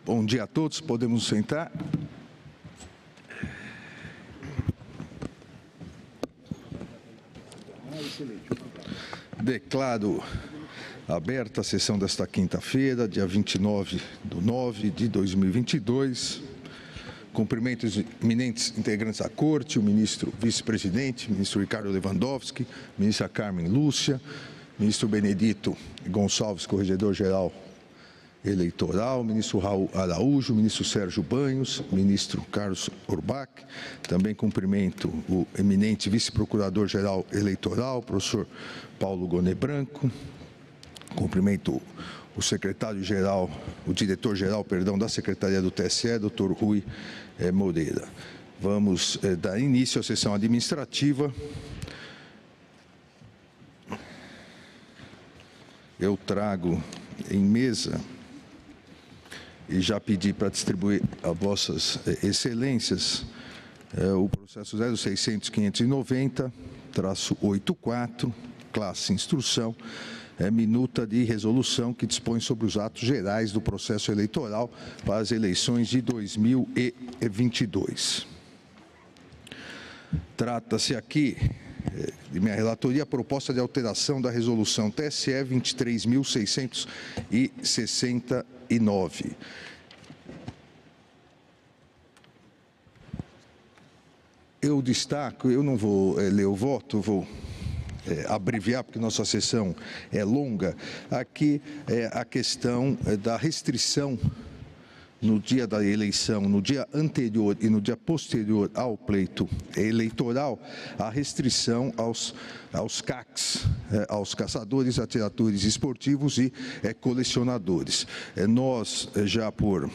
Bom dia a todos, podemos nos sentar. Declaro aberta a sessão desta quinta-feira, dia 29/9/2022. Cumprimento os eminentes integrantes da Corte, o ministro vice-presidente, ministro Ricardo Lewandowski, ministra Carmen Lúcia, ministro Benedito Gonçalves, corregedor-geral eleitoral, ministro Raul Araújo, ministro Sérgio Banhos, ministro Carlos Urbach. Também cumprimento o eminente vice-procurador-geral eleitoral, professor Paulo Goné Branco. Cumprimento o secretário-geral, o diretor-geral, perdão, da Secretaria do TSE, doutor Rui Moreira. Vamos dar início à sessão administrativa. Eu trago em mesa e já pedi para distribuir a vossas excelências o processo 0600-590-84, classe instrução, minuta de resolução que dispõe sobre os atos gerais do processo eleitoral para as eleições de 2022. Trata-se aqui de minha relatoria, a proposta de alteração da resolução TSE 23.669. Eu destaco, eu não vou ler o voto, vou abreviar, porque nossa sessão é longa. Aqui é a questão da restrição no dia da eleição, no dia anterior e no dia posterior ao pleito eleitoral, a restrição aos CACs, aos caçadores, atiradores esportivos e colecionadores. Nós, já por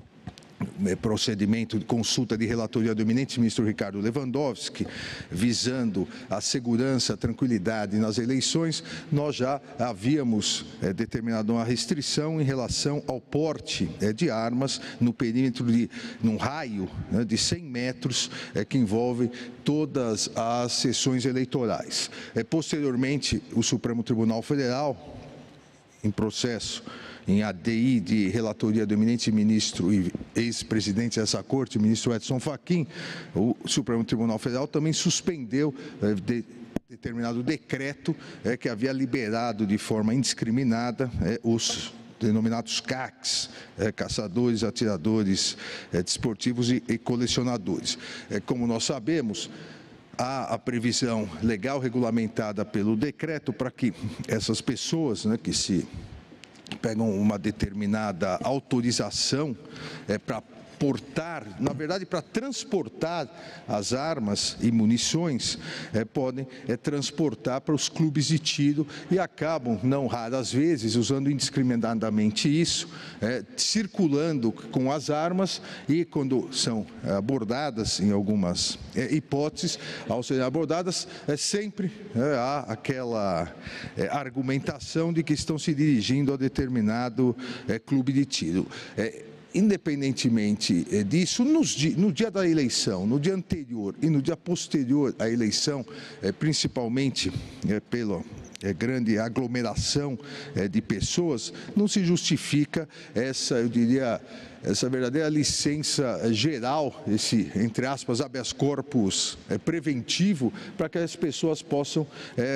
procedimento de consulta de relatoria do eminente ministro Ricardo Lewandowski, visando a segurança, a tranquilidade nas eleições, nós já havíamos determinado uma restrição em relação ao porte de armas no perímetro num raio de 100 metros que envolve todas as sessões eleitorais. Posteriormente, o Supremo Tribunal Federal, em processo em ADI de relatoria do eminente ministro e ex-presidente dessa corte, o ministro Edson Fachin, o Supremo Tribunal Federal também suspendeu determinado decreto que havia liberado de forma indiscriminada os denominados CACs, caçadores, atiradores desportivos e colecionadores. Como nós sabemos, há a previsão legal regulamentada pelo decreto para que essas pessoas que se pegam uma determinada autorização para portar, na verdade, para transportar as armas e munições, podem transportar para os clubes de tiro e acabam, não raras vezes, usando indiscriminadamente isso, circulando com as armas e, quando são abordadas, em algumas hipóteses, ao serem abordadas, sempre há aquela argumentação de que estão se dirigindo a determinado clube de tiro. Independentemente disso, no dia da eleição, no dia anterior e no dia posterior à eleição, principalmente pela grande aglomeração de pessoas, não se justifica essa, eu diria, essa verdadeira licença geral, esse, entre aspas, habeas corpus preventivo, para que as pessoas possam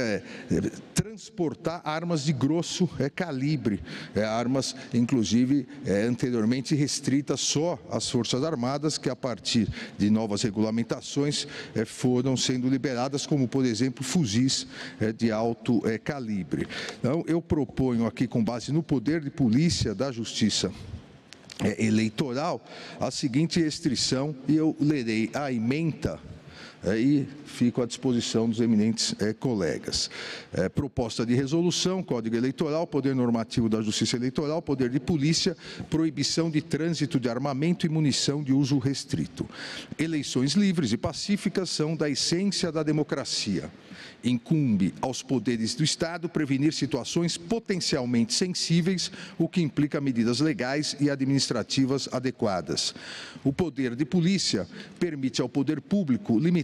transportar armas de grosso calibre, armas, inclusive, anteriormente restritas só às Forças Armadas, que a partir de novas regulamentações foram sendo liberadas, como, por exemplo, fuzis de alto calibre. Então, eu proponho aqui, com base no poder de polícia da Justiça Eleitoral, a seguinte restrição, e eu lerei a ementa e fico à disposição dos eminentes colegas. Proposta de resolução, Código Eleitoral, Poder Normativo da Justiça Eleitoral, Poder de Polícia, Proibição de Trânsito de Armamento e Munição de Uso Restrito. Eleições livres e pacíficas são da essência da democracia. Incumbe aos poderes do Estado prevenir situações potencialmente sensíveis, o que implica medidas legais e administrativas adequadas. O poder de polícia permite ao poder público limitar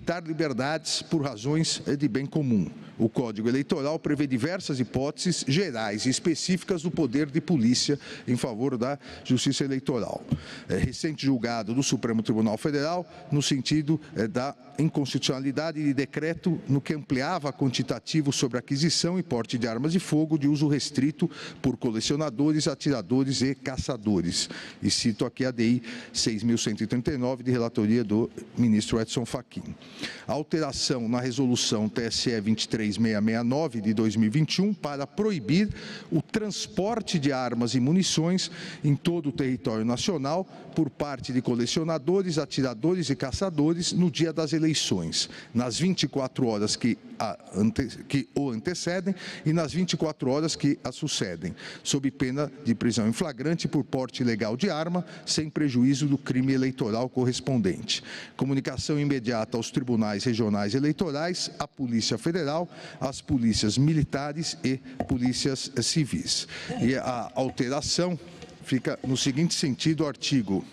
limitar liberdades por razões de bem comum. O Código Eleitoral prevê diversas hipóteses gerais e específicas do poder de polícia em favor da Justiça Eleitoral. Recente julgado do Supremo Tribunal Federal no sentido da inconstitucionalidade de decreto no que ampliava quantitativo sobre aquisição e porte de armas de fogo de uso restrito por colecionadores, atiradores e caçadores. E cito aqui a DI 6.139, de relatoria do ministro Edson Fachin. A alteração na resolução TSE 23669 de 2021 para proibir o transporte de armas e munições em todo o território nacional por parte de colecionadores, atiradores e caçadores no dia das eleições, nas 24 horas que o antecedem e nas 24 horas que a sucedem, sob pena de prisão em flagrante por porte ilegal de arma, sem prejuízo do crime eleitoral correspondente. Comunicação imediata aos tribunais regionais eleitorais, à Polícia Federal, às polícias militares e polícias civis. E a alteração fica no seguinte sentido: artigo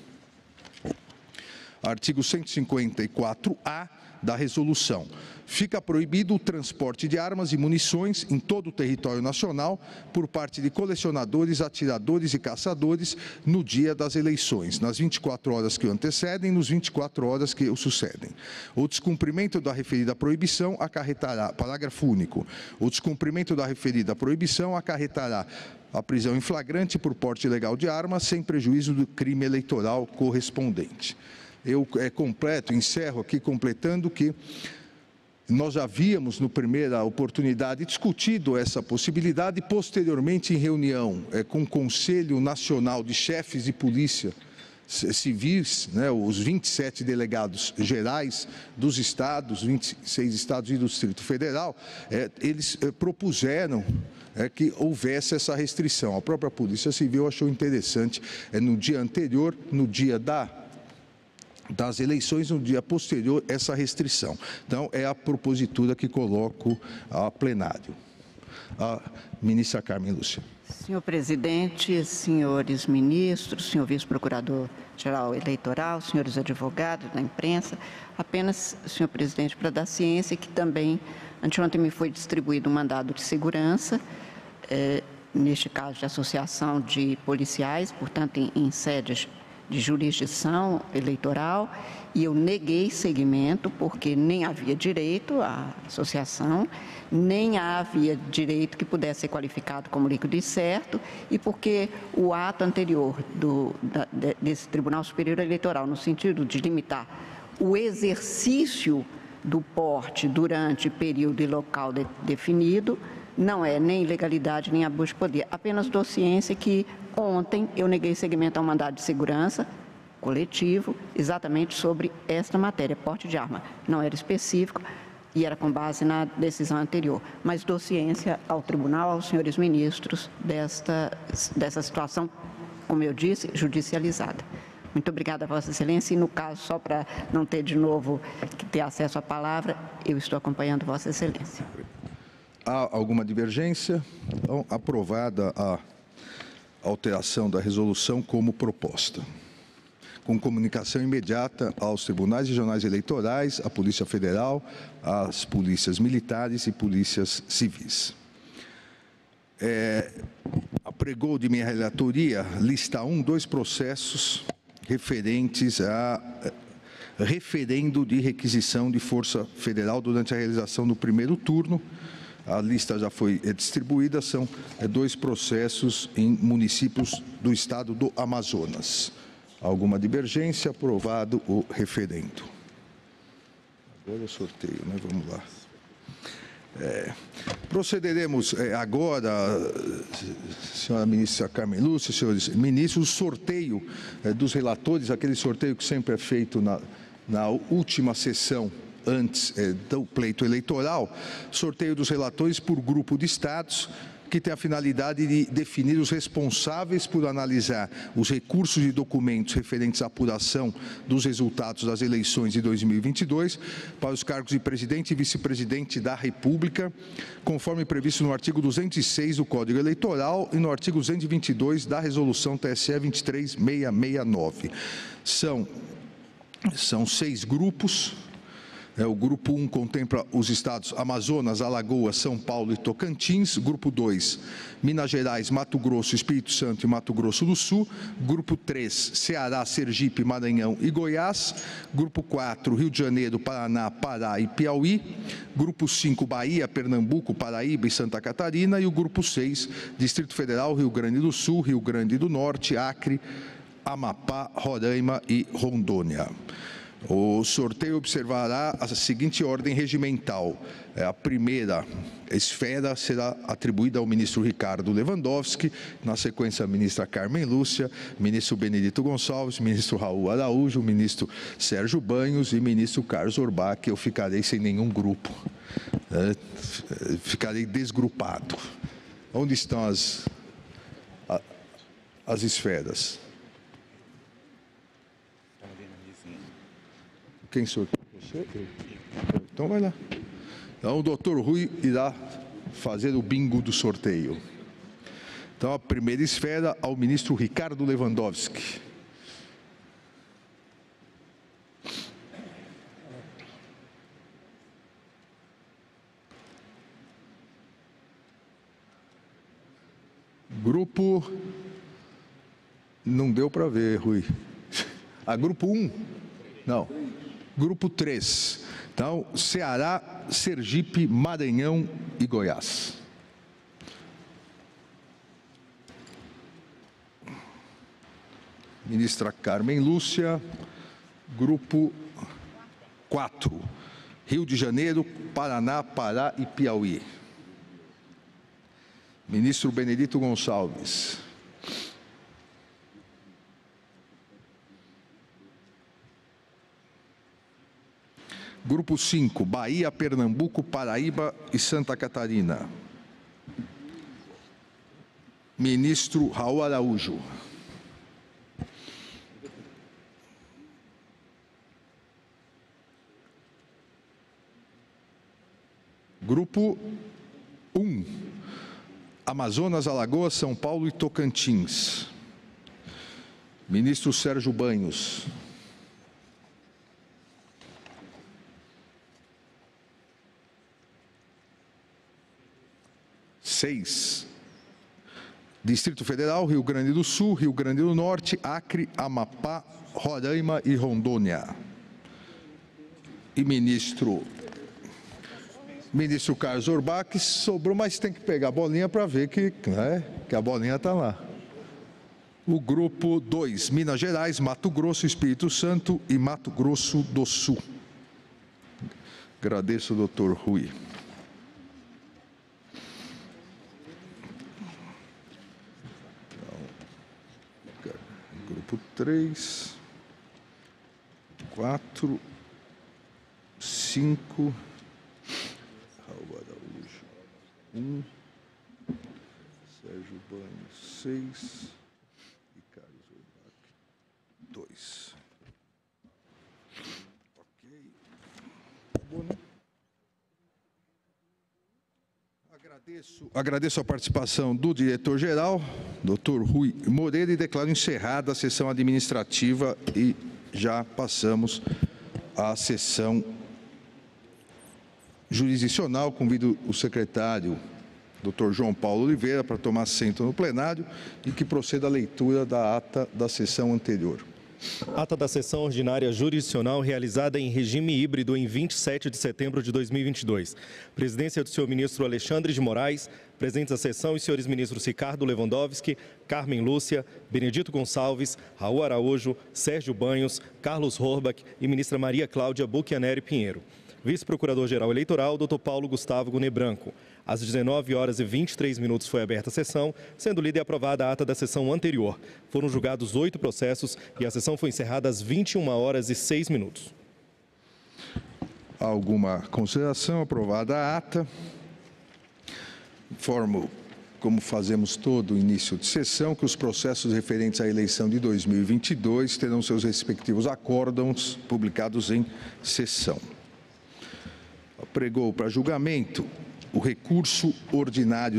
154-A da resolução. Fica proibido o transporte de armas e munições em todo o território nacional por parte de colecionadores, atiradores e caçadores no dia das eleições, nas 24 horas que o antecedem e nas 24 horas que o sucedem. O descumprimento da referida proibição acarretará, parágrafo único, o descumprimento da referida proibição acarretará a prisão em flagrante por porte ilegal de arma, sem prejuízo do crime eleitoral correspondente. Eu encerro aqui completando que nós já havíamos, na primeira oportunidade, discutido essa possibilidade e, posteriormente, em reunião com o Conselho Nacional de Chefes de Polícia Civis, os 27 delegados gerais dos estados, 26 estados e do Distrito Federal, eles propuseram que houvesse essa restrição. A própria Polícia Civil achou interessante, no dia anterior, no dia das eleições, no dia posterior, essa restrição. Então, é a propositura que coloco a plenário. A ministra Carmen Lúcia. Senhor presidente, senhores ministros, senhor vice-procurador-geral eleitoral, senhores advogados da imprensa, apenas, senhor presidente, para dar ciência que também, anteontem me foi distribuído um mandado de segurança, neste caso de associação de policiais, portanto, em sedes de jurisdição eleitoral, e eu neguei seguimento porque nem havia direito à associação, nem havia direito que pudesse ser qualificado como líquido incerto, e porque o ato anterior desse Tribunal Superior Eleitoral, no sentido de limitar o exercício do porte durante período e local definido, não é nem ilegalidade nem abuso de poder. Apenas dou ciência que ontem eu neguei seguimento ao mandado de segurança coletivo exatamente sobre esta matéria, porte de arma. Não era específico e era com base na decisão anterior. Mas dou ciência ao tribunal, aos senhores ministros, dessa situação, como eu disse, judicializada. Muito obrigada, Vossa Excelência. E, no caso, só para não ter de novo que ter acesso à palavra, eu estou acompanhando Vossa Excelência. Há alguma divergência? Então, aprovada a alteração da resolução como proposta. Com comunicação imediata aos tribunais regionais eleitorais, à Polícia Federal, às polícias militares e polícias civis. Apregou de minha relatoria, lista 1, 2 processos referentes a referendo de requisição de Força Federal durante a realização do primeiro turno. A lista já foi distribuída, são 2 processos em municípios do estado do Amazonas. Alguma divergência? Aprovado o referendo. Agora o sorteio, né? Vamos lá. Procederemos agora, senhora ministra Carmen Lúcia, senhores ministros, o sorteio dos relatores, aquele sorteio que sempre é feito na última sessão antes do pleito eleitoral, sorteio dos relatores por grupo de estados, que tem a finalidade de definir os responsáveis por analisar os recursos e documentos referentes à apuração dos resultados das eleições de 2022 para os cargos de presidente e vice-presidente da República, conforme previsto no artigo 206 do Código Eleitoral e no artigo 222 da Resolução TSE 23669. São 6 grupos O grupo 1 contempla os estados Amazonas, Alagoas, São Paulo e Tocantins. Grupo 2, Minas Gerais, Mato Grosso, Espírito Santo e Mato Grosso do Sul. Grupo 3, Ceará, Sergipe, Maranhão e Goiás. Grupo 4, Rio de Janeiro, Paraná, Pará e Piauí. Grupo 5, Bahia, Pernambuco, Paraíba e Santa Catarina. E o grupo 6, Distrito Federal, Rio Grande do Sul, Rio Grande do Norte, Acre, Amapá, Roraima e Rondônia. O sorteio observará a seguinte ordem regimental. A primeira esfera será atribuída ao ministro Ricardo Lewandowski, na sequência a ministra Carmen Lúcia, ministro Benedito Gonçalves, ministro Raul Araújo, ministro Sérgio Banhos e ministro Carlos Orbach. Eu ficarei sem nenhum grupo, ficarei desgrupado. Onde estão as esferas? Quem sorteia? Você? Então vai lá. Então o doutor Rui irá fazer o bingo do sorteio. Então a primeira esfera ao ministro Ricardo Lewandowski. Grupo... Não deu para ver, Rui. Grupo 1? Não. Grupo 3, então, Ceará, Sergipe, Maranhão e Goiás. Ministra Carmen Lúcia, grupo 4, Rio de Janeiro, Paraná, Pará e Piauí. Ministro Benedito Gonçalves. Grupo 5, Bahia, Pernambuco, Paraíba e Santa Catarina. Ministro Raul Araújo. Grupo 1, Amazonas, Alagoas, São Paulo e Tocantins. Ministro Sérgio Banhos. Distrito Federal, Rio Grande do Sul, Rio Grande do Norte, Acre, Amapá, Roraima e Rondônia. E ministro Carlos Orbach sobrou, mas tem que pegar a bolinha para ver que a bolinha está lá. O grupo 2, Minas Gerais, Mato Grosso, Espírito Santo e Mato Grosso do Sul. Agradeço, doutor Rui. Grupo 3, 4, 5, Raul Araújo, 1, Sérgio Banhos, 6 e Carlos Orbach, 2. Ok. Tá bom, né? Agradeço a participação do diretor-geral, doutor Rui Moreira, e declaro encerrada a sessão administrativa e já passamos à sessão jurisdicional. Convido o secretário, doutor João Paulo Oliveira, para tomar assento no plenário e que proceda a leitura da ata da sessão anterior. Ata da sessão ordinária jurisdicional realizada em regime híbrido em 27 de setembro de 2022. Presidência do senhor ministro Alexandre de Moraes, presentes à sessão os senhores ministros Ricardo Lewandowski, Carmen Lúcia, Benedito Gonçalves, Raul Araújo, Sérgio Banhos, Carlos Orbach e ministra Maria Cláudia Buchianeri Pinheiro. Vice-procurador-geral eleitoral, Dr. Paulo Gustavo Gunê Branco. Às 19h23 foi aberta a sessão, sendo lida e aprovada a ata da sessão anterior. Foram julgados 8 processos e a sessão foi encerrada às 21h06. Alguma consideração? Aprovada a ata. Informo, como fazemos todo início de sessão, que os processos referentes à eleição de 2022 terão seus respectivos acórdãos publicados em sessão. Apregou para julgamento o recurso ordinário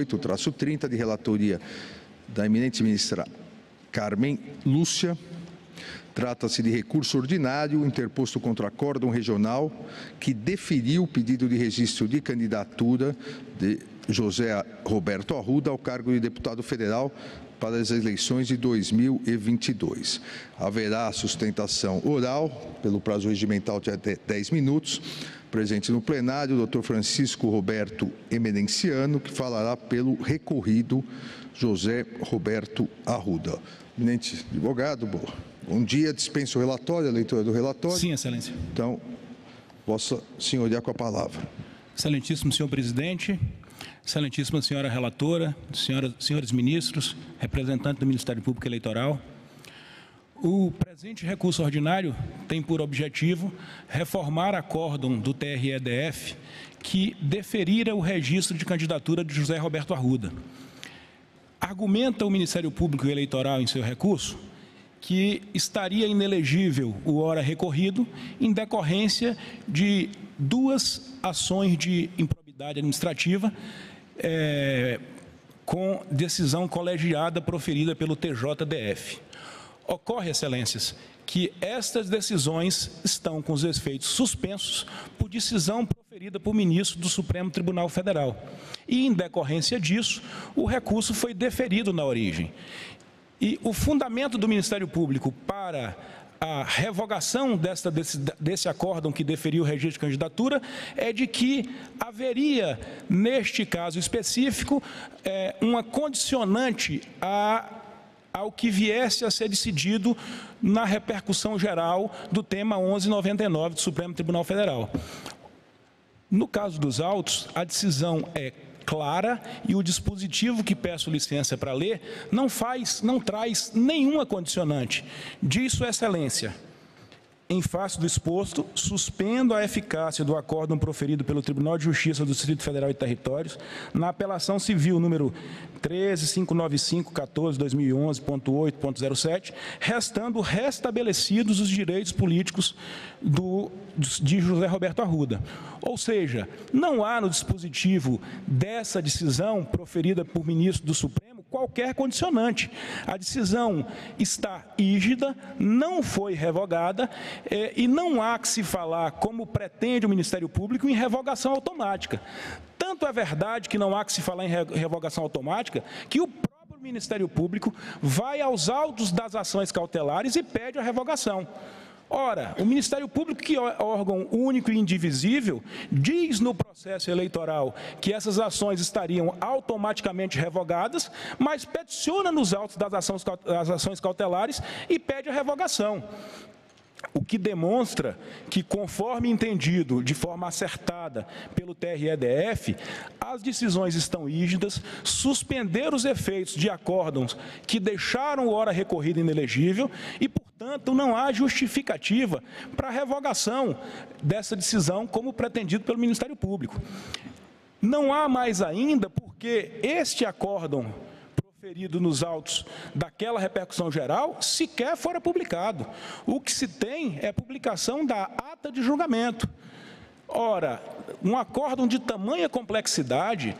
0600-818-30, de relatoria da eminente ministra Carmen Lúcia, Trata-se de recurso ordinário interposto contra acórdão regional que deferiu o pedido de registro de candidatura de José Roberto Arruda ao cargo de deputado federal para as eleições de 2022. Haverá sustentação oral, pelo prazo regimental de até 10 minutos. Presente no plenário, o Dr. Francisco Roberto Emerenciano, que falará pelo recorrido José Roberto Arruda. Eminente advogado, bom dia. Dispenso o relatório, a leitura do relatório. Sim, excelência. Então, Vossa Senhoria com a palavra. Excelentíssimo senhor presidente, excelentíssima senhora relatora, senhores ministros, representante do Ministério Público Eleitoral. O presente recurso ordinário tem por objetivo reformar acórdão do TRE-DF que deferira o registro de candidatura de José Roberto Arruda. Argumenta o Ministério Público Eleitoral em seu recurso que estaria inelegível o ora recorrido em decorrência de duas ações de improbidade administrativa com decisão colegiada proferida pelo TJDF. Ocorre, excelências, que estas decisões estão com os efeitos suspensos por decisão proferida por ministro do Supremo Tribunal Federal. E, em decorrência disso, o recurso foi deferido na origem. E o fundamento do Ministério Público para a revogação desse acórdão que deferiu o registro de candidatura é de que haveria, neste caso específico, uma condicionante ao que viesse a ser decidido na repercussão geral do tema 1199 do Supremo Tribunal Federal. No caso dos autos, a decisão é clara e o dispositivo que peço licença para ler não traz nenhuma condicionante. Diz Sua Excelência: em face do exposto, suspendo a eficácia do acórdão proferido pelo Tribunal de Justiça do Distrito Federal e Territórios na apelação civil número 13.595.14.2011.8.07, restando restabelecidos os direitos políticos de José Roberto Arruda. Ou seja, não há no dispositivo dessa decisão proferida por ministro do Supremo qualquer condicionante. A decisão está rígida, não foi revogada e não há que se falar, como pretende o Ministério Público, em revogação automática. Tanto é verdade que não há que se falar em revogação automática, que o próprio Ministério Público vai aos autos das ações cautelares e pede a revogação. Ora, o Ministério Público, que é órgão único e indivisível, diz no processo eleitoral que essas ações estariam automaticamente revogadas, mas peticiona nos autos das ações cautelares e pede a revogação. O que demonstra que, conforme entendido de forma acertada pelo TRE-DF, as decisões estão rígidas, suspender os efeitos de acórdãos que deixaram o ora recorrido inelegível e, portanto, não há justificativa para a revogação dessa decisão como pretendido pelo Ministério Público. Não há mais ainda porque este acórdão proferido nos autos daquela repercussão geral sequer fora publicado. O que se tem é a publicação da ata de julgamento. Ora, um acórdão de tamanha complexidade,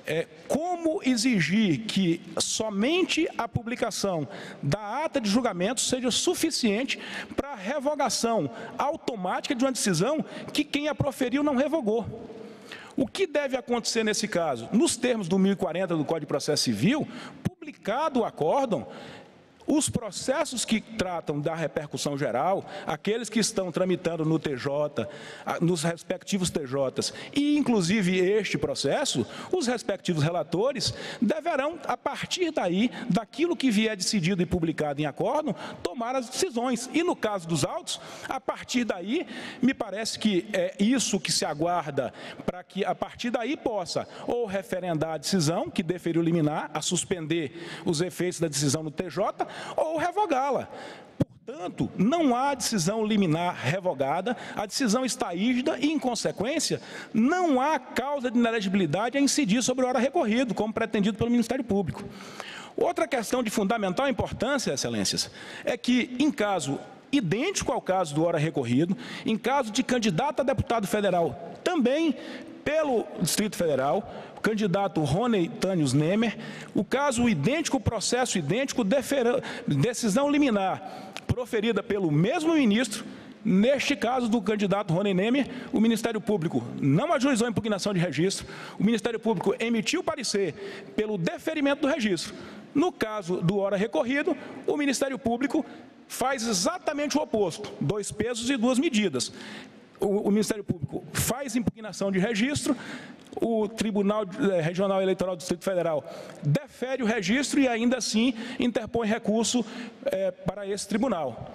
como exigir que somente a publicação da ata de julgamento seja suficiente para a revogação automática de uma decisão que quem a proferiu não revogou? O que deve acontecer nesse caso? Nos termos do 1040 do Código de Processo Civil, publicado o acórdão, os processos que tratam da repercussão geral, aqueles que estão tramitando no TJ, nos respectivos TJs, e inclusive este processo, os respectivos relatores deverão, a partir daí, daquilo que vier decidido e publicado em acórdão, tomar as decisões. E no caso dos autos, a partir daí, me parece que é isso que se aguarda para que, a partir daí, possa ou referendar a decisão, que deferiu liminar, a suspender os efeitos da decisão no TJ, ou revogá-la. Portanto, não há decisão liminar revogada, a decisão está rígida e, em consequência, não há causa de inelegibilidade a incidir sobre o ora recorrido, como pretendido pelo Ministério Público. Outra questão de fundamental importância, excelências, é que, em caso idêntico ao caso do ora recorrido, em caso de candidato a deputado federal, também pelo Distrito Federal, o candidato Rony Tânios Nemer, o caso idêntico, o processo idêntico, decisão liminar proferida pelo mesmo ministro. Neste caso do candidato Rony Nemer, o Ministério Público não ajuizou a impugnação de registro, o Ministério Público emitiu parecer pelo deferimento do registro. No caso do ora recorrido, o Ministério Público faz exatamente o oposto, 2 pesos e 2 medidas. O Ministério Público faz impugnação de registro, o Tribunal Regional Eleitoral do Distrito Federal defere o registro e ainda assim interpõe recurso para esse tribunal.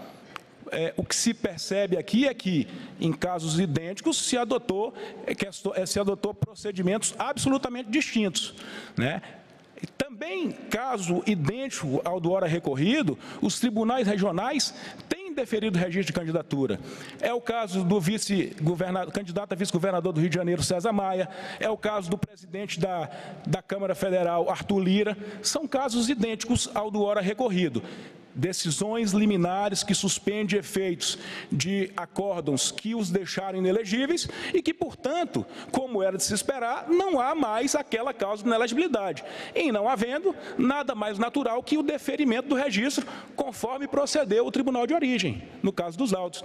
O que se percebe aqui é que, em casos idênticos, se adotou procedimentos absolutamente distintos, né? Também, caso idêntico ao do ora recorrido, os tribunais regionais têm deferido registro de candidatura. É o caso do candidato a vice-governador do Rio de Janeiro, César Maia, é o caso do presidente da Câmara Federal, Arthur Lira. São casos idênticos ao do ora recorrido. Decisões liminares que suspendem efeitos de acórdãos que os deixaram inelegíveis e que, portanto, como era de se esperar, não há mais aquela causa de inelegibilidade. Em não havendo, nada mais natural que o deferimento do registro, conforme procedeu o Tribunal de Origem, no caso dos autos.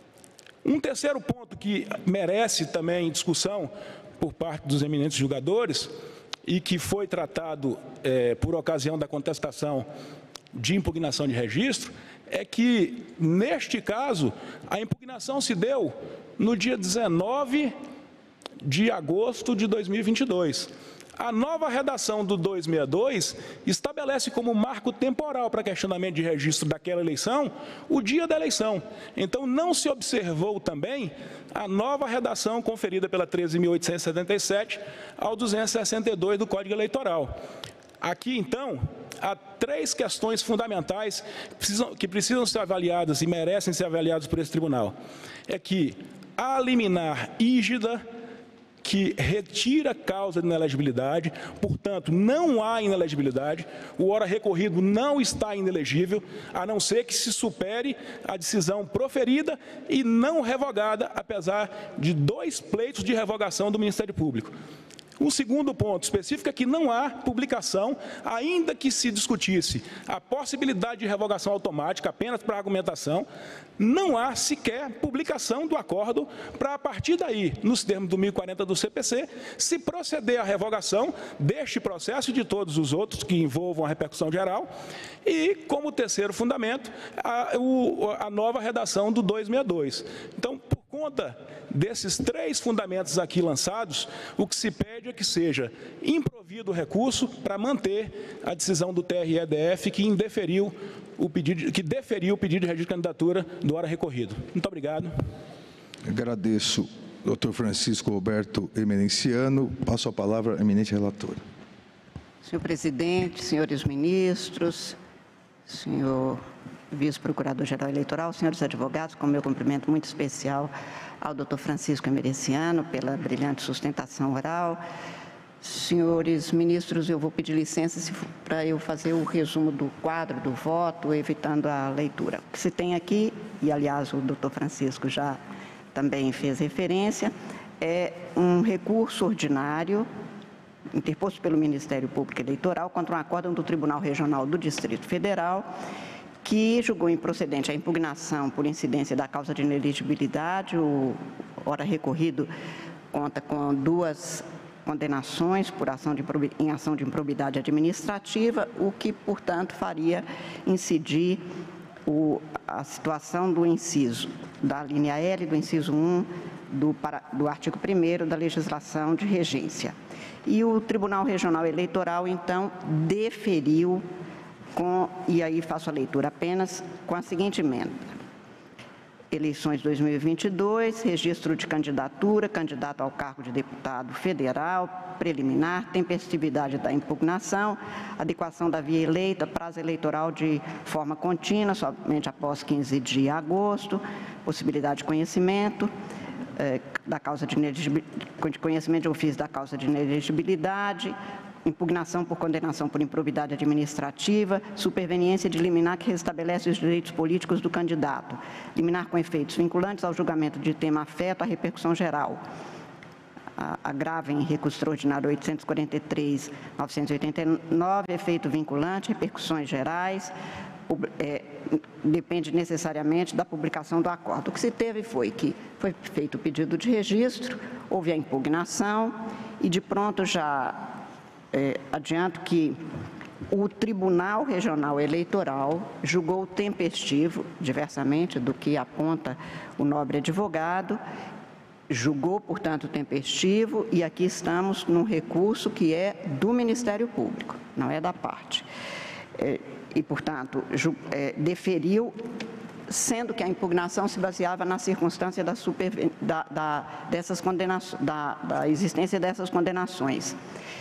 Um terceiro ponto que merece também discussão por parte dos eminentes julgadores e que foi tratado por ocasião da contestação de impugnação de registro, é que, neste caso, a impugnação se deu no dia 19 de agosto de 2022. A nova redação do 262 estabelece como marco temporal para questionamento de registro daquela eleição o dia da eleição. Então, não se observou também a nova redação conferida pela 13.877 ao 262 do Código Eleitoral. Aqui, então, há 3 questões fundamentais que precisam ser avaliadas e merecem ser avaliadas por esse tribunal. É que a liminar rígida, que retira a causa de inelegibilidade, portanto, não há inelegibilidade, o ora recorrido não está inelegível, a não ser que se supere a decisão proferida e não revogada, apesar de 2 pleitos de revogação do Ministério Público. O segundo ponto específico é que não há publicação, ainda que se discutisse a possibilidade de revogação automática apenas para argumentação, não há sequer publicação do acordo para, a partir daí, nos termos do 1040 do CPC, se proceder à revogação deste processo e de todos os outros que envolvam a repercussão geral e, como terceiro fundamento, a nova redação do 262. Então, por conta desses 3 fundamentos aqui lançados, o que se pede é que seja improvido o recurso para manter a decisão do TRE-DF que deferiu o pedido de registro de candidatura do ora recorrido. Muito obrigado. Agradeço, doutor Francisco Roberto Emerenciano. Passo a palavra ao eminente relator. Senhor presidente, senhores ministros, senhor vice-procurador-geral eleitoral, senhores advogados, com meu cumprimento muito especial ao doutor Francisco Emerenciano pela brilhante sustentação oral. Senhores ministros, eu vou pedir licença para eu fazer o resumo do quadro do voto, evitando a leitura. O que se tem aqui, e aliás o doutor Francisco já também fez referência, é um recurso ordinário interposto pelo Ministério Público Eleitoral contra um acórdão do Tribunal Regional do Distrito Federal, que julgou improcedente a impugnação por incidência da causa de inelegibilidade. O ora recorrido conta com 2 condenações por em ação de improbidade administrativa, o que, portanto, faria incidir a situação do inciso, da linha L do inciso 1 do artigo 1º da legislação de regência. E o Tribunal Regional Eleitoral, então, deferiu e aí faço a leitura apenas com a seguinte emenda. Eleições 2022, registro de candidatura, candidato ao cargo de deputado federal, preliminar, tempestividade da impugnação, adequação da via eleita, prazo eleitoral de forma contínua, somente após 15 de agosto, possibilidade de conhecimento da causa de conhecimento de ofício da causa de inelegibilidade, impugnação por condenação por improbidade administrativa, superveniência de liminar que restabelece os direitos políticos do candidato, liminar com efeitos vinculantes ao julgamento de tema afeto à repercussão geral. Agravo em recurso extraordinário 843.989, efeito vinculante, repercussões gerais, depende necessariamente da publicação do acordo. O que se teve foi que foi feito o pedido de registro, houve a impugnação e, de pronto, já adianto que o Tribunal Regional Eleitoral julgou tempestivo, diversamente do que aponta o nobre advogado, julgou, portanto, tempestivo, e aqui estamos num recurso que é do Ministério Público, não é da parte. E, portanto, deferiu, sendo que a impugnação se baseava na circunstância da existência dessas condenações.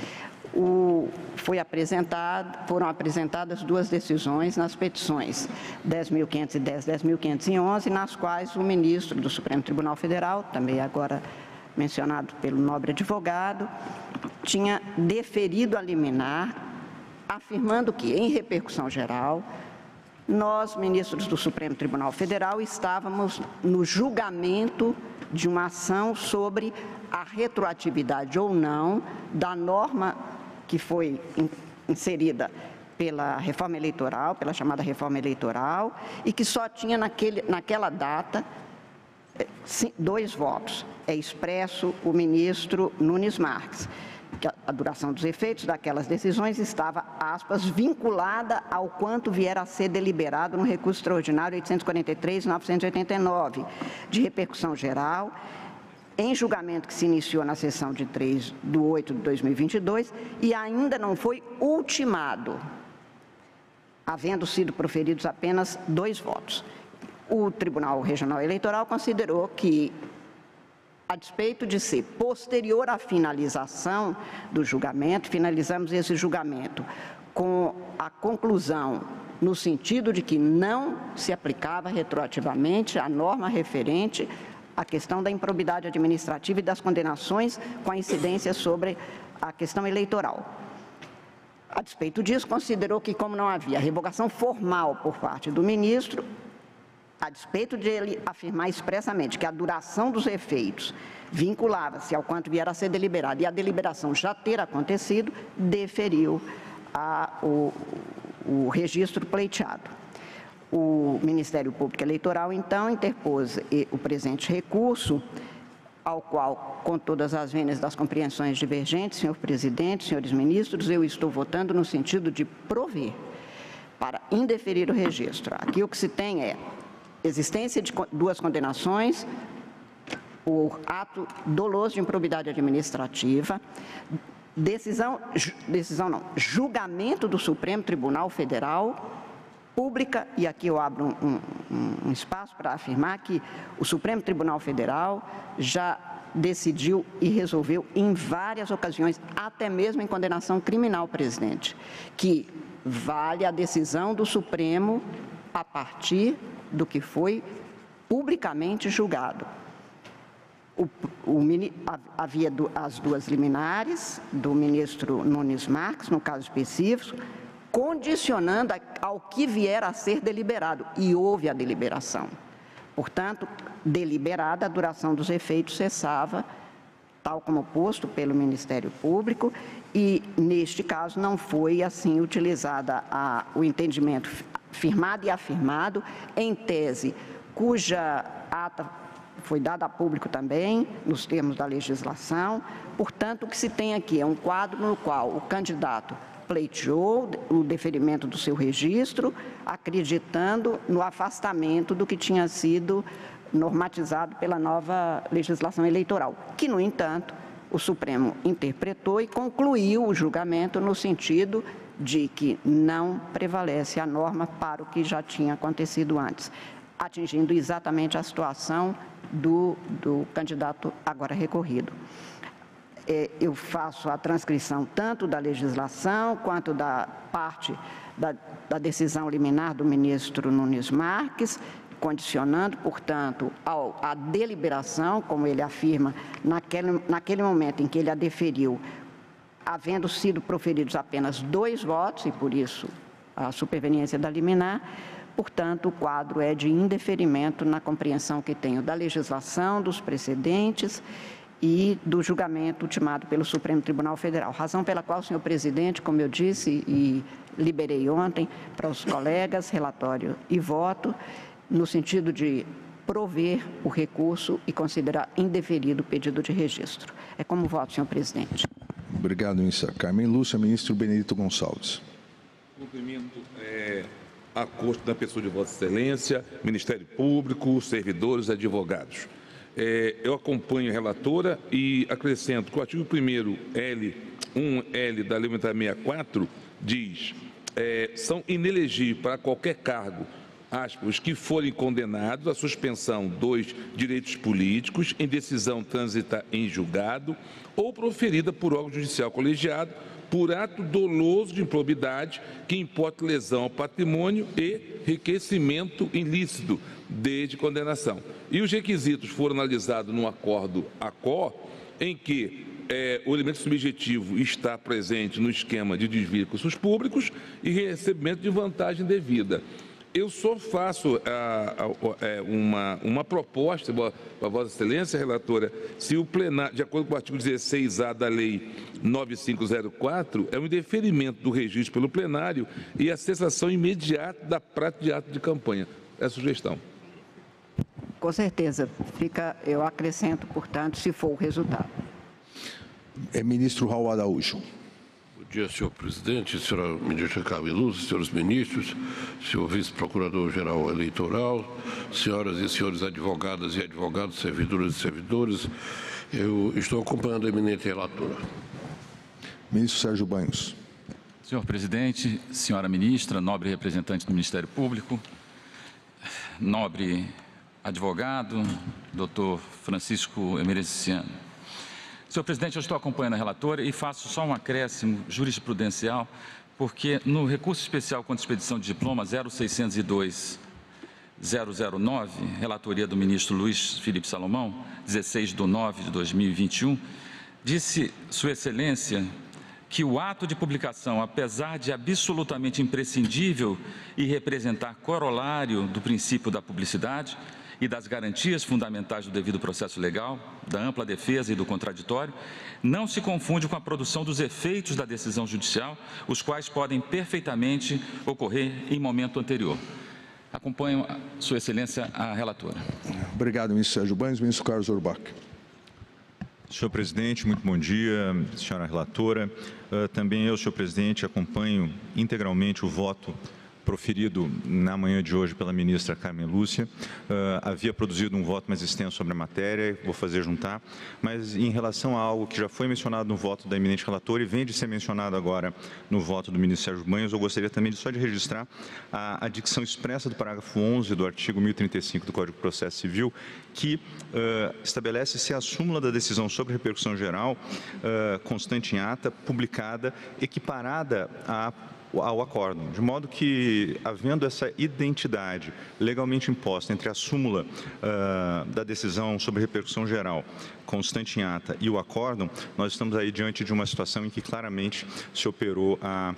Foram apresentadas duas decisões nas petições 10.510 e 10.511, nas quais o ministro do Supremo Tribunal Federal, também agora mencionado pelo nobre advogado, tinha deferido a liminar, afirmando que, em repercussão geral, nós, ministros do Supremo Tribunal Federal, estávamos no julgamento de uma ação sobre a retroatividade ou não da norma que foi inserida pela reforma eleitoral, pela chamada reforma eleitoral, e que só tinha naquela data 2 votos. É expresso o ministro Nunes Marques, que a duração dos efeitos daquelas decisões estava, aspas, vinculada ao quanto vier a ser deliberado no recurso extraordinário 843/989, de repercussão geral, em julgamento que se iniciou na sessão de 3/8/2022 e ainda não foi ultimado, havendo sido proferidos apenas 2 votos. O Tribunal Regional Eleitoral considerou que, a despeito de ser posterior à finalização do julgamento, finalizamos esse julgamento com a conclusão no sentido de que não se aplicava retroativamente a norma referente à questão da improbidade administrativa e das condenações com a incidência sobre a questão eleitoral. A despeito disso, considerou que, como não havia revogação formal por parte do ministro, a despeito de ele afirmar expressamente que a duração dos efeitos vinculava-se ao quanto vier a ser deliberado e a deliberação já ter acontecido, deferiu o registro pleiteado. O Ministério Público Eleitoral, então, interpôs o presente recurso, ao qual, com todas as vênias das compreensões divergentes, senhor presidente, senhores ministros, eu estou votando no sentido de prover para indeferir o registro. Aqui o que se tem é existência de 2 condenações por ato doloso de improbidade administrativa, julgamento do Supremo Tribunal Federal, pública, e aqui eu abro um espaço para afirmar que o Supremo Tribunal Federal já decidiu e resolveu em várias ocasiões, até mesmo em condenação criminal, presidente, que vale a decisão do Supremo a partir do que foi publicamente julgado. Havia as 2 liminares do ministro Nunes Marques, no caso específico, condicionando ao que vier a ser deliberado, e houve a deliberação. Portanto, deliberada, a duração dos efeitos cessava, tal como posto pelo Ministério Público, e, neste caso, não foi assim utilizada o entendimento firmado e afirmado, em tese, cuja ata foi dada a público também, nos termos da legislação. Portanto, o que se tem aqui é um quadro no qual o candidato pleiteou o deferimento do seu registro, acreditando no afastamento do que tinha sido normatizado pela nova legislação eleitoral, que, no entanto, o Supremo interpretou e concluiu o julgamento no sentido de que não prevalece a norma para o que já tinha acontecido antes, atingindo exatamente a situação do candidato agora recorrido. Eu faço a transcrição tanto da legislação quanto da parte da decisão liminar do ministro Nunes Marques, condicionando, portanto, a deliberação, como ele afirma, naquele momento em que ele a deferiu, havendo sido proferidos apenas 2 votos, e por isso a superveniência da liminar. Portanto, o quadro é de indeferimento na compreensão que tenho da legislação, dos precedentes e do julgamento ultimado pelo Supremo Tribunal Federal. Razão pela qual, senhor presidente, como eu disse e liberei ontem para os colegas, relatório e voto, no sentido de prover o recurso e considerar indeferido o pedido de registro. É como voto, senhor presidente. Obrigado, ministra Carmen Lúcia. Ministro Benedito Gonçalves. Cumprimento a corte da pessoa de Vossa Excelência, Ministério Público, servidores, advogados. Eu acompanho a relatora e acrescento que o artigo 1L da Lei 64 diz são inelegíveis para qualquer cargo, aspas, que forem condenados à suspensão dos direitos políticos em decisão trânsita em julgado ou proferida por órgão judicial colegiado por ato doloso de improbidade que importe lesão ao patrimônio e enriquecimento ilícito desde condenação. E os requisitos foram analisados no acordo ACO, em que o elemento subjetivo está presente no esquema de desvio de recursos públicos e recebimento de vantagem devida. Eu só faço uma proposta para Vossa Excelência, relatora, se o plenário, de acordo com o artigo 16A da Lei 9504, é um indeferimento do registro pelo plenário e a cessação imediata da prática de ato de campanha. É a sugestão. Com certeza. Eu acrescento, portanto, se for o resultado. Ministro Raul Araújo. Bom dia, senhor presidente, senhora ministra Carmen Lúcia, senhores ministros, senhor vice-procurador-geral eleitoral, senhoras e senhores advogadas e advogados, servidoras e servidores. Eu estou acompanhando a eminente relatora. Ministro Sérgio Banhos. Senhor presidente, senhora ministra, nobre representante do Ministério Público, nobre advogado, doutor Francisco Emereciano. Senhor presidente, eu estou acompanhando a relatora e faço só um acréscimo jurisprudencial, porque no recurso especial contra expedição de diploma 0602-009, relatoria do ministro Luiz Felipe Salomão, 16/9/2021, disse Sua Excelência que o ato de publicação, apesar de absolutamente imprescindível e representar corolário do princípio da publicidade e das garantias fundamentais do devido processo legal, da ampla defesa e do contraditório, não se confunde com a produção dos efeitos da decisão judicial, os quais podem perfeitamente ocorrer em momento anterior. Acompanho, Sua Excelência, a relatora. Obrigado, ministro Sérgio Banhos. Ministro Carlos Orbach. Senhor presidente, muito bom dia, senhora relatora. Também eu, senhor presidente, acompanho integralmente o voto proferido na manhã de hoje pela ministra Carmen Lúcia. Havia produzido um voto mais extenso sobre a matéria, vou fazer juntar, mas em relação a algo que já foi mencionado no voto da eminente relatora e vem de ser mencionado agora no voto do ministro Sérgio Banhos, eu gostaria também só de registrar a dicção expressa do parágrafo 11 do artigo 1035 do Código de Processo Civil, que estabelece se a súmula da decisão sobre repercussão geral, constante em ata, publicada, equiparada ao acórdão, de modo que, havendo essa identidade legalmente imposta entre a súmula da decisão sobre repercussão geral, constante em ata, e o acórdão, nós estamos aí diante de uma situação em que claramente se operou a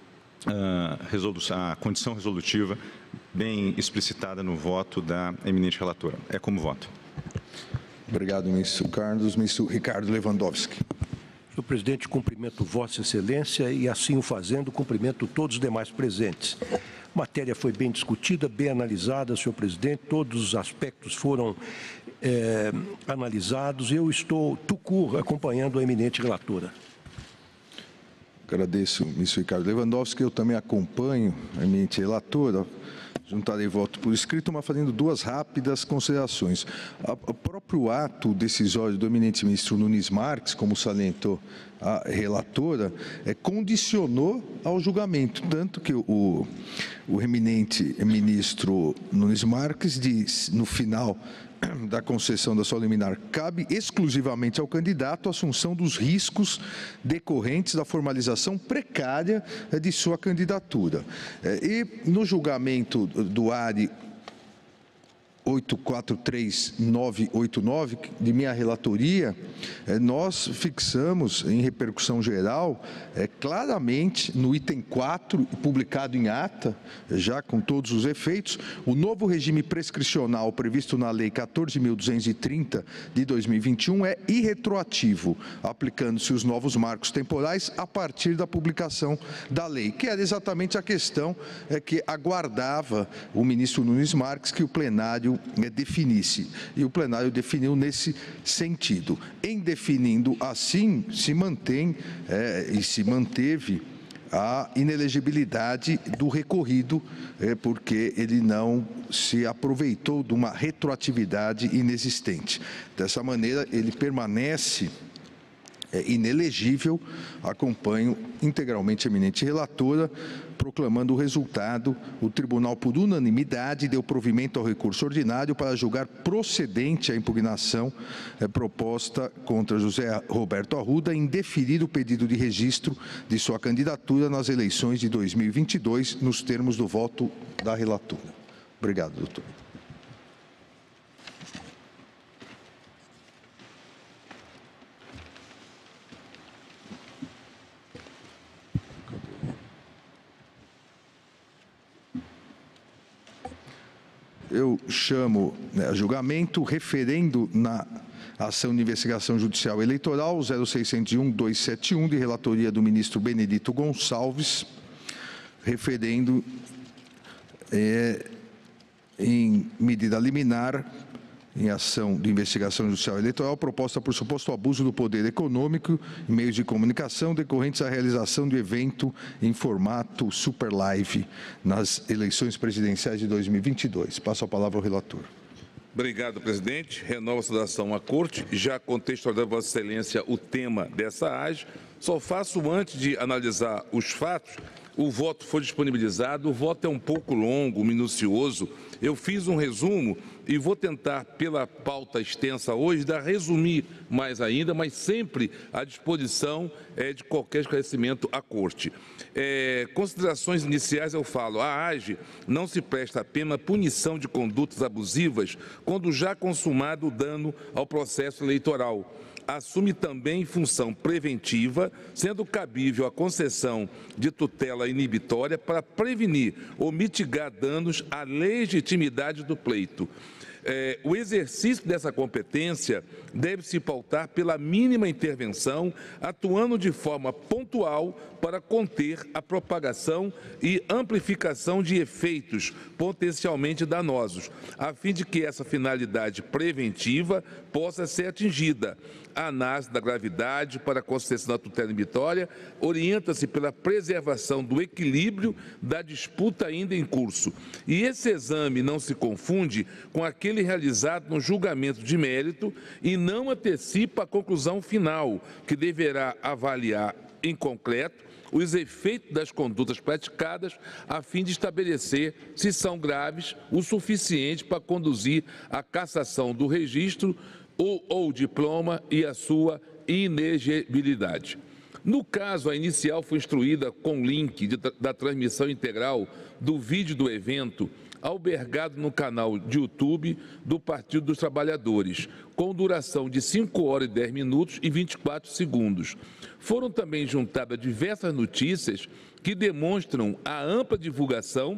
condição resolutiva bem explicitada no voto da eminente relatora. É como voto. Obrigado, ministro Carlos. Ministro Ricardo Lewandowski. Senhor presidente, cumprimento Vossa Excelência e, assim o fazendo, cumprimento todos os demais presentes. A matéria foi bem discutida, bem analisada, senhor presidente, todos os aspectos foram analisados. Eu estou, acompanhando a eminente relatora. Agradeço, ministro Ricardo Lewandowski. Eu também acompanho a eminente relatora. Juntarei voto por escrito, mas fazendo duas rápidas considerações. O próprio ato decisório do eminente ministro Nunes Marques, como salientou a relatora, condicionou ao julgamento, tanto que o eminente ministro Nunes Marques diz, no final da concessão da sua liminar, cabe exclusivamente ao candidato a assunção dos riscos decorrentes da formalização precária de sua candidatura. E no julgamento do ARI 843989, de minha relatoria, nós fixamos em repercussão geral, claramente no item 4, publicado em ata, já com todos os efeitos, o novo regime prescricional previsto na Lei 14.230 de 2021 é irretroativo, aplicando-se os novos marcos temporais a partir da publicação da lei, que era exatamente a questão que aguardava o ministro Nunes Marques que o plenário definisse, e o plenário definiu nesse sentido. Em definindo assim, se mantém e se manteve a inelegibilidade do recorrido, porque ele não se aproveitou de uma retroatividade inexistente. Dessa maneira, ele permanece inelegível. Acompanho integralmente a eminente relatora, proclamando o resultado. O tribunal, por unanimidade, deu provimento ao recurso ordinário para julgar procedente a impugnação proposta contra José Roberto Arruda em deferir o pedido de registro de sua candidatura nas eleições de 2022, nos termos do voto da relatora. Obrigado, doutor. Eu chamo a julgamento referendo na ação de investigação judicial eleitoral 0601-271, de relatoria do ministro Benedito Gonçalves, referendo em medida liminar em ação de investigação judicial eleitoral proposta por suposto abuso do poder econômico em meios de comunicação decorrentes à realização de evento em formato super live nas eleições presidenciais de 2022. Passo a palavra ao relator. Obrigado, presidente. Renovo a saudação à corte. Já contextualizando Vossa Excelência o tema dessa AGE. Só faço, antes de analisar os fatos, o voto foi disponibilizado, o voto é um pouco longo, minucioso. Eu fiz um resumo e vou tentar, pela pauta extensa hoje, resumir mais ainda, mas sempre à disposição de qualquer esclarecimento à Corte. Considerações iniciais eu falo, a AGE não se presta apenas punição de condutas abusivas quando já consumado o dano ao processo eleitoral. Assume também função preventiva, sendo cabível a concessão de tutela inibitória para prevenir ou mitigar danos à legitimidade do pleito. O exercício dessa competência deve se pautar pela mínima intervenção, atuando de forma pontual para conter a propagação e amplificação de efeitos potencialmente danosos, a fim de que essa finalidade preventiva possa ser atingida. A análise da gravidade para a concessão da tutela inibitória orienta-se pela preservação do equilíbrio da disputa ainda em curso. E esse exame não se confunde com aquele realizado no julgamento de mérito e não antecipa a conclusão final, que deverá avaliar em concreto os efeitos das condutas praticadas a fim de estabelecer se são graves o suficiente para conduzir à cassação do registro ou diploma e a sua inegibilidade. No caso, a inicial foi instruída com link da transmissão integral do vídeo do evento albergado no canal de YouTube do Partido dos Trabalhadores, com duração de 5 horas e 10 minutos e 24 segundos. Foram também juntadas diversas notícias que demonstram a ampla divulgação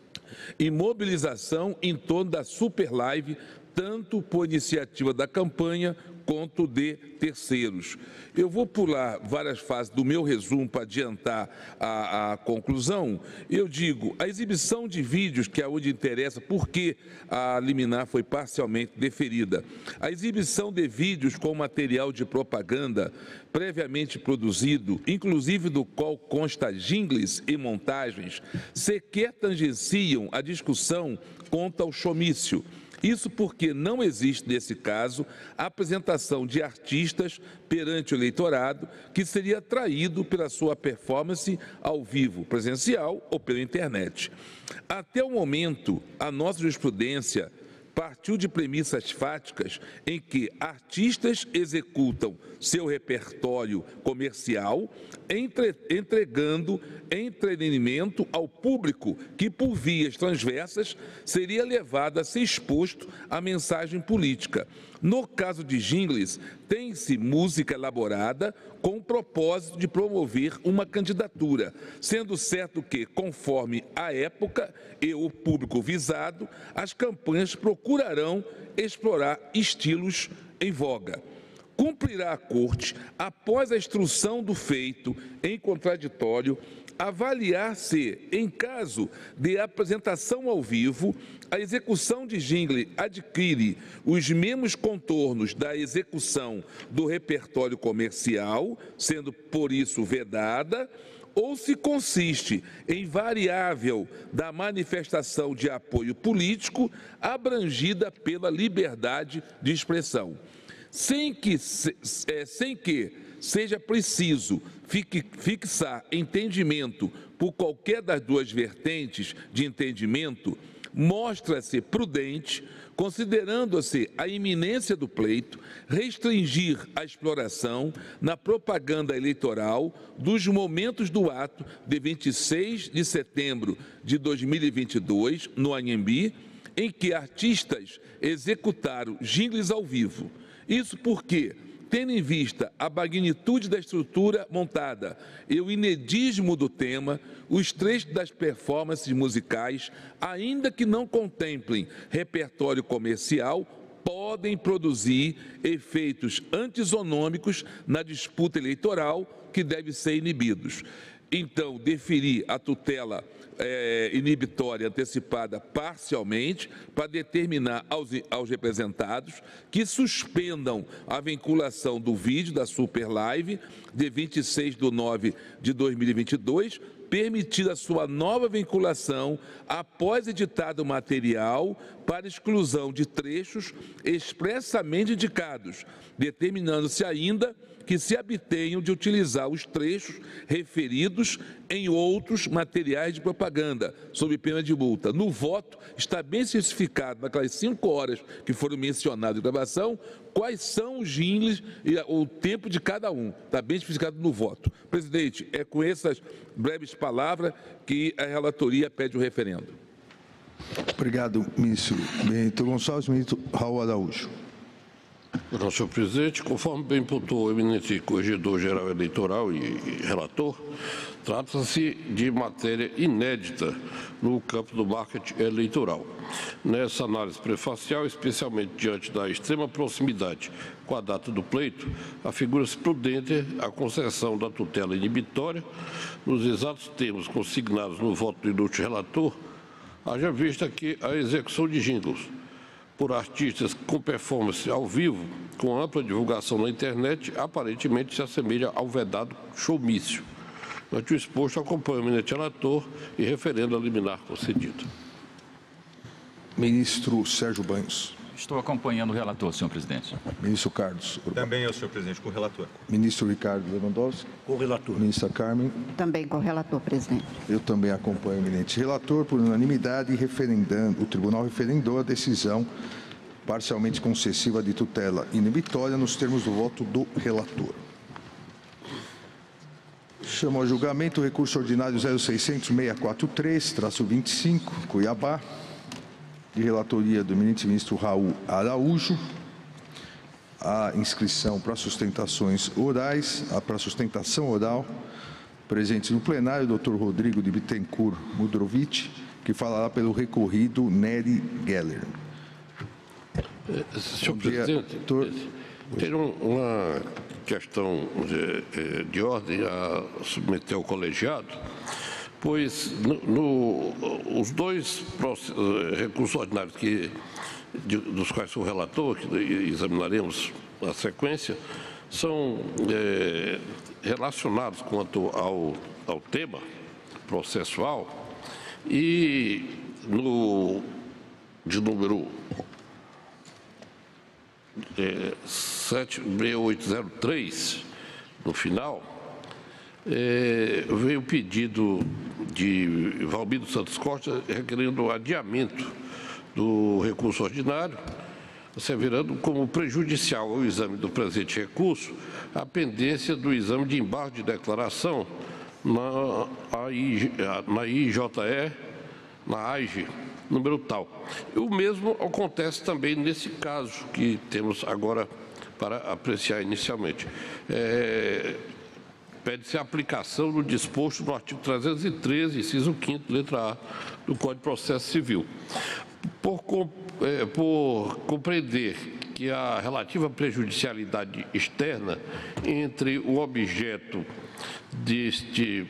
e mobilização em torno da Super Live, tanto por iniciativa da campanha quanto de terceiros. Eu vou pular várias fases do meu resumo para adiantar a conclusão. Eu digo, a exibição de vídeos, que é onde interessa, porque a liminar foi parcialmente deferida. A exibição de vídeos com material de propaganda previamente produzido, inclusive do qual consta jingles e montagens, sequer tangenciam a discussão quanto ao showmício. Isso porque não existe, nesse caso, a apresentação de artistas perante o eleitorado que seria atraído pela sua performance ao vivo, presencial ou pela internet. Até o momento, a nossa jurisprudência partiu de premissas fáticas em que artistas executam seu repertório comercial, entregando entretenimento ao público que, por vias transversas, seria levado a ser exposto à mensagem política. No caso de jingles, tem-se música elaborada com o propósito de promover uma candidatura, sendo certo que, conforme a época e o público visado, as campanhas procurarão explorar estilos em voga. Cumprirá a Corte, após a instrução do feito em contraditório, avaliar se, em caso de apresentação ao vivo, a execução de jingle adquire os mesmos contornos da execução do repertório comercial, sendo por isso vedada, ou se consiste em variável da manifestação de apoio político abrangida pela liberdade de expressão. Sem que seja preciso fixar entendimento por qualquer das duas vertentes de entendimento, mostra-se prudente, considerando-se a iminência do pleito, restringir a exploração na propaganda eleitoral dos momentos do ato de 26 de setembro de 2022, no Anhembi, em que artistas executaram jingles ao vivo. Isso porque, tendo em vista a magnitude da estrutura montada e o inedismo do tema, os trechos das performances musicais, ainda que não contemplem repertório comercial, podem produzir efeitos antisonômicos na disputa eleitoral que devem ser inibidos. Então, deferir a tutela inibitória antecipada parcialmente para determinar aos representados que suspendam a vinculação do vídeo da Super Live de 26/9/2022, permitida a sua nova vinculação após editado o material para exclusão de trechos expressamente indicados, determinando-se ainda que se abstenham de utilizar os trechos referidos em outros materiais de propaganda, sob pena de multa. No voto, está bem especificado, naquelas 5 horas que foram mencionadas em gravação, quais são os jingles e o tempo de cada um. Está bem especificado no voto. Presidente, é com essas breves palavras que a relatoria pede o referendo. Obrigado, ministro Bento Gonçalves. Ministro Raul Araújo. Não, senhor presidente, conforme bem pontuou o eminente corregedor-geral eleitoral e relator, trata-se de matéria inédita no campo do marketing eleitoral. Nessa análise prefacial, especialmente diante da extrema proximidade com a data do pleito, afigura-se prudente a concessão da tutela inibitória nos exatos termos consignados no voto do ilustre relator, haja vista que a execução de jingles por artistas com performance ao vivo, com ampla divulgação na internet, aparentemente se assemelha ao vedado showmício. Ante o exposto, acompanho o eminente relator e referendo a liminar concedido. Ministro Sérgio Banhos. Estou acompanhando o relator, senhor presidente. Ministro Carlos Urbano. Também eu, senhor presidente, com o relator. Ministro Ricardo Lewandowski. Com o relator. Ministra Carmen. Também com o relator, presidente. Eu também acompanho o eminente relator por unanimidade e referendando, o tribunal referendou a decisão parcialmente concessiva de tutela inibitória nos termos do voto do relator. Chamo ao julgamento o recurso ordinário 0600-643-25, Cuiabá, de relatoria do eminente ministro Raul Araújo. A inscrição para sustentações orais, para sustentação oral, presente no plenário, o Dr. Rodrigo de Bittencourt Mudrovich, que falará pelo recorrido Nery Geller. Senhor presidente, tem uma questão de ordem a submeter ao colegiado, pois os dois recursos ordinários dos quais sou relator, que examinaremos a sequência, são relacionados quanto ao tema processual e de número 76803, no final, veio o pedido de Valmiro Santos Costa requerendo o adiamento do recurso ordinário, asseverando como prejudicial ao exame do presente recurso a pendência do exame de embargo de declaração na AIGE, número tal. O mesmo acontece também nesse caso que temos agora para apreciar inicialmente. Pede-se a aplicação do disposto no artigo 313, inciso 5º, letra A, do Código de Processo Civil. Por compreender que a relativa prejudicialidade externa entre o objeto deste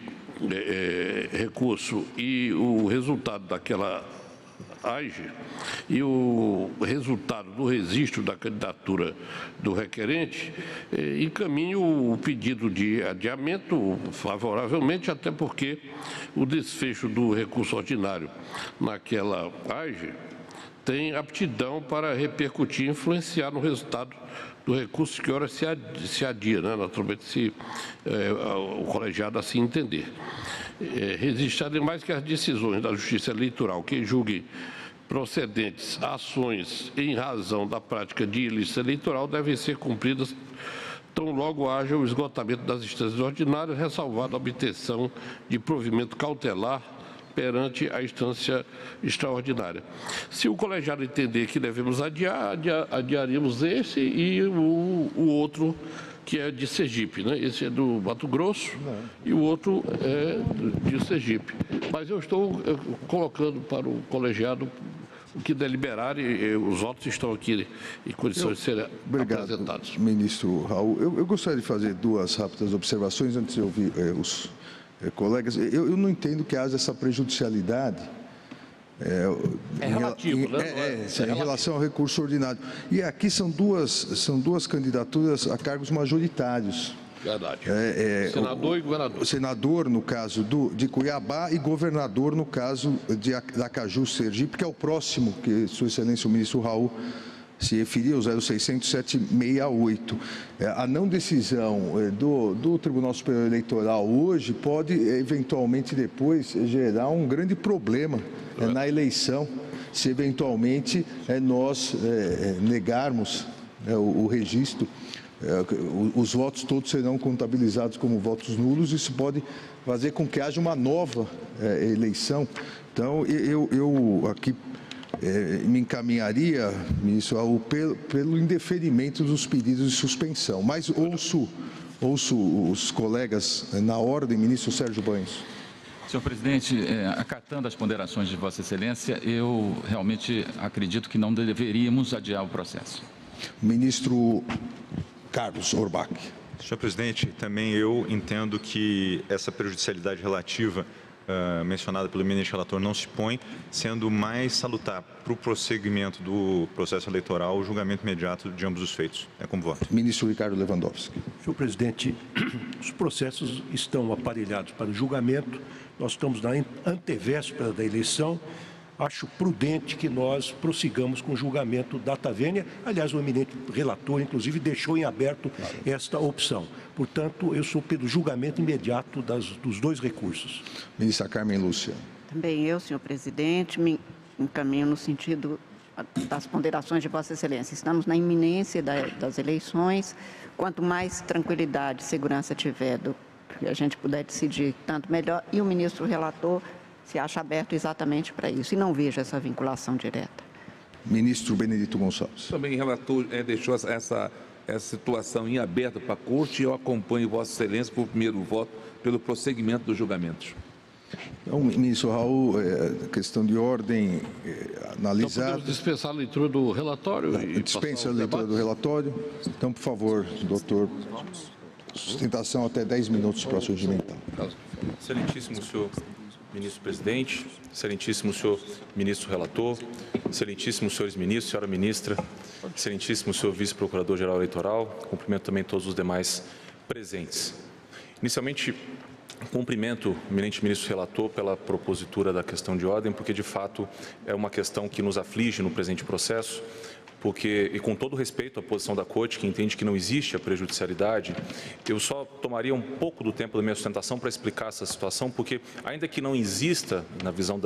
recurso e o resultado daquela AIGE e o resultado do registro da candidatura do requerente, encaminho o pedido de adiamento favoravelmente, até porque o desfecho do recurso ordinário naquela AIGE tem aptidão para repercutir e influenciar no resultado do recurso que ora se adia, né? Naturalmente, se o colegiado assim entender. Resiste, ademais, que as decisões da Justiça Eleitoral que julguem procedentes ações em razão da prática de ilícito eleitoral devem ser cumpridas tão logo haja o esgotamento das instâncias ordinárias, ressalvada a obtenção de provimento cautelar perante a instância extraordinária. Se o colegiado entender que devemos adiar, adiaríamos esse e o outro, que é de Sergipe, né? Esse é do Mato Grosso e o outro é de Sergipe. Mas eu estou colocando para o colegiado o que deliberar e os votos estão aqui em condições de serem apresentados. Obrigado, ministro Raul. Eu gostaria de fazer duas rápidas observações antes de ouvir os colegas. Eu não entendo que haja essa prejudicialidade. Relativo, né? Em relação ao recurso ordinário. E aqui são duas candidaturas a cargos majoritários. Verdade. Senador e governador. O senador, no caso de Cuiabá, e governador, no caso de Aracaju, Sergipe, que é o próximo que Sua Excelência o ministro Raul se referiu, 0600-768. A não decisão do Tribunal Superior Eleitoral hoje pode, eventualmente, depois gerar um grande problema na eleição, se eventualmente nós negarmos o registro. Os votos todos serão contabilizados como votos nulos, isso pode fazer com que haja uma nova eleição. Então, eu aqui me encaminharia, ministro, pelo indeferimento dos pedidos de suspensão. Mas ouço os colegas na ordem, ministro Sérgio Banhos. Senhor presidente, acatando as ponderações de Vossa Excelência, eu realmente acredito que não deveríamos adiar o processo. Ministro Carlos Orbach. Senhor presidente, também eu entendo que essa prejudicialidade relativa mencionada pelo eminente relator não se põe, sendo mais salutar para o prosseguimento do processo eleitoral o julgamento imediato de ambos os feitos. É como voto. Ministro Ricardo Lewandowski. Senhor presidente, os processos estão aparelhados para o julgamento. Nós estamos na antevéspera da eleição. Acho prudente que nós prossigamos com o julgamento data vênia. Aliás, o eminente relator, inclusive, deixou em aberto esta opção. Portanto, eu sou pelo julgamento imediato dos dois recursos. Ministra Carmen Lúcia. Também eu, senhor presidente, me encaminho no sentido das ponderações de Vossa Excelência. Estamos na iminência das eleições. Quanto mais tranquilidade e segurança tiver do que a gente puder decidir, tanto melhor. E o ministro relator se acha aberto exatamente para isso e não vejo essa vinculação direta. Ministro Benedito Gonçalves. Também o relator deixou essa situação em aberto para a Corte e eu acompanho Vossa Excelência por primeiro voto pelo prosseguimento dos julgamentos. Então, ministro Raul, questão de ordem analisada. Então, podemos dispensar a leitura do relatório? Dispensa a leitura do relatório. Então, por favor, doutor, sustentação até 10 minutos para o surgimento. Excelentíssimo senhor ministro presidente, excelentíssimo senhor ministro relator, excelentíssimos senhores ministros, senhora ministra, excelentíssimo senhor vice-procurador-geral eleitoral, cumprimento também todos os demais presentes. Inicialmente, cumprimento o eminente ministro relator pela propositura da questão de ordem, porque de fato é uma questão que nos aflige no presente processo, porque, e com todo respeito à posição da Corte, que entende que não existe a prejudicialidade, eu só tomaria um pouco do tempo da minha sustentação para explicar essa situação, porque ainda que não exista, na visão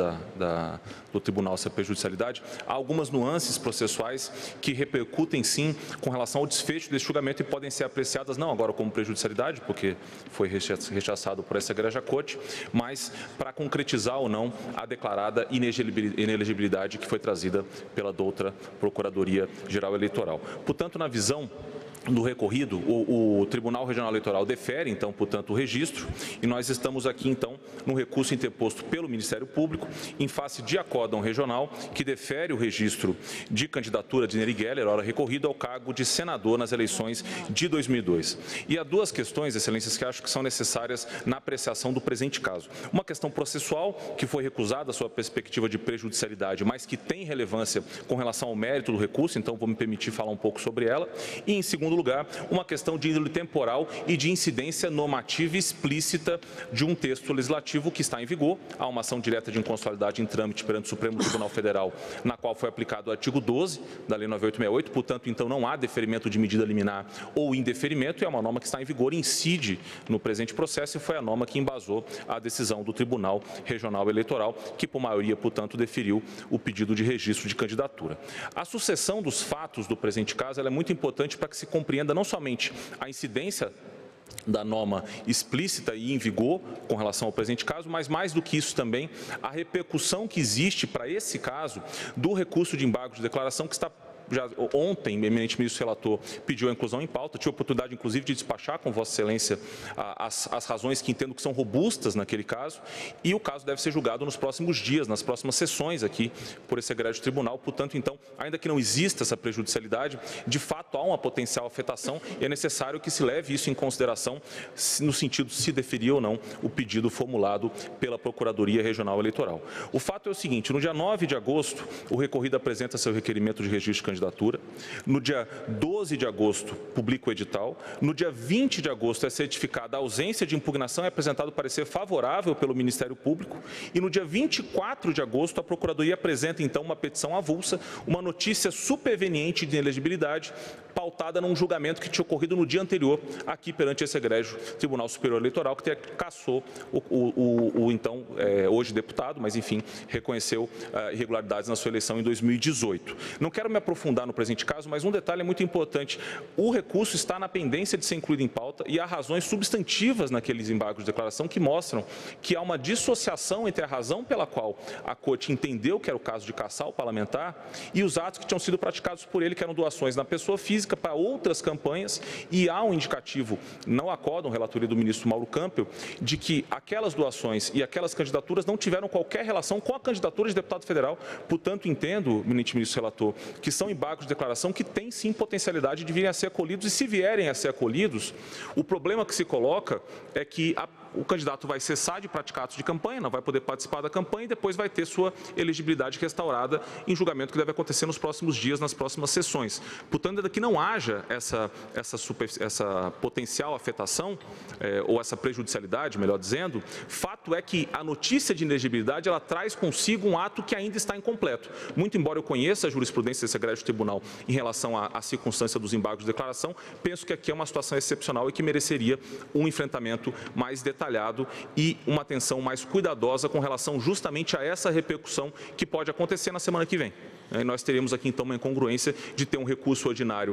do Tribunal, essa prejudicialidade, há algumas nuances processuais que repercutem, sim, com relação ao desfecho desse julgamento e podem ser apreciadas, não agora como prejudicialidade, porque foi rechaçado por essa egrégia Corte, mas para concretizar ou não a declarada inelegibilidade que foi trazida pela doutra Procuradoria-Geral Eleitoral. Portanto, na visão do recorrido, o Tribunal Regional Eleitoral defere, então, portanto, o registro, e nós estamos aqui, então, no recurso interposto pelo Ministério Público, em face de acórdão regional, que defere o registro de candidatura de Nery Geller, ora recorrido ao cargo de senador nas eleições de 2002. E há duas questões, excelências, que acho que são necessárias na apreciação do presente caso. Uma questão processual, que foi recusada a sua perspectiva de prejudicialidade, mas que tem relevância com relação ao mérito do recurso, então vou me permitir falar um pouco sobre ela. E, em segundo lugar, uma questão de índole temporal e de incidência normativa explícita de um texto legislativo que está em vigor. Há uma ação direta de inconstitucionalidade em trâmite perante o Supremo Tribunal Federal, na qual foi aplicado o artigo 12 da Lei 9868, portanto, então, não há deferimento de medida liminar ou indeferimento, e é uma norma que está em vigor e incide no presente processo, e foi a norma que embasou a decisão do Tribunal Regional Eleitoral, que, por maioria, portanto, deferiu o pedido de registro de candidatura. A sucessão dos fatos do presente caso ela é muito importante para que se compreenda não somente a incidência da norma explícita e em vigor com relação ao presente caso, mas mais do que isso também, a repercussão que existe para esse caso do recurso de embargo de declaração que está já ontem, o eminente ministro relator pediu a inclusão em pauta, tive a oportunidade, inclusive, de despachar com Vossa Excelência as razões que entendo que são robustas naquele caso, e o caso deve ser julgado nos próximos dias, nas próximas sessões aqui, por esse egrégio tribunal. Portanto, então, ainda que não exista essa prejudicialidade, de fato há uma potencial afetação e é necessário que se leve isso em consideração no sentido de se deferir ou não o pedido formulado pela Procuradoria Regional Eleitoral. O fato é o seguinte: no dia 9 de agosto, o recorrido apresenta seu requerimento de registro de candidatura. No dia 12 de agosto, publica o edital. No dia 20 de agosto, é certificada a ausência de impugnação e apresentado parecer favorável pelo Ministério Público. E no dia 24 de agosto, a Procuradoria apresenta, então, uma petição avulsa, uma notícia superveniente de inelegibilidade, pautada num julgamento que tinha ocorrido no dia anterior, aqui perante esse egrégio Tribunal Superior Eleitoral, que cassou então, hoje deputado, mas, enfim, reconheceu irregularidades na sua eleição em 2018. Não quero me aprofundar no presente caso, mas um detalhe é muito importante: o recurso está na pendência de ser incluído em pauta e há razões substantivas naqueles embargos de declaração que mostram que há uma dissociação entre a razão pela qual a Corte entendeu que era o caso de cassar o parlamentar e os atos que tinham sido praticados por ele, que eram doações na pessoa física para outras campanhas, e há um indicativo, não acórdão, relatoria do ministro Mauro Campbell, de que aquelas doações e aquelas candidaturas não tiveram qualquer relação com a candidatura de deputado federal. Portanto, entendo, eminente ministro relator, que são embargos de declaração que têm, sim, potencialidade de virem a ser acolhidos, e se vierem a ser acolhidos, o problema que se coloca é que o candidato vai cessar de praticar atos de campanha, não vai poder participar da campanha e depois vai ter sua elegibilidade restaurada em julgamento que deve acontecer nos próximos dias, nas próximas sessões. Portanto, ainda que não haja essa potencial afetação, ou essa prejudicialidade, melhor dizendo, fato é que a notícia de inelegibilidade ela traz consigo um ato que ainda está incompleto. Muito embora eu conheça a jurisprudência desse egrégio tribunal em relação à circunstância dos embargos de declaração, penso que aqui é uma situação excepcional e que mereceria um enfrentamento mais detalhado e uma atenção mais cuidadosa com relação justamente a essa repercussão que pode acontecer na semana que vem. E nós teremos aqui, então, uma incongruência de ter um recurso ordinário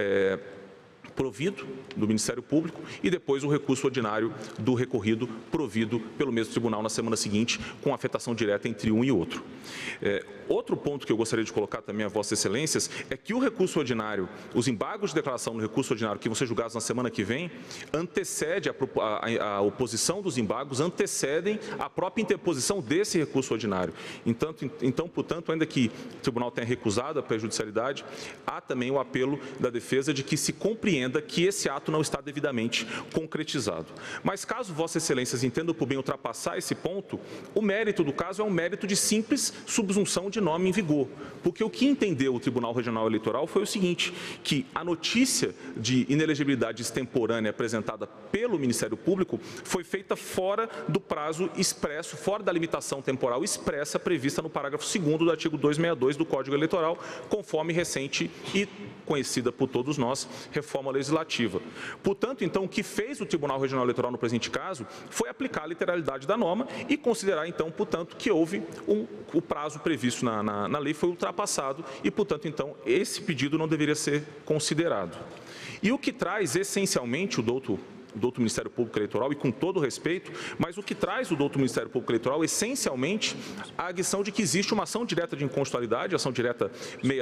provido do Ministério Público e depois o recurso ordinário do recorrido provido pelo mesmo tribunal na semana seguinte, com afetação direta entre um e outro. Outro ponto que eu gostaria de colocar também a Vossas Excelências é que o recurso ordinário, os embargos de declaração no recurso ordinário que vão ser julgados na semana que vem, antecede a oposição dos embargos, antecedem a própria interposição desse recurso ordinário. Então, portanto, ainda que o tribunal tenha recusado a prejudicialidade, há também o apelo da defesa de que se compreenda entenda que esse ato não está devidamente concretizado. Mas caso Vossas Excelências entendam por bem ultrapassar esse ponto, o mérito do caso é um mérito de simples subsunção de nome em vigor. Porque o que entendeu o Tribunal Regional Eleitoral foi o seguinte, que a notícia de inelegibilidade extemporânea apresentada pelo Ministério Público foi feita fora do prazo expresso, fora da limitação temporal expressa prevista no parágrafo 2º do artigo 262 do Código Eleitoral, conforme recente e conhecida por todos nós, reforma legislativa. Portanto, então, o que fez o Tribunal Regional Eleitoral no presente caso foi aplicar a literalidade da norma e considerar, então, portanto, que houve o prazo previsto na lei foi ultrapassado e, portanto, então, esse pedido não deveria ser considerado. E o que traz, essencialmente, o douto Ministério Público Eleitoral, e com todo o respeito, mas o que traz o douto Ministério Público Eleitoral, essencialmente, a arguição de que existe uma ação direta de inconstitucionalidade, ação direta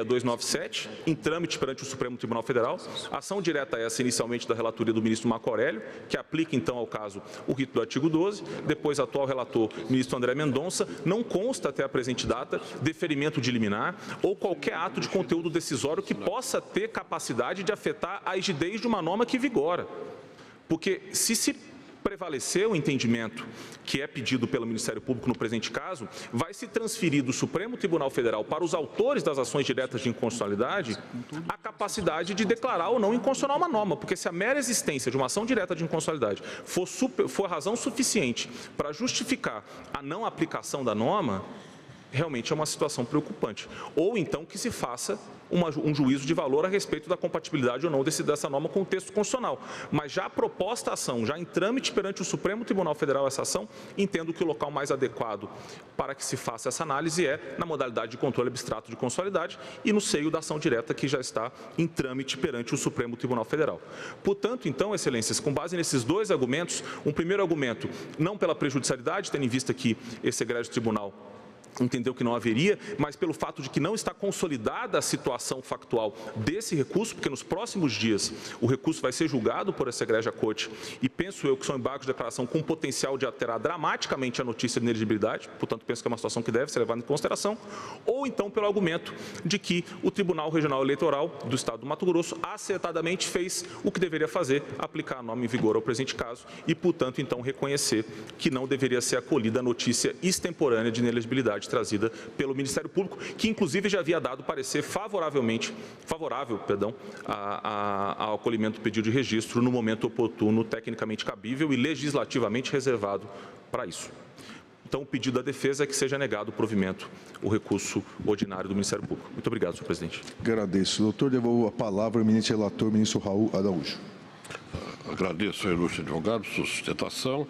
6297, em trâmite perante o Supremo Tribunal Federal. A ação direta essa, inicialmente, da relatoria do ministro Marco Aurélio, que aplica, então, ao caso, o rito do artigo 12, depois, atual relator, ministro André Mendonça, não consta, até a presente data, deferimento de liminar ou qualquer ato de conteúdo decisório que possa ter capacidade de afetar a rigidez de uma norma que vigora. Porque se prevalecer o entendimento que é pedido pelo Ministério Público no presente caso, vai se transferir do Supremo Tribunal Federal para os autores das ações diretas de inconstitucionalidade a capacidade de declarar ou não inconstitucional uma norma, porque se a mera existência de uma ação direta de inconstitucionalidade for razão suficiente para justificar a não aplicação da norma, realmente é uma situação preocupante. Ou então que se faça um juízo de valor a respeito da compatibilidade ou não dessa norma com o texto constitucional. Mas já a proposta ação, já em trâmite perante o Supremo Tribunal Federal essa ação, entendo que o local mais adequado para que se faça essa análise é na modalidade de controle abstrato de constitucionalidade e no seio da ação direta que já está em trâmite perante o Supremo Tribunal Federal. Portanto, então, Excelências, com base nesses dois argumentos, um primeiro argumento, não pela prejudicialidade, tendo em vista que esse egrégio tribunal entendeu que não haveria, mas pelo fato de que não está consolidada a situação factual desse recurso, porque nos próximos dias o recurso vai ser julgado por essa egrégia corte e penso eu que são embargos de declaração com potencial de alterar dramaticamente a notícia de inelegibilidade, portanto penso que é uma situação que deve ser levada em consideração, ou então pelo argumento de que o Tribunal Regional Eleitoral do Estado do Mato Grosso acertadamente fez o que deveria fazer, aplicar a norma em vigor ao presente caso e, portanto, então reconhecer que não deveria ser acolhida a notícia extemporânea de inelegibilidade trazida pelo Ministério Público, que inclusive já havia dado parecer favorável ao acolhimento do pedido de registro no momento oportuno, tecnicamente cabível e legislativamente reservado para isso. Então, o pedido da defesa é que seja negado o provimento, o recurso ordinário do Ministério Público. Muito obrigado, senhor presidente. Agradeço. Doutor, devolvo a palavra ao ministro relator, ministro Raul Araújo. Agradeço ao ilustre advogado sua sustentação.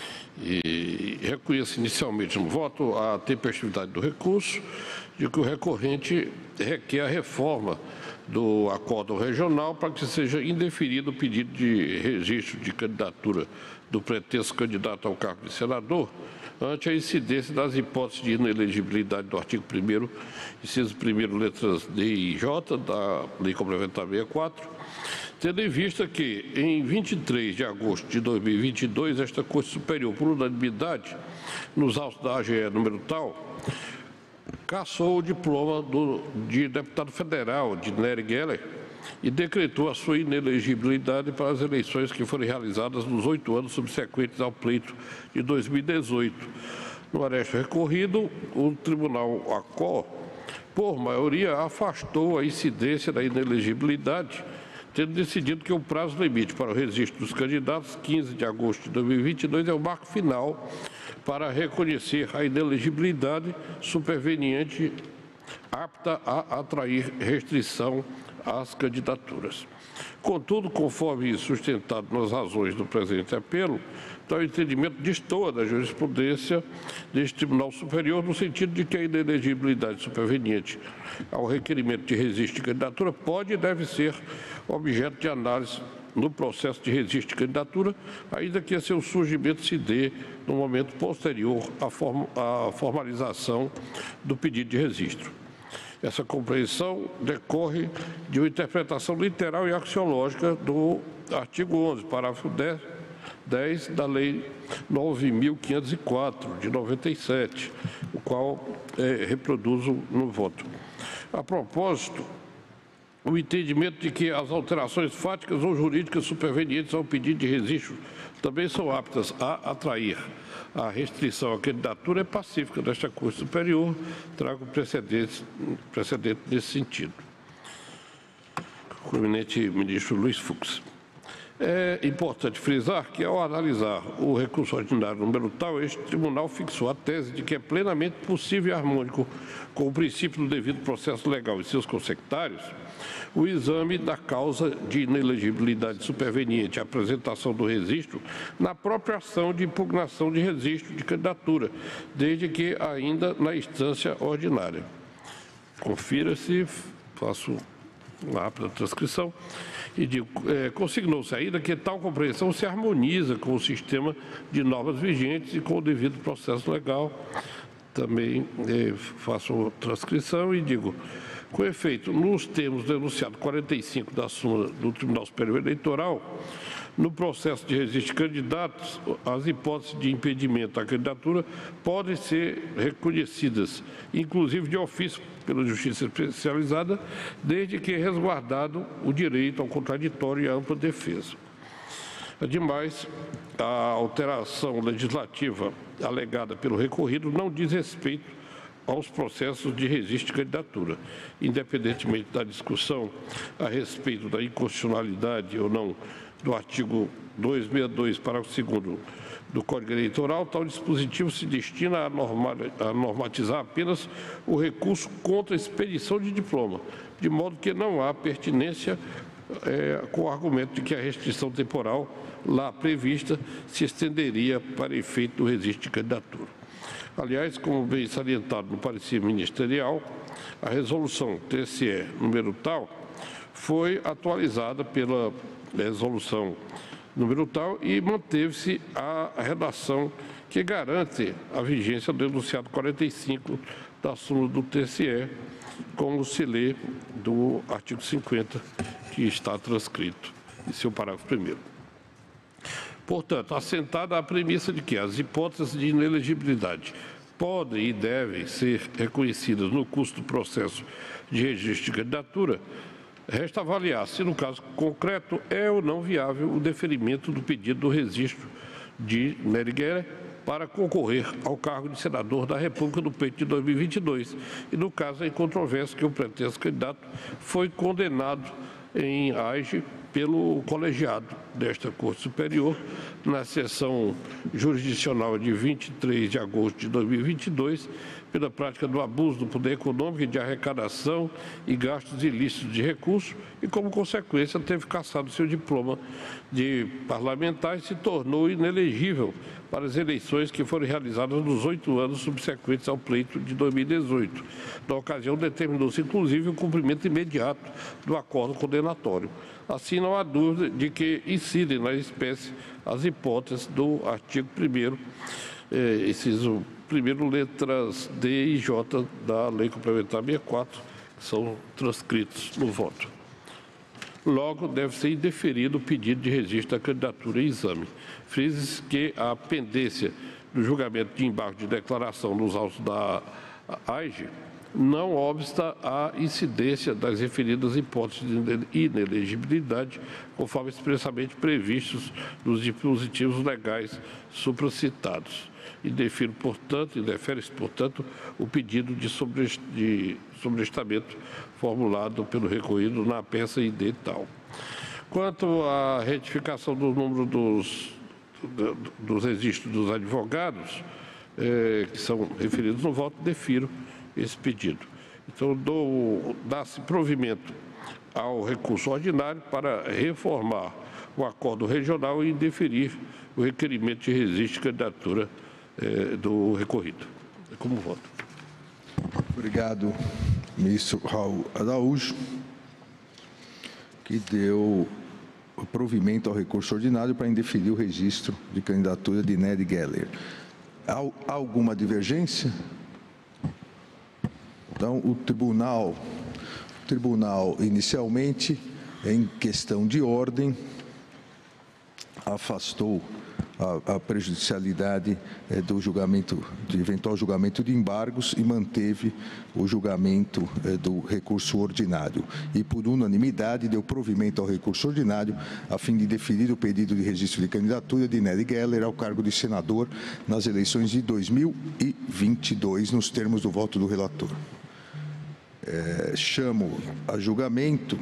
E reconheço inicialmente no voto a tempestividade do recurso, de que o recorrente requer a reforma do acórdão regional para que seja indeferido o pedido de registro de candidatura do pretenso candidato ao cargo de senador, ante a incidência das hipóteses de inelegibilidade do artigo 1º, inciso 1º, letras D e J, da Lei Complementar 64, tendo em vista que, em 23 de agosto de 2022, esta Corte Superior, por unanimidade, nos autos da AGE número tal, cassou o diploma de deputado federal, de Nery Geller, e decretou a sua inelegibilidade para as eleições que foram realizadas nos 8 anos subsequentes ao pleito de 2018. No aresto recorrido, o Tribunal ACO, por maioria, afastou a incidência da inelegibilidade, tendo decidido que o prazo limite para o registro dos candidatos, 15 de agosto de 2022, é o marco final para reconhecer a inelegibilidade superveniente apta a atrair restrição às candidaturas. Contudo, conforme sustentado nas razões do presente apelo, tal entendimento destoa da jurisprudência deste Tribunal Superior, no sentido de que a inelegibilidade superveniente ao requerimento de registro de candidatura pode e deve ser objeto de análise no processo de registro de candidatura, ainda que seu surgimento se dê no momento posterior à formalização do pedido de registro. Essa compreensão decorre de uma interpretação literal e axiológica do artigo 11, parágrafo 10 da Lei 9.504, de 97, o qual reproduzo no voto. A propósito, o entendimento de que as alterações fáticas ou jurídicas supervenientes ao pedido de registro também são aptas a atrair a restrição à candidatura é pacífica desta Corte Superior, trago precedente nesse sentido. O eminente ministro Luiz Fux. É importante frisar que, ao analisar o recurso ordinário número tal, este tribunal fixou a tese de que é plenamente possível e harmônico com o princípio do devido processo legal e seus consectários o exame da causa de inelegibilidade superveniente à apresentação do registro na própria ação de impugnação de registro de candidatura, desde que ainda na instância ordinária. Confira-se, faço uma rápida transcrição, e digo, consignou-se ainda que tal compreensão se harmoniza com o sistema de normas vigentes e com o devido processo legal. Também faço transcrição e digo, com efeito, nos termos do enunciado 45 da súmula do Tribunal Superior Eleitoral, no processo de registro de candidatos, as hipóteses de impedimento à candidatura podem ser reconhecidas, inclusive de ofício pela Justiça Especializada, desde que resguardado o direito ao contraditório e à ampla defesa. Ademais, a alteração legislativa alegada pelo recorrido não diz respeito aos processos de registro de candidatura, independentemente da discussão a respeito da inconstitucionalidade ou não do artigo 262, parágrafo 2º do Código Eleitoral, tal dispositivo se destina a normatizar apenas o recurso contra a expedição de diploma, de modo que não há pertinência com o argumento de que a restrição temporal lá prevista se estenderia para efeito do registro de candidatura. Aliás, como bem salientado no parecer ministerial, a resolução TSE número tal foi atualizada pela resolução número tal e manteve-se a redação que garante a vigência do enunciado 45 da súmula do TSE, como se lê do artigo 50, que está transcrito em seu parágrafo 1º. Portanto, assentada a premissa de que as hipóteses de inelegibilidade podem e devem ser reconhecidas no curso do processo de registro de candidatura, resta avaliar se, no caso concreto, é ou não viável o deferimento do pedido do registro de Nery Geller para concorrer ao cargo de senador da República no pleito de 2022. E, no caso, é incontroverso que o pretenso candidato foi condenado em AIGE pelo colegiado desta Corte Superior, na sessão jurisdicional de 23 de agosto de 2022, pela prática do abuso do poder econômico e de arrecadação e gastos ilícitos de recursos e, como consequência, teve cassado seu diploma de parlamentar e se tornou inelegível para as eleições que foram realizadas nos 8 anos subsequentes ao pleito de 2018. Na ocasião, determinou-se, inclusive, o cumprimento imediato do acordo condenatório. Assim, não há dúvida de que incidem na espécie as hipóteses do artigo 1º, inciso 1º, letras D e J da Lei Complementar 64, que são transcritos no voto. Logo, deve ser indeferido o pedido de registro da candidatura e exame. Frise que a pendência do julgamento de embargo de declaração nos autos da AIGE não obsta à incidência das referidas hipóteses de inelegibilidade, conforme expressamente previstos nos dispositivos legais supracitados. Indefere-se, portanto, o pedido de sobrestamento formulado pelo recorrido na peça ID tal. Quanto à retificação do número dos registros dos advogados, que são referidos no voto, defiro esse pedido. Então, dá-se provimento ao recurso ordinário para reformar o acordo regional e indeferir o requerimento de registro de candidatura do recorrido. Como voto. Obrigado, ministro Raul Araújo, que deu o provimento ao recurso ordinário para indeferir o registro de candidatura de Nery Geller. Há alguma divergência? Então, o tribunal inicialmente, em questão de ordem, afastou a prejudicialidade do julgamento, de eventual julgamento de embargos, e manteve o julgamento do recurso ordinário. E, por unanimidade, deu provimento ao recurso ordinário a fim de deferir o pedido de registro de candidatura de Nery Geller ao cargo de senador nas eleições de 2022, nos termos do voto do relator. Chamo a julgamento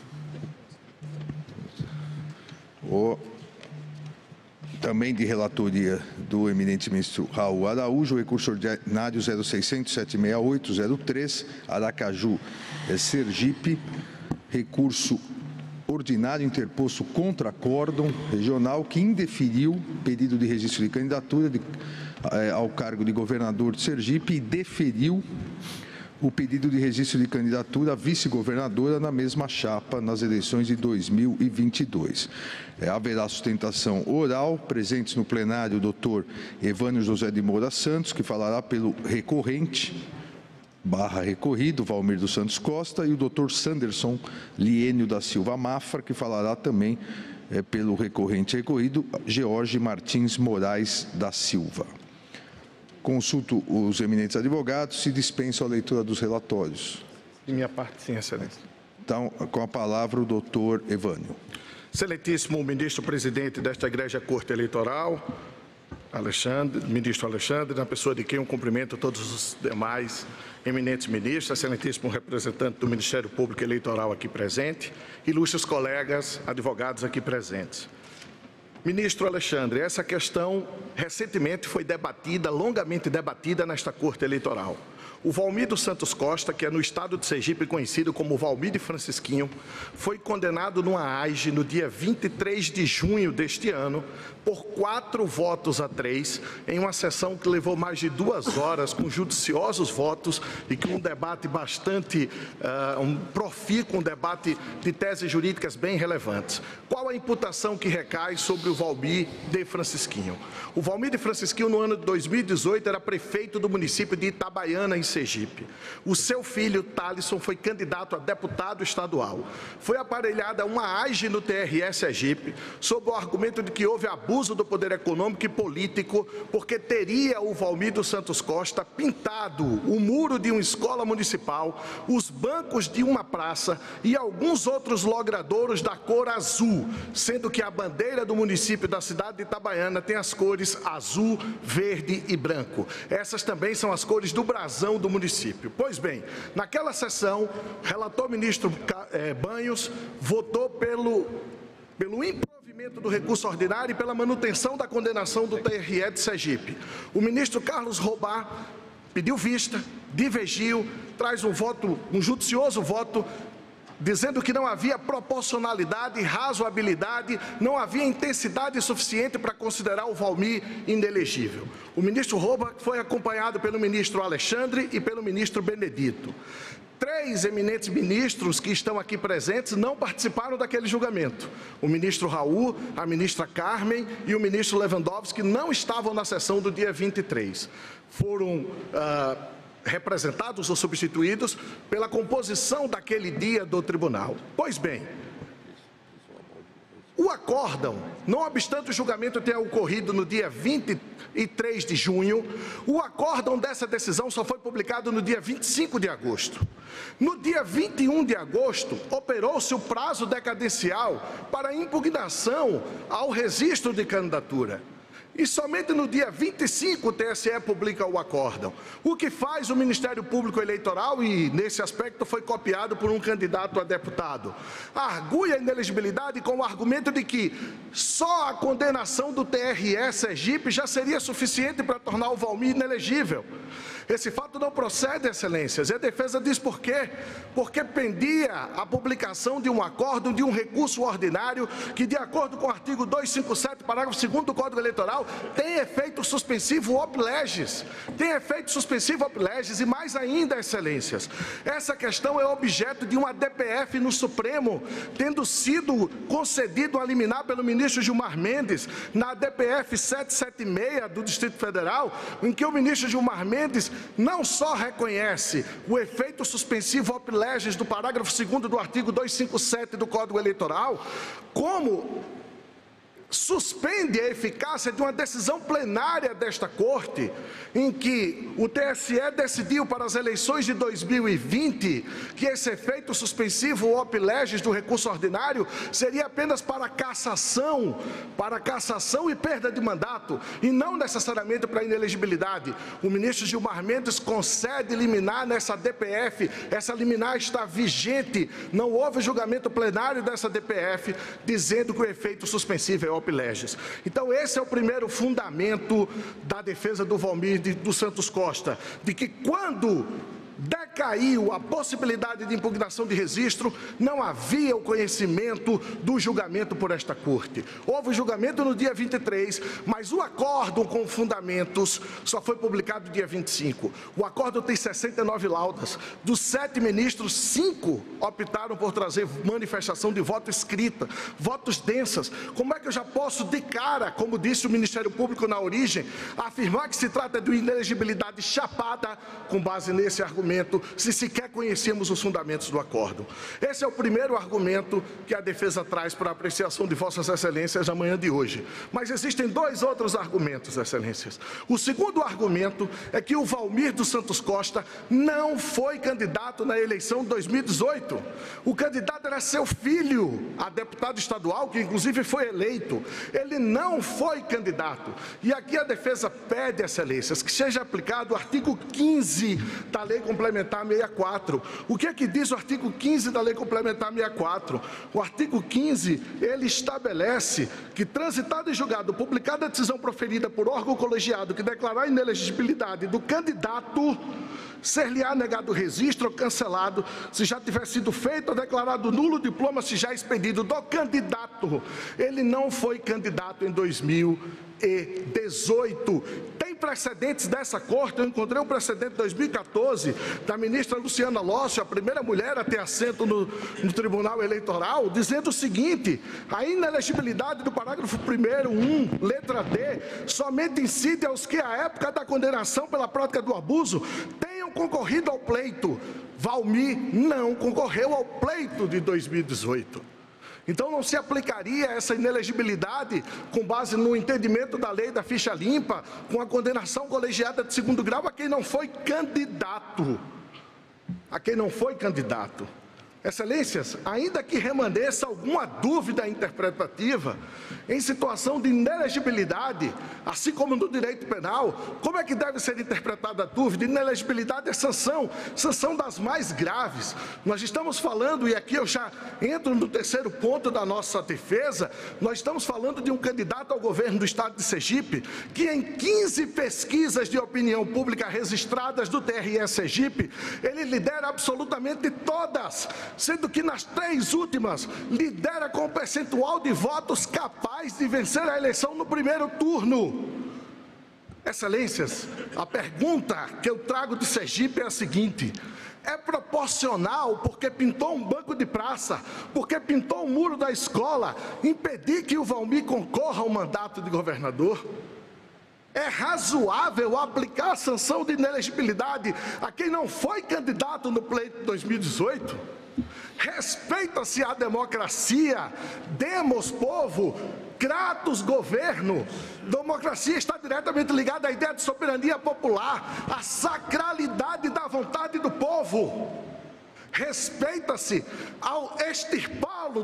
também de relatoria do eminente ministro Raul Araújo, o recurso ordinário 0600-768-03, Aracaju, Sergipe, recurso ordinário interposto contra acórdão regional que indeferiu pedido de registro de candidatura ao cargo de governador de Sergipe e deferiu o pedido de registro de candidatura a vice-governadora na mesma chapa nas eleições de 2022. Haverá sustentação oral, presentes no plenário o doutor Evânio José de Moura Santos, que falará pelo recorrente, recorrido, Valmir dos Santos Costa, e o doutor Sanderson Liênio da Silva Mafra, que falará também pelo recorrido, George Martins Moraes da Silva. Consulto os eminentes advogados, se dispensam a leitura dos relatórios. De minha parte, sim, excelência. Então, com a palavra, o doutor Evânio. Excelentíssimo ministro-presidente desta Egrégia Corte Eleitoral, ministro Alexandre, na pessoa de quem eu cumprimento todos os demais eminentes ministros, excelentíssimo representante do Ministério Público Eleitoral aqui presente, ilustres colegas advogados aqui presentes. Ministro Alexandre, essa questão recentemente foi longamente debatida nesta Corte Eleitoral. O Valmir dos Santos Costa, que é no estado de Sergipe conhecido como Valmir de Francisquinho, foi condenado numa AIGE no dia 23 de junho deste ano por 4-3, em uma sessão que levou mais de 2 horas, com judiciosos votos e com um debate bastante profícuo, um debate de teses jurídicas bem relevantes. Qual a imputação que recai sobre o Valmir de Francisquinho? O Valmir de Francisquinho, no ano de 2018, era prefeito do município de Itabaiana, em Sergipe. O seu filho, Thalisson, foi candidato a deputado estadual. Foi aparelhada uma AIGE no TRE Sergipe, sob o argumento de que houve abuso do poder econômico e político, porque teria o Valmir dos Santos Costa pintado o muro de uma escola municipal, os bancos de uma praça e alguns outros logradouros da cor azul, sendo que a bandeira do município da cidade de Itabaiana tem as cores azul, verde e branco. Essas também são as cores do brasão do município. Pois bem, naquela sessão, o relator ministro Banhos votou pelo improvimento do recurso ordinário e pela manutenção da condenação do TRE de Sergipe. O ministro Carlos Robá pediu vista, divergiu, traz um judicioso voto, dizendo que não havia proporcionalidade, razoabilidade, não havia intensidade suficiente para considerar o Valmir inelegível. O ministro Robá foi acompanhado pelo ministro Alexandre e pelo ministro Benedito. 3 eminentes ministros que estão aqui presentes não participaram daquele julgamento. O ministro Raul, a ministra Carmen e o ministro Lewandowski não estavam na sessão do dia 23. Foram representados ou substituídos pela composição daquele dia do tribunal. Pois bem, o acórdão, não obstante o julgamento ter ocorrido no dia 23 de junho, o acórdão dessa decisão só foi publicado no dia 25 de agosto. No dia 21 de agosto, operou-se o prazo decadencial para impugnação ao registro de candidatura. E somente no dia 25 o TSE publica o acórdão. O que faz o Ministério Público Eleitoral, e nesse aspecto foi copiado por um candidato a deputado, argui a inelegibilidade com o argumento de que só a condenação do TRE Sergipe já seria suficiente para tornar o Valmir inelegível. Esse fato não procede, excelências, e a defesa diz por quê? Porque pendia a publicação de um acórdão, de um recurso ordinário, que de acordo com o artigo 257, parágrafo 2º do Código Eleitoral, tem efeito suspensivo op legis. Tem efeito suspensivo op legis e mais ainda, excelências, essa questão é objeto de uma DPF no Supremo, tendo sido concedido a liminar pelo ministro Gilmar Mendes, na DPF 776 do Distrito Federal, em que o ministro Gilmar Mendes não só reconhece o efeito suspensivo op legis do parágrafo 2º do artigo 257 do Código Eleitoral, como suspende a eficácia de uma decisão plenária desta Corte, em que o TSE decidiu para as eleições de 2020 que esse efeito suspensivo op legis do recurso ordinário seria apenas para cassação e perda de mandato, e não necessariamente para inelegibilidade. O ministro Gilmar Mendes concede liminar nessa DPF, essa liminar está vigente, não houve julgamento plenário dessa DPF dizendo que o efeito suspensivo é op legis. Então esse é o primeiro fundamento da defesa do Valmir dos Santos Costa, de que quando decaiu a possibilidade de impugnação de registro, não havia o conhecimento do julgamento por esta Corte. Houve o julgamento no dia 23, mas o acórdão com fundamentos só foi publicado no dia 25. O acórdão tem 69 laudas. Dos 7 ministros, 5 optaram por trazer manifestação de voto escrita, votos densas. Como é que eu já posso, de cara, como disse o Ministério Público na origem, afirmar que se trata de uma inelegibilidade chapada com base nesse argumento, se sequer conhecemos os fundamentos do acórdão? Esse é o primeiro argumento que a defesa traz para a apreciação de Vossas Excelências na manhã de hoje. Mas existem 2 outros argumentos, Excelências. O segundo argumento é que o Valmir dos Santos Costa não foi candidato na eleição de 2018. O candidato era seu filho, a deputado estadual, que inclusive foi eleito. Ele não foi candidato. E aqui a defesa pede, Excelências, que seja aplicado o artigo 15 da Lei Complementar 64. O que é que diz o artigo 15 da Lei Complementar 64? O artigo 15, ele estabelece que, transitado em julgado, publicada a decisão proferida por órgão colegiado que declarar a inelegibilidade do candidato, ser-lhe-á negado o registro ou cancelado, se já tiver sido feito ou declarado nulo o diploma, se já expedido do candidato. Ele não foi candidato em 2018. Tem precedentes dessa Corte. Eu encontrei um precedente de 2014 da ministra Luciana Lócio, a primeira mulher a ter assento no Tribunal Eleitoral, dizendo o seguinte: a inelegibilidade do parágrafo 1º, letra D, somente incide aos que, à época da condenação pela prática do abuso, tenham concorrido ao pleito. Valmir não concorreu ao pleito de 2018. Então não se aplicaria essa inelegibilidade com base no entendimento da lei da ficha limpa, com a condenação colegiada de 2º grau a quem não foi candidato. Excelências, ainda que remaneça alguma dúvida interpretativa, em situação de inelegibilidade, assim como no direito penal, como é que deve ser interpretada a dúvida? Inelegibilidade é sanção das mais graves. Nós estamos falando, e aqui eu já entro no terceiro ponto da nossa defesa, nós estamos falando de um candidato ao governo do estado de Sergipe, que em 15 pesquisas de opinião pública registradas do TRE Sergipe, ele lidera absolutamente todas, sendo que nas 3 últimas lidera com um percentual de votos capaz de vencer a eleição no primeiro turno. Excelências, a pergunta que eu trago de Sergipe é a seguinte: é proporcional, porque pintou um banco de praça, porque pintou um muro da escola, impedir que o Valmir concorra ao mandato de governador? É razoável aplicar a sanção de inelegibilidade a quem não foi candidato no pleito de 2018? Respeita-se a democracia, demos povo, Kratos governo. Democracia está diretamente ligada à ideia de soberania popular, à sacralidade da vontade do povo. Respeita-se ao extirpá-lo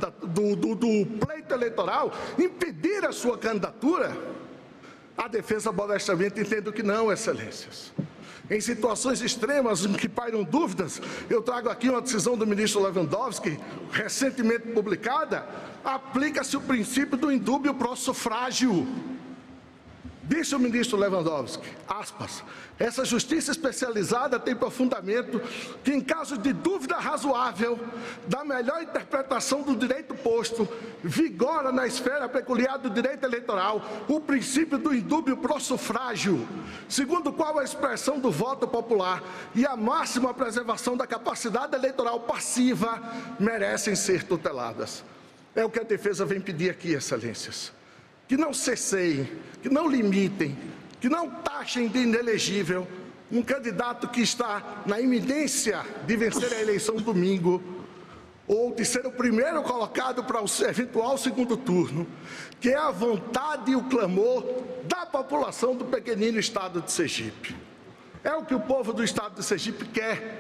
do pleito eleitoral, impedir a sua candidatura? A defesa modestamente entende que não, Excelências. Em situações extremas em que pairam dúvidas, eu trago aqui uma decisão do ministro Lewandowski, recentemente publicada, aplica-se o princípio do indúbio pro sufrágio. Disse o ministro Lewandowski, aspas, essa justiça especializada tem por fundamento que, em caso de dúvida razoável da melhor interpretação do direito posto, vigora na esfera peculiar do direito eleitoral o princípio do indúbio pro sufrágio, segundo o qual a expressão do voto popular e a máxima preservação da capacidade eleitoral passiva merecem ser tuteladas. É o que a defesa vem pedir aqui, Excelências. Que não cesseiem, que não limitem, que não taxem de inelegível um candidato que está na iminência de vencer a eleição domingo, ou de ser o primeiro colocado para o eventual segundo turno, que é a vontade e o clamor da população do pequenino estado de Sergipe. É o que o povo do estado de Sergipe quer.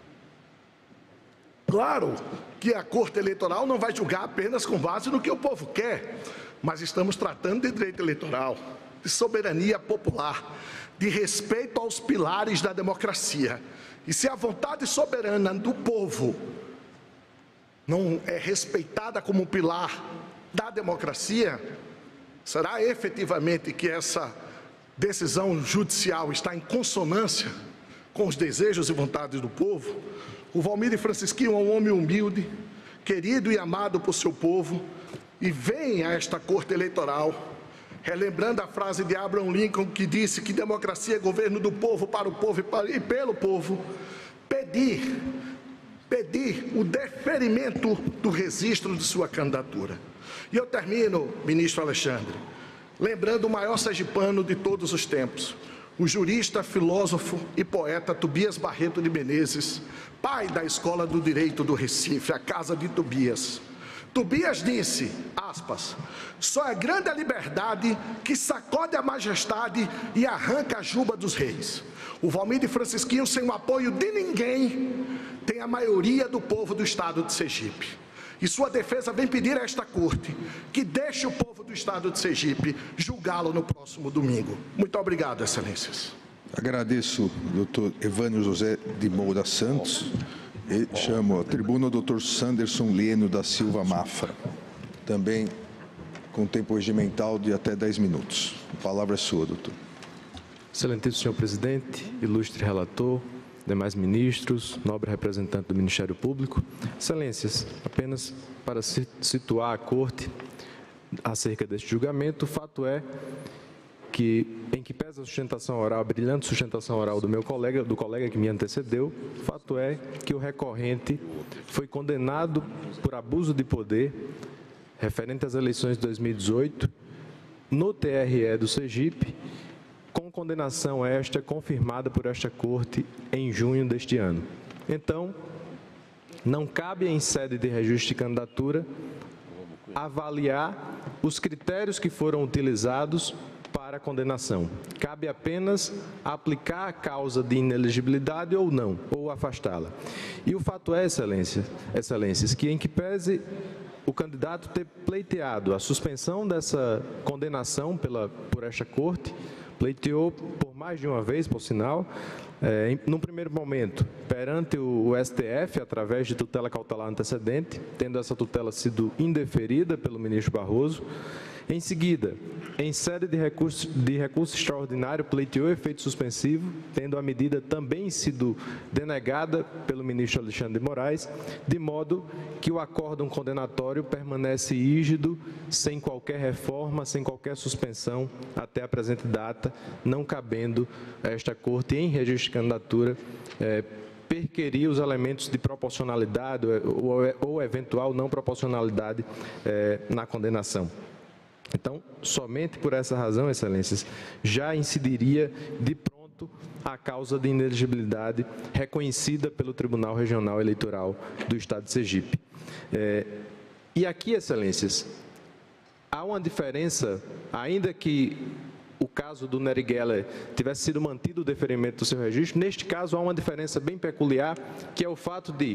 Claro que a Corte Eleitoral não vai julgar apenas com base no que o povo quer, mas estamos tratando de direito eleitoral, de soberania popular, de respeito aos pilares da democracia. E se a vontade soberana do povo não é respeitada como pilar da democracia, será efetivamente que essa decisão judicial está em consonância com os desejos e vontades do povo? O Walmir Francisquinho é um homem humilde, querido e amado por seu povo, e vem a esta Corte Eleitoral, relembrando a frase de Abraham Lincoln, que disse que democracia é governo do povo, para o povo e pelo povo, pedir o deferimento do registro de sua candidatura. E eu termino, ministro Alexandre, lembrando o maior sergipano de todos os tempos, o jurista, filósofo e poeta Tobias Barreto de Menezes, pai da Escola do Direito do Recife, a Casa de Tobias. Tobias disse, aspas, só é grande a liberdade que sacode a majestade e arranca a juba dos reis. O Walmir Francisquinho, sem o apoio de ninguém, tem a maioria do povo do estado de Sergipe. E sua defesa vem pedir a esta corte que deixe o povo do estado de Sergipe julgá-lo no próximo domingo. Muito obrigado, excelências. Agradeço, doutor Evânio José de Moura Santos. E chamo à tribuna o doutor Sanderson Lieno da Silva Mafra, também com tempo regimental de até 10 minutos. A palavra é sua, doutor. Excelentíssimo senhor presidente, ilustre relator, demais ministros, nobre representante do Ministério Público, excelências, apenas para situar a Corte acerca deste julgamento, o fato é que, em que pesa a sustentação oral, a brilhante sustentação oral do colega que me antecedeu, o fato é que o recorrente foi condenado por abuso de poder referente às eleições de 2018 no TRE do Sergipe, com condenação esta confirmada por esta Corte em junho deste ano. Então, não cabe em sede de registro de candidatura avaliar os critérios que foram utilizados para a condenação. Cabe apenas aplicar a causa de inelegibilidade ou não, ou afastá-la. E o fato é, excelências, que em que pese o candidato ter pleiteado a suspensão dessa condenação por esta Corte, pleiteou por mais de uma vez, por sinal, num primeiro momento, perante o STF, através de tutela cautelar antecedente, tendo essa tutela sido indeferida pelo ministro Barroso. Em seguida, em sede de recurso extraordinário, pleiteou efeito suspensivo, tendo a medida também sido denegada pelo ministro Alexandre de Moraes, de modo que o acórdão condenatório permanece rígido, sem qualquer reforma, sem qualquer suspensão, até a presente data, não cabendo a esta Corte, em registro de candidatura, perquirir os elementos de proporcionalidade ou eventual não proporcionalidade na condenação. Então, somente por essa razão, excelências, já incidiria de pronto a causa de inelegibilidade reconhecida pelo Tribunal Regional Eleitoral do Estado de Sergipe. E aqui, excelências, há uma diferença, ainda que o caso do Nery Geller tivesse sido mantido o deferimento do seu registro, neste caso há uma diferença bem peculiar, que é o fato de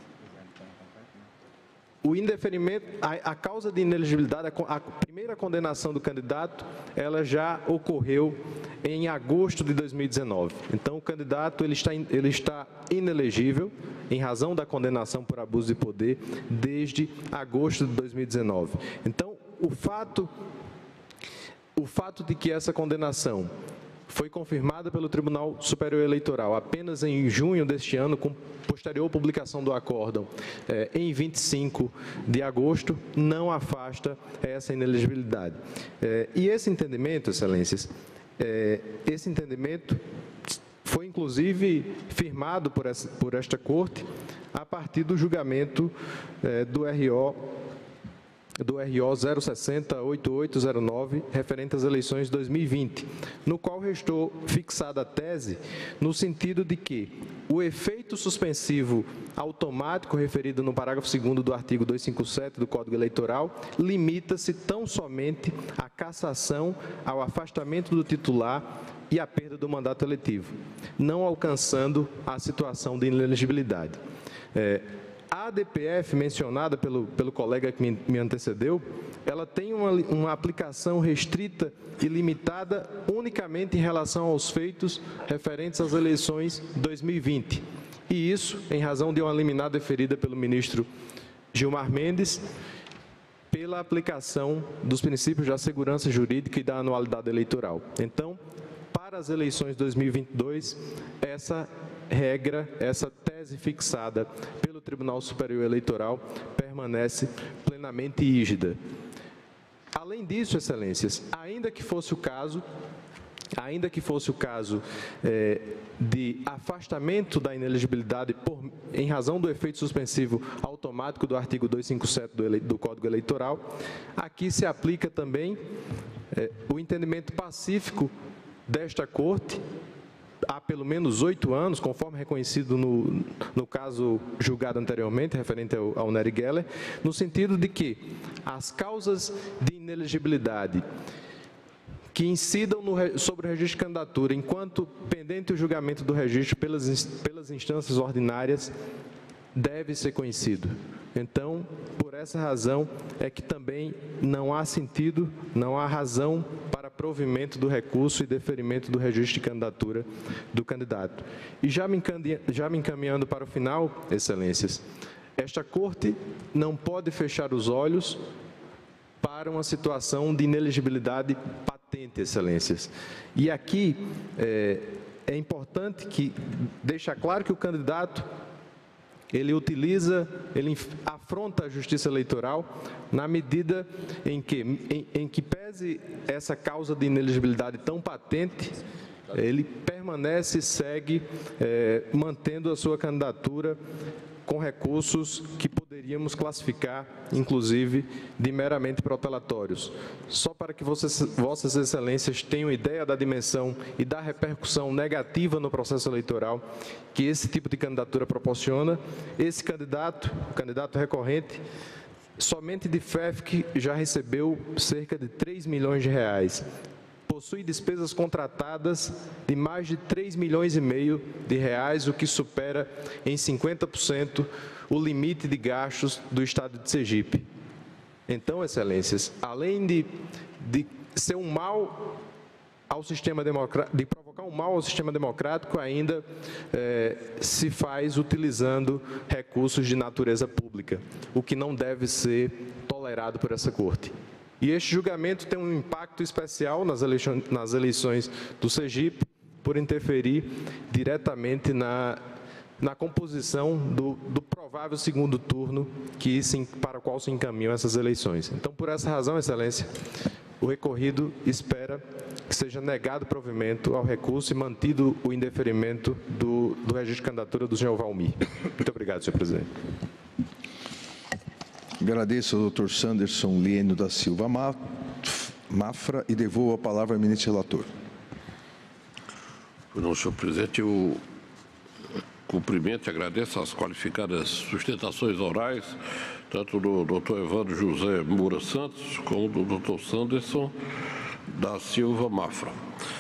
o indeferimento, a causa de inelegibilidade, a primeira condenação do candidato, ela já ocorreu em agosto de 2019. Então, o candidato ele está inelegível em razão da condenação por abuso de poder desde agosto de 2019. Então, o fato de que essa condenação foi confirmada pelo Tribunal Superior Eleitoral apenas em junho deste ano, com posterior publicação do acórdão em 25 de agosto, não afasta essa inelegibilidade. E esse entendimento, excelências, esse entendimento foi inclusive firmado por esta Corte a partir do julgamento do RO do RO 0608809, referente às eleições de 2020, no qual restou fixada a tese no sentido de que o efeito suspensivo automático referido no parágrafo 2º do artigo 257 do Código Eleitoral limita-se tão somente à cassação, ao afastamento do titular e à perda do mandato eletivo, não alcançando a situação de inelegibilidade. A ADPF mencionada pelo colega que me antecedeu, ela tem uma aplicação restrita e limitada unicamente em relação aos feitos referentes às eleições 2020. E isso em razão de uma liminar deferida pelo ministro Gilmar Mendes, pela aplicação dos princípios da segurança jurídica e da anualidade eleitoral. Então, para as eleições 2022, essa regra, essa tese fixada pelo Tribunal Superior Eleitoral permanece plenamente rígida. Além disso, excelências, ainda que fosse o caso de afastamento da inelegibilidade em razão do efeito suspensivo automático do artigo 257 do Código Eleitoral, aqui se aplica também o entendimento pacífico desta Corte, há pelo menos 8 anos, conforme reconhecido no caso julgado anteriormente, referente ao Nery Geller, no sentido de que as causas de inelegibilidade que incidam sobre o registro de candidatura, enquanto pendente o julgamento do registro pelas instâncias ordinárias, deve ser conhecido. Então, por essa razão, é que também não há sentido, não há razão para provimento do recurso e deferimento do registro de candidatura do candidato. E já me encaminhando para o final, excelências, esta Corte não pode fechar os olhos para uma situação de inelegibilidade patente, excelências. E aqui é importante que deixar claro que o candidato ele afronta a Justiça Eleitoral na medida em que pese essa causa de inelegibilidade tão patente, ele permanece e segue mantendo a sua candidatura com recursos que poderíamos classificar, inclusive, de meramente protelatórios. Só para que vossas excelências tenham ideia da dimensão e da repercussão negativa no processo eleitoral que esse tipo de candidatura proporciona, esse candidato, o candidato recorrente, somente de FEFC já recebeu cerca de 3 milhões de reais. Possui despesas contratadas de mais de 3 milhões e meio de reais, o que supera em 50% o limite de gastos do Estado de Sergipe. Então, excelências, além de ser um mal ao sistema democrático, de provocar um mal ao sistema democrático, ainda se faz utilizando recursos de natureza pública, o que não deve ser tolerado por essa Corte. E este julgamento tem um impacto especial nas eleições do Sergipe, por interferir diretamente na composição do provável segundo turno para o qual se encaminham essas eleições. Então, por essa razão, excelência, o recorrido espera que seja negado provimento ao recurso e mantido o indeferimento do registro de candidatura do senhor Valmir. Muito obrigado, senhor presidente. Agradeço ao doutor Sanderson Lieno da Silva Mafra e devolvo a palavra ao ministro relator. Não, senhor presidente, eu cumprimento e agradeço as qualificadas sustentações orais, tanto do doutor Evandro José Moura Santos, como do doutor Sanderson da Silva Mafra.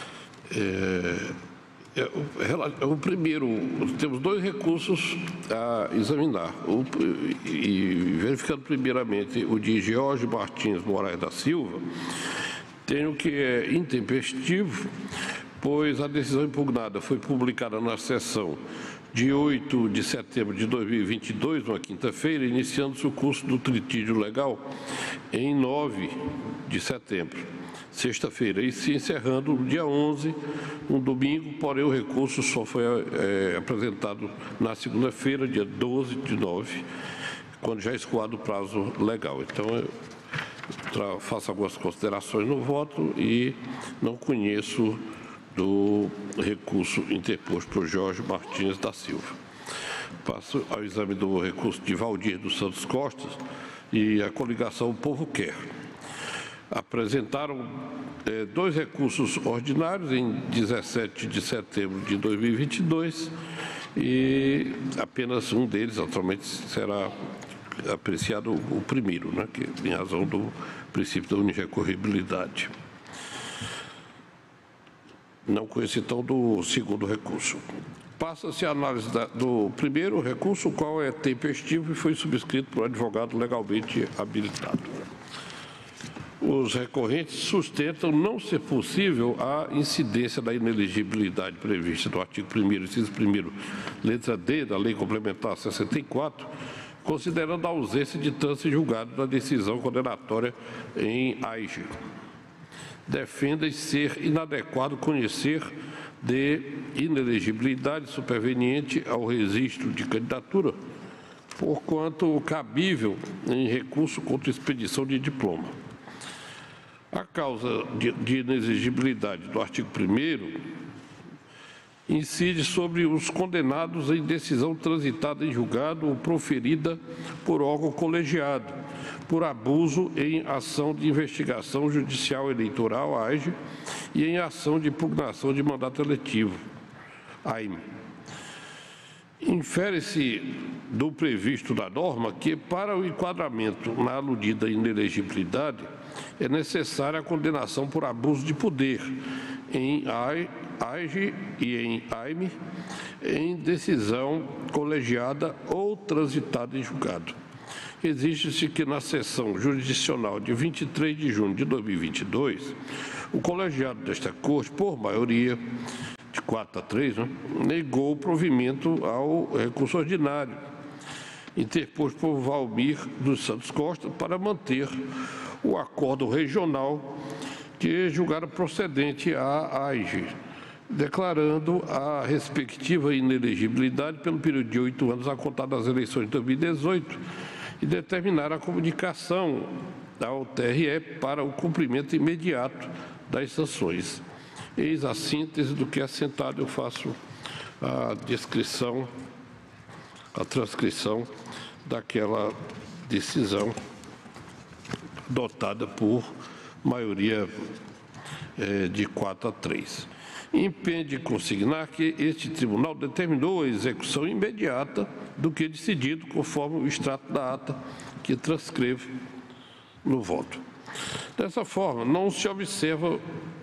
O primeiro, temos 2 recursos a examinar, e verificando primeiramente o de Jorge Martins Moraes da Silva, tenho que é intempestivo, pois a decisão impugnada foi publicada na sessão de 8 de setembro de 2022, uma quinta-feira, iniciando-se o curso do litígio legal em 9 de setembro, sexta-feira, e se encerrando no dia 11, um domingo, porém o recurso só foi apresentado na segunda-feira, dia 12 de 9, quando já escoado o prazo legal. Então, eu faço algumas considerações no voto e não conheço do recurso interposto por Jorge Martins da Silva. Passo ao exame do recurso de Valdir dos Santos Costa, e a coligação Povo Quer. Apresentaram 2 recursos ordinários em 17 de setembro de 2022 e apenas um deles atualmente será apreciado o primeiro, né, que em razão do princípio da unirecorribilidade. Não conheço então do segundo recurso. Passa-se a análise do primeiro recurso, o qual é tempestivo e foi subscrito por um advogado legalmente habilitado. Os recorrentes sustentam não ser possível a incidência da inelegibilidade prevista no artigo 1º, inciso 1º, letra D da Lei Complementar 64, considerando a ausência de trânsito julgado da decisão condenatória em AIGE. Defendem ser inadequado conhecer de inelegibilidade superveniente ao registro de candidatura, porquanto cabível em recurso contra expedição de diploma. A causa de inelegibilidade do artigo 1º incide sobre os condenados em decisão transitada em julgado ou proferida por órgão colegiado, por abuso em ação de investigação judicial eleitoral, AIGE, e em ação de impugnação de mandato eletivo, AIME. Infere-se do previsto da norma que, para o enquadramento na aludida inelegibilidade, é necessária a condenação por abuso de poder em AIGE e em AIME, em decisão colegiada ou transitada em julgado. Exige-se que na sessão jurisdicional de 23 de junho de 2022, o colegiado desta Corte, por maioria, de 4-3, negou o provimento ao recurso ordinário, interposto por Valmir dos Santos Costa, para manter o acordo regional que julgara procedente à AIGE, declarando a respectiva inelegibilidade pelo período de 8 anos a contar das eleições de 2018 e determinar a comunicação ao TRE para o cumprimento imediato das sanções. Eis a síntese do que é assentado. Eu faço a descrição, a transcrição daquela decisão adotada por maioria de 4-3. Impede consignar que este tribunal determinou a execução imediata do que decidido, conforme o extrato da ata que transcreve no voto. Dessa forma, não se observa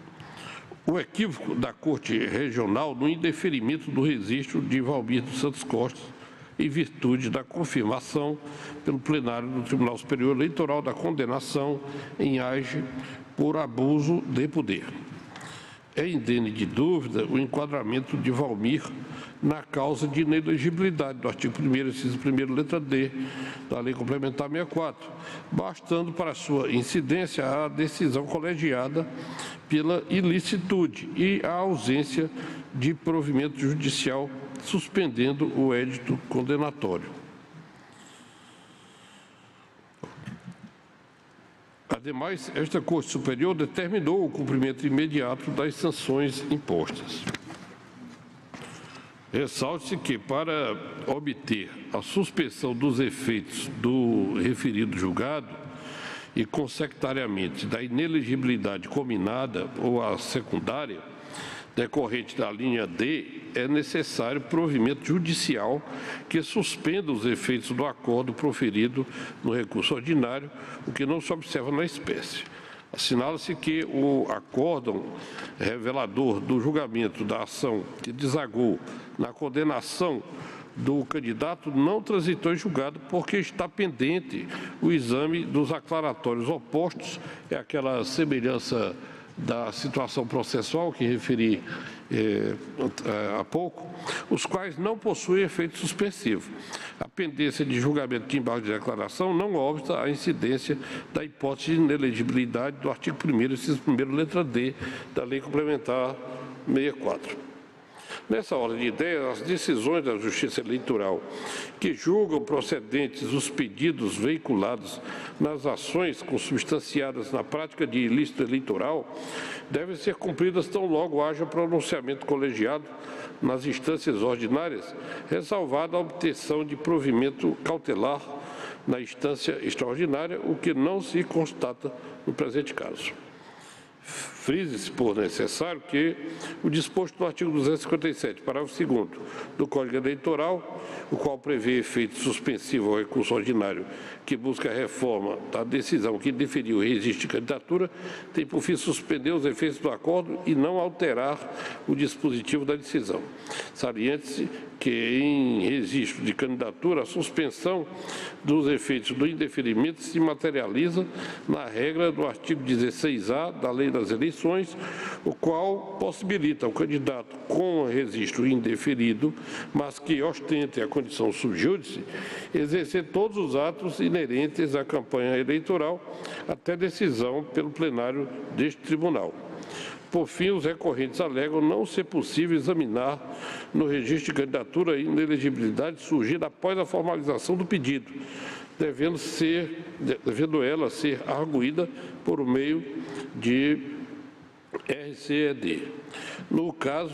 o equívoco da Corte Regional no indeferimento do registro de Valmir dos Santos Costa, em virtude da confirmação pelo plenário do Tribunal Superior Eleitoral da condenação em AIGE por abuso de poder. É indene de dúvida o enquadramento de Valmir na causa de inelegibilidade do artigo 1º, inciso 1º, letra D, da Lei Complementar 64, bastando para sua incidência a decisão colegiada pela ilicitude e a ausência de provimento judicial suspendendo o édito condenatório. Ademais, esta Corte Superior determinou o cumprimento imediato das sanções impostas. Ressalte-se que, para obter a suspensão dos efeitos do referido julgado e, consequentariamente, da inelegibilidade combinada ou a secundária, decorrente da linha D, é necessário provimento judicial que suspenda os efeitos do acordo proferido no recurso ordinário, o que não se observa na espécie. Assinala-se que o acórdão revelador do julgamento da ação que desagou na condenação do candidato não transitou em julgado porque está pendente o exame dos aclaratórios opostos, é aquela semelhança da situação processual que referi há pouco, os quais não possuem efeito suspensivo. A pendência de julgamento de embargo de declaração não obsta a incidência da hipótese de inelegibilidade do artigo 1º, inciso 1º, letra D, da Lei Complementar 64. Nessa ordem de ideias, as decisões da Justiça Eleitoral que julgam procedentes os pedidos veiculados nas ações consubstanciadas na prática de ilícito eleitoral devem ser cumpridas tão logo haja pronunciamento colegiado nas instâncias ordinárias, ressalvada a obtenção de provimento cautelar na instância extraordinária, o que não se constata no presente caso. Frise-se por necessário que o disposto no artigo 257, parágrafo 2º do Código Eleitoral, o qual prevê efeito suspensivo ao recurso ordinário que busca a reforma da decisão que deferiu o registro de candidatura, tem por fim suspender os efeitos do acordo e não alterar o dispositivo da decisão. Saliente-se que em registro de candidatura, a suspensão dos efeitos do indeferimento se materializa na regra do artigo 16A da Lei das Eleições, o qual possibilita ao candidato com registro indeferido, mas que ostente a condição sub judice, exercer todos os atos inerentes à campanha eleitoral até decisão pelo plenário deste tribunal. Por fim, os recorrentes alegam não ser possível examinar no registro de candidatura a inelegibilidade surgida após a formalização do pedido, devendo ela ser arguída por meio de RCED. No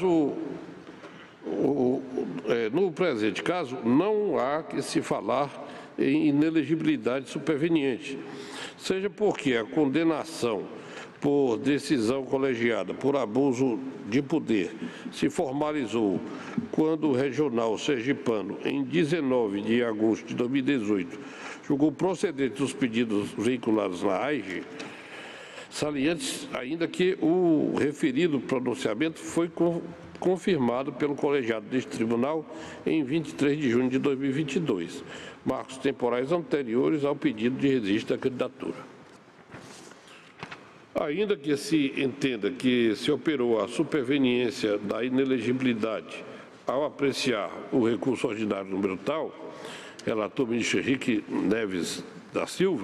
presente caso, não há que se falar em inelegibilidade superveniente, seja porque a condenação por decisão colegiada por abuso de poder se formalizou quando o regional sergipano, em 19 de agosto de 2018, julgou procedentes os pedidos veiculados na AIGE, saliente ainda que o referido pronunciamento foi confirmado pelo colegiado deste tribunal em 23 de junho de 2022, marcos temporais anteriores ao pedido de registro da candidatura. Ainda que se entenda que se operou a superveniência da inelegibilidade ao apreciar o recurso ordinário número tal, relator ministro Henrique Neves da Silva,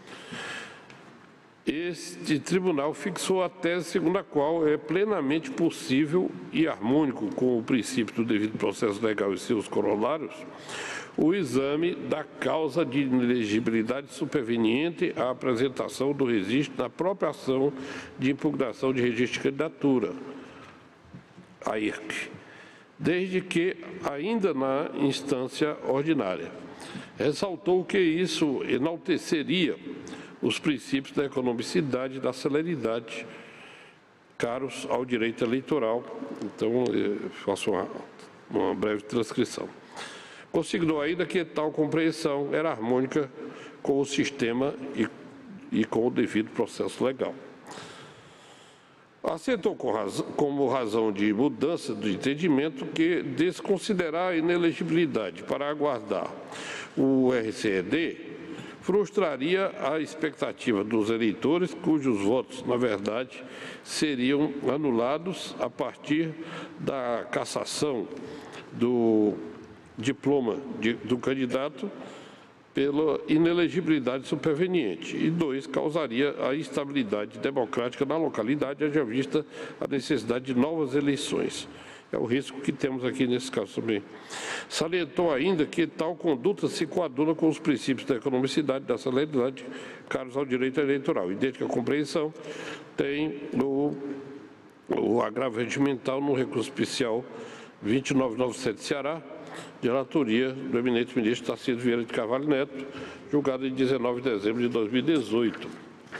este tribunal fixou a tese segundo a qual é plenamente possível e harmônico com o princípio do devido processo legal e seus corolários o exame da causa de inelegibilidade superveniente à apresentação do registro na própria ação de impugnação de registro de candidatura, a IRC, desde que ainda na instância ordinária. Ressaltou que isso enalteceria os princípios da economicidade e da celeridade caros ao direito eleitoral. Então, eu faço uma breve transcrição. Consignou ainda que tal compreensão era harmônica com o sistema e com o devido processo legal. Assentou como razão de mudança de entendimento que desconsiderar a inelegibilidade para aguardar o RCED frustraria a expectativa dos eleitores cujos votos, na verdade, seriam anulados a partir da cassação do diploma do candidato pela inelegibilidade superveniente. E 2, causaria a instabilidade democrática na localidade, haja vista a necessidade de novas eleições. É o risco que temos aqui nesse caso também. Salientou ainda que tal conduta se coaduna com os princípios da economicidade e da celeridade caros ao direito eleitoral. Idêntica compreensão tem o agravo regimental no recurso especial 2997 Ceará, de relatoria do eminente ministro Tarcísio Vieira de Carvalho Neto, julgado em 19 de dezembro de 2018.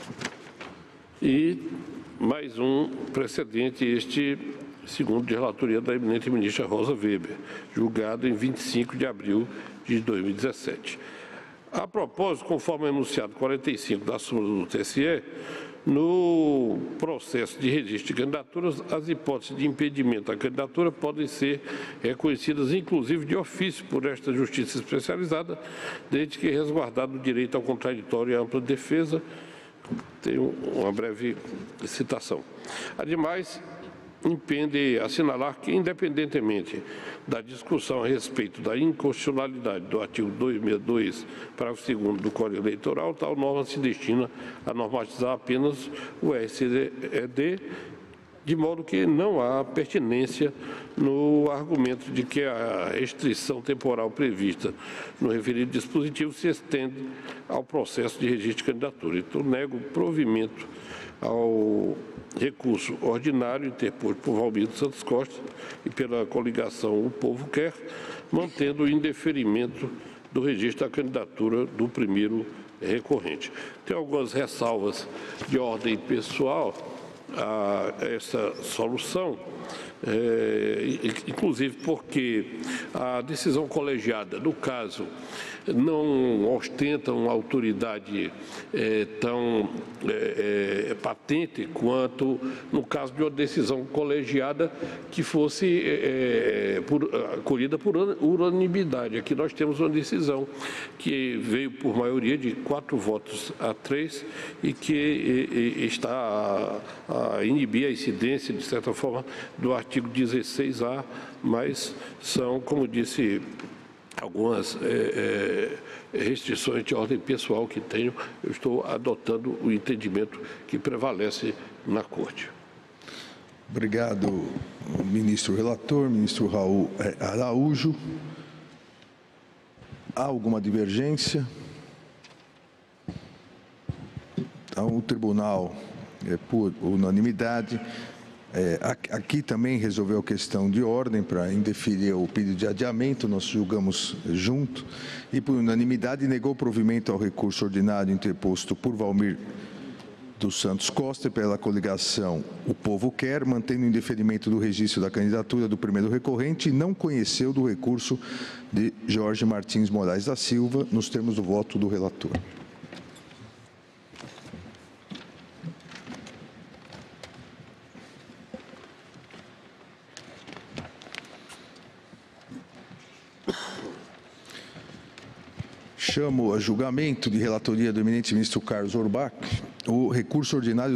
E mais um precedente, este segundo de relatoria da eminente ministra Rosa Weber, julgado em 25 de abril de 2017. A propósito, conforme enunciado 45 da súmula do TSE, no processo de registro de candidaturas, as hipóteses de impedimento à candidatura podem ser reconhecidas, inclusive de ofício, por esta justiça especializada, desde que resguardado o direito ao contraditório e à ampla defesa. Tenho uma breve citação. Ademais, impende assinalar que, independentemente da discussão a respeito da inconstitucionalidade do artigo 262, parágrafo 2º do Código Eleitoral, tal norma se destina a normatizar apenas o RCED, de modo que não há pertinência no argumento de que a restrição temporal prevista no referido dispositivo se estende ao processo de registro de candidatura. Então, nego o provimento ao recurso ordinário interposto por Valmir Santos Costa e pela coligação O Povo Quer, mantendo o indeferimento do registro da candidatura do primeiro recorrente. Tem algumas ressalvas de ordem pessoal a essa solução, inclusive porque a decisão colegiada, no caso, não ostenta uma autoridade tão patente quanto no caso de uma decisão colegiada que fosse acolhida por unanimidade. Aqui nós temos uma decisão que veio por maioria de 4 votos a 3 e que está a inibir a incidência, de certa forma, do artigo 16A, mas são, como disse, algumas restrições de ordem pessoal que tenho. Eu estou adotando o entendimento que prevalece na Corte. Obrigado, ministro relator, ministro Raul Araújo. Há alguma divergência? Então, o tribunal, por unanimidade, aqui também resolveu a questão de ordem para indeferir o pedido de adiamento, nós julgamos junto, e por unanimidade negou provimento ao recurso ordinário interposto por Valmir dos Santos Costa e pela coligação O Povo Quer, mantendo o indeferimento do registro da candidatura do primeiro recorrente e não conheceu do recurso de Jorge Martins Moraes da Silva, nos termos do voto do relator. Chamo a julgamento de relatoria do eminente ministro Carlos Orbach o recurso ordinário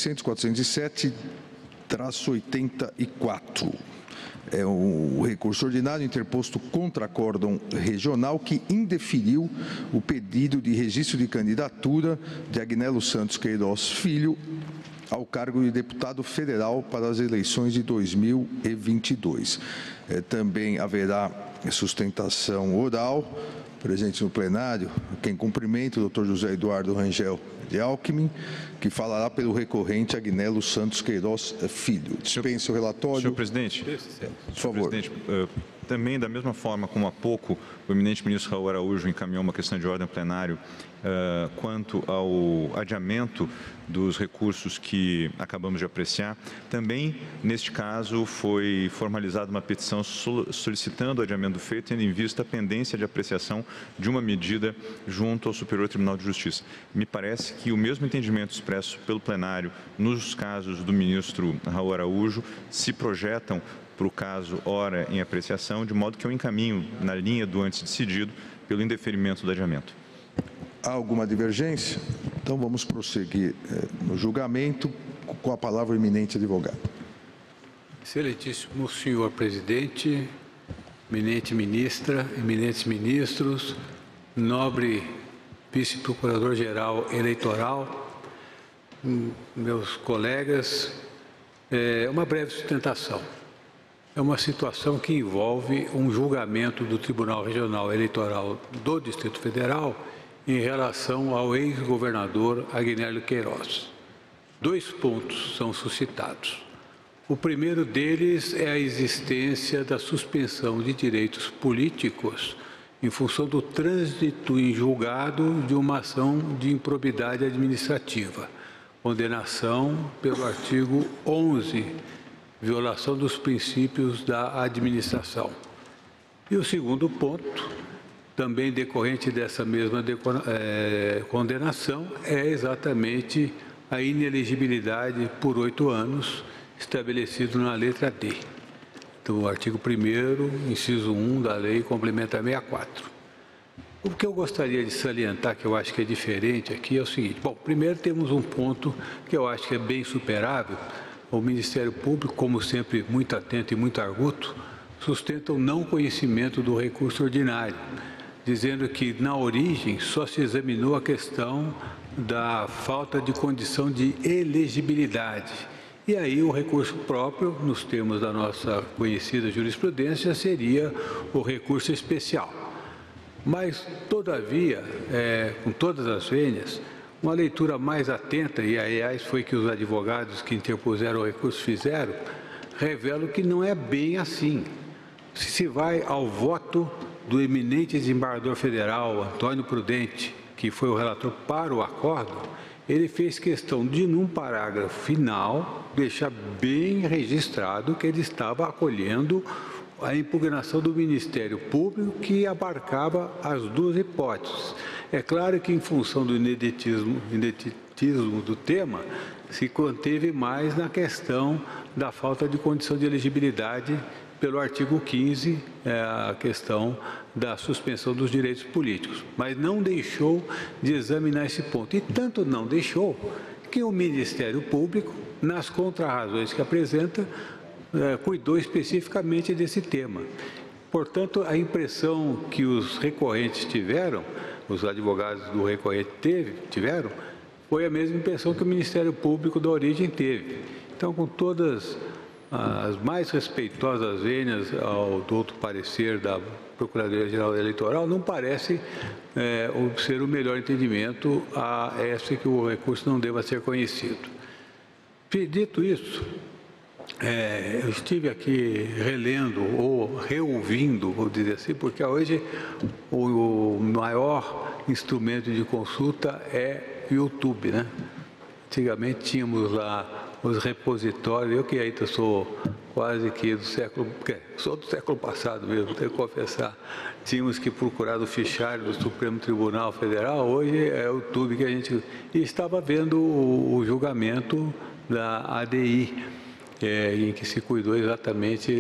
0600-407-84. É o recurso ordinário interposto contra acórdão regional que indeferiu o pedido de registro de candidatura de Agnello Santos Queiroz Filho ao cargo de deputado federal para as eleições de 2022. Também haverá sustentação oral. Presente no plenário, quem cumprimenta o Dr. José Eduardo Rangel de Alckmin, que falará pelo recorrente Agnello Santos Queiroz Filho. Dispensa o relatório. Senhor presidente, por favor. Presidente, também, da mesma forma como há pouco o eminente ministro Raul Araújo encaminhou uma questão de ordem ao plenário quanto ao adiamento dos recursos que acabamos de apreciar, também, neste caso, foi formalizada uma petição solicitando o adiamento do feito, tendo em vista a pendência de apreciação de uma medida junto ao Superior Tribunal de Justiça. Me parece que o mesmo entendimento expresso pelo plenário nos casos do ministro Raul Araújo se projetam para o caso ora em apreciação, de modo que eu encaminho na linha do antes decidido pelo indeferimento do adiamento. Há alguma divergência? Então vamos prosseguir no julgamento com a palavra o eminente advogado. Excelentíssimo senhor presidente, eminente ministra, eminentes ministros, nobre vice-procurador-geral eleitoral, meus colegas, uma breve sustentação. É uma situação que envolve um julgamento do Tribunal Regional Eleitoral do Distrito Federal em relação ao ex-governador Agnello Queiroz. 2 pontos são suscitados. O primeiro deles é a existência da suspensão de direitos políticos em função do trânsito em julgado de uma ação de improbidade administrativa, condenação pelo artigo 11, violação dos princípios da administração. E o segundo ponto, também decorrente dessa mesma condenação, é exatamente a inelegibilidade por 8 anos, estabelecido na letra D. Então, o artigo 1º, inciso 1 da Lei Complementar 64. O que eu gostaria de salientar, que eu acho que é diferente aqui, é o seguinte. Bom, primeiro temos um ponto que eu acho que é bem superável. O Ministério Público, como sempre, muito atento e muito arguto, sustenta o não conhecimento do recurso ordinário, dizendo que, na origem, só se examinou a questão da falta de condição de elegibilidade. E aí o recurso próprio, nos termos da nossa conhecida jurisprudência, seria o recurso especial. Mas, todavia, com todas as vênias, uma leitura mais atenta, e aliás foi que os advogados que interpuseram o recurso fizeram, revelam que não é bem assim. Se vai ao voto do eminente desembargador federal, Antônio Prudente, que foi o relator para o acordo, ele fez questão de, num parágrafo final, deixar bem registrado que ele estava acolhendo a impugnação do Ministério Público, que abarcava as duas hipóteses. É claro que, em função do ineditismo do tema, se conteve mais na questão da falta de condição de elegibilidade pelo artigo 15, a questão da suspensão dos direitos políticos, mas não deixou de examinar esse ponto. E tanto não deixou que o Ministério Público, nas contrarrazões que apresenta, cuidou especificamente desse tema. Portanto, a impressão que os recorrentes tiveram, os advogados do recorrente tiveram, foi a mesma impressão que o Ministério Público da origem teve. Então, com todas as mais respeitosas vênias ao douto parecer da Procuradoria-Geral Eleitoral, não parece ser o melhor entendimento a essa que o recurso não deva ser conhecido. Dito isso, eu estive aqui relendo ou reouvindo, vou dizer assim, porque hoje o maior instrumento de consulta é o YouTube, né? Antigamente tínhamos lá os repositórios, eu que ainda sou quase que sou do século passado mesmo, tenho que confessar, tínhamos que procurar no fichário do Supremo Tribunal Federal, hoje é o YouTube que a gente... E estava vendo o julgamento da ADI, em que se cuidou exatamente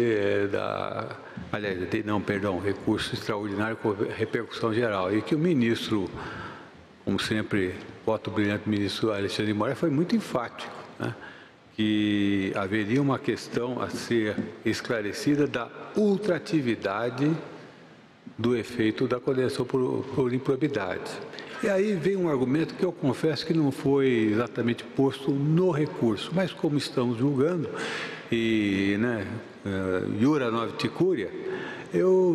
recurso extraordinário com repercussão geral, e que o ministro, como sempre, voto brilhante ministro Alexandre de Moraes, foi muito enfático, né? Que haveria uma questão a ser esclarecida da ultratividade do efeito da condenação por improbidade. E aí vem um argumento que eu confesso que não foi exatamente posto no recurso, mas como estamos julgando, e iura novit curia, eu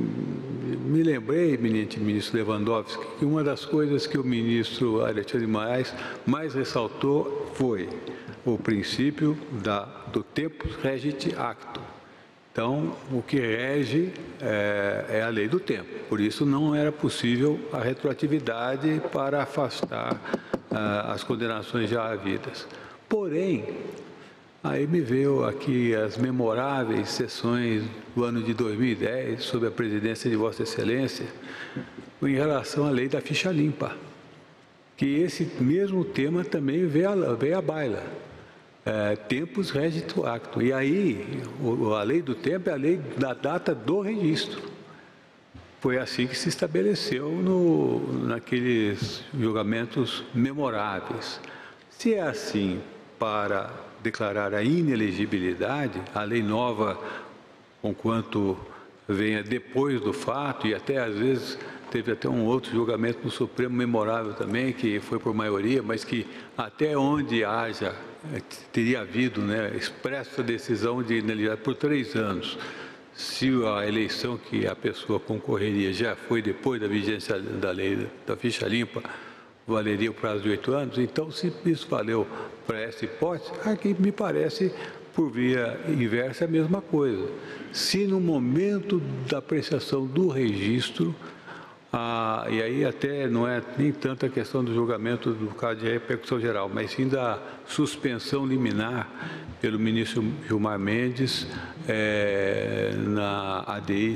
me lembrei, eminente ministro Lewandowski, que uma das coisas que o ministro Alexandre de Moraes mais ressaltou foi o princípio do tempus regit actum. Então, o que rege é a lei do tempo. Por isso, não era possível a retroatividade para afastar as condenações já havidas. Porém, aí me veio aqui as memoráveis sessões do ano de 2010, sob a presidência de Vossa Excelência, em relação à lei da ficha limpa, que esse mesmo tema também veio à baila. Tempus regit actum. E aí, a lei do tempo é a lei da data do registro. Foi assim que se estabeleceu naqueles julgamentos memoráveis. Se é assim para declarar a inelegibilidade, a lei nova, conquanto venha depois do fato, e até às vezes teve até um outro julgamento no Supremo memorável também, que foi por maioria, mas que até onde teria havido expressa decisão de inelegibilidade por 3 anos, se a eleição que a pessoa concorreria já foi depois da vigência da lei da ficha limpa, valeria o prazo de 8 anos. Então, se isso valeu para essa hipótese, aqui me parece, por via inversa, a mesma coisa. Se no momento da apreciação do registro, e aí até não é nem tanto a questão do julgamento do caso de repercussão geral, mas sim da suspensão liminar pelo ministro Gilmar Mendes na ADI,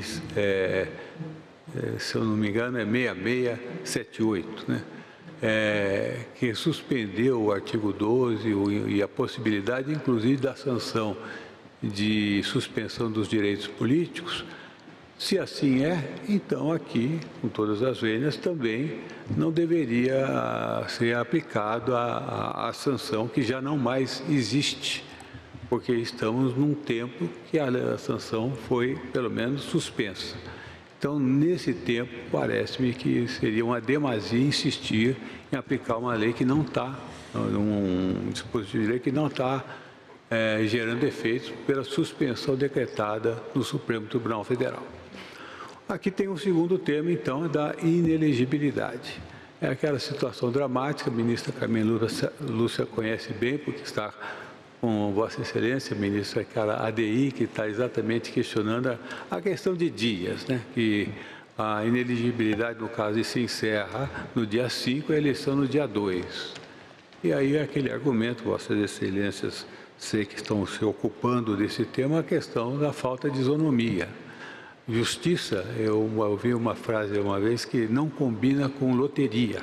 se eu não me engano, é 6678, né? Que suspendeu o artigo 12 e a possibilidade, inclusive, da sanção de suspensão dos direitos políticos. Se assim é, então aqui, com todas as vênias, também não deveria ser aplicado a sanção que já não mais existe, porque estamos num tempo que a sanção foi, pelo menos, suspensa. Então, nesse tempo, parece-me que seria uma demasia insistir em aplicar uma lei que não está, um dispositivo de lei que não está gerando efeitos pela suspensão decretada no Supremo Tribunal Federal. Aqui tem um segundo tema, então, da inelegibilidade. É aquela situação dramática, a ministra Carmen Lúcia conhece bem, porque está com Vossa Excelência, ministra, aquela ADI que está exatamente questionando a questão de dias, né? Que A ineligibilidade, no caso, se encerra no dia 5 e a eleição no dia 2. E aí aquele argumento, Vossas Excelências, sei que estão se ocupando desse tema, a questão da falta de isonomia. Justiça, eu ouvi uma frase uma vez que não combina com loteria.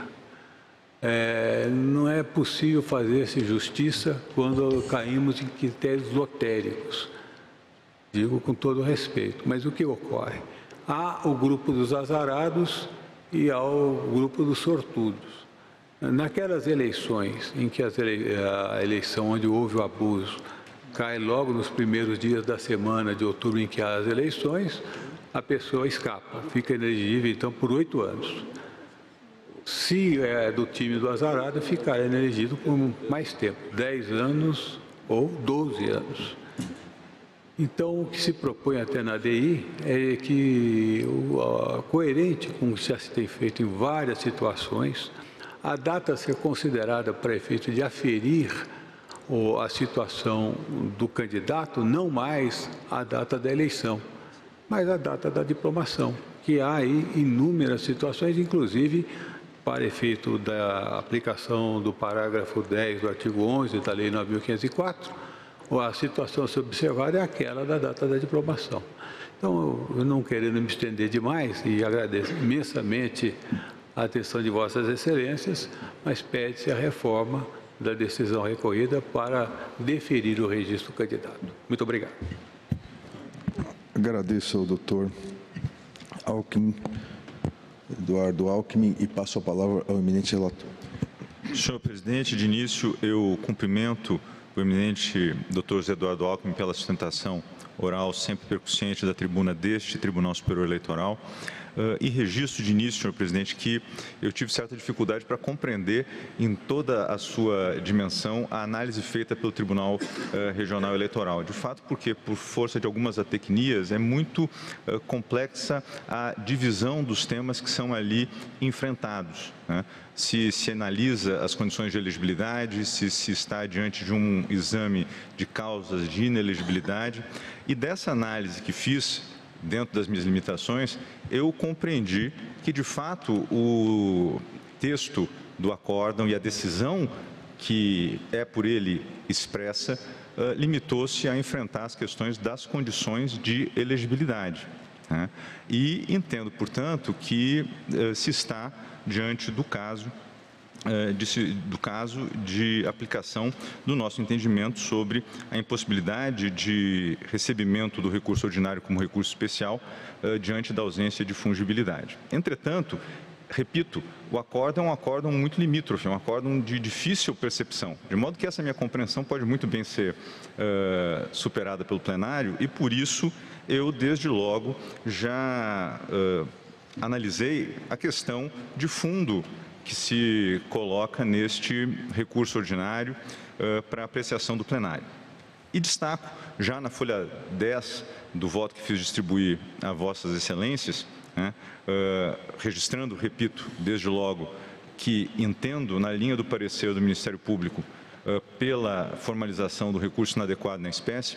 Não é possível fazer-se justiça quando caímos em critérios lotéricos. Digo com todo respeito, mas o que ocorre? Há o grupo dos azarados e há o grupo dos sortudos. Naquelas eleições em que a eleição onde houve o abuso cai logo nos primeiros dias da semana de outubro em que há as eleições, a pessoa escapa, fica inelegível então por 8 anos. Se é do time do azarado, ficará inelegível por mais tempo, 10 anos ou 12 anos. Então, o que se propõe até na ADI é que, coerente com o que já se tem feito em várias situações, a data ser considerada para efeito de aferir a situação do candidato, não mais a data da eleição, mas a data da diplomação, que há aí inúmeras situações, inclusive para efeito da aplicação do parágrafo 10 do artigo 11 da Lei 9.504, a situação a ser observada é aquela da data da diplomação. Então, eu não querendo me estender demais, e agradeço imensamente a atenção de Vossas Excelências, mas pede-se a reforma da decisão recorrida para deferir o registro do candidato. Muito obrigado. Agradeço ao doutor Alckmin, Eduardo Alckmin, e passo a palavra ao eminente relator. Senhor presidente, de início eu cumprimento o eminente doutor José Eduardo Alckmin pela sustentação oral sempre percussiente da tribuna deste Tribunal Superior Eleitoral. E registro de início, senhor presidente, que eu tive certa dificuldade para compreender em toda a sua dimensão a análise feita pelo Tribunal Regional Eleitoral. De fato, porque por força de algumas atecnias é muito complexa a divisão dos temas que são ali enfrentados, né? Se analisa as condições de elegibilidade, se está diante de um exame de causas de inelegibilidade. E dessa análise que fiz, dentro das minhas limitações, eu compreendi que, de fato, o texto do acórdão e a decisão que é por ele expressa limitou-se a enfrentar as questões das condições de elegibilidade, né? E entendo, portanto, que se está diante do caso de aplicação do nosso entendimento sobre a impossibilidade de recebimento do recurso ordinário como recurso especial diante da ausência de fungibilidade. Entretanto, repito, o acórdão é um acórdão muito limítrofe, é um acórdão de difícil percepção, de modo que essa minha compreensão pode muito bem ser superada pelo plenário e, por isso, eu, desde logo, já analisei a questão de fundo que se coloca neste recurso ordinário para apreciação do plenário. E destaco, já na folha 10 do voto que fiz distribuir a Vossas Excelências, né, registrando, repito, desde logo, que entendo, na linha do parecer do Ministério Público, pela formalização do recurso inadequado na espécie,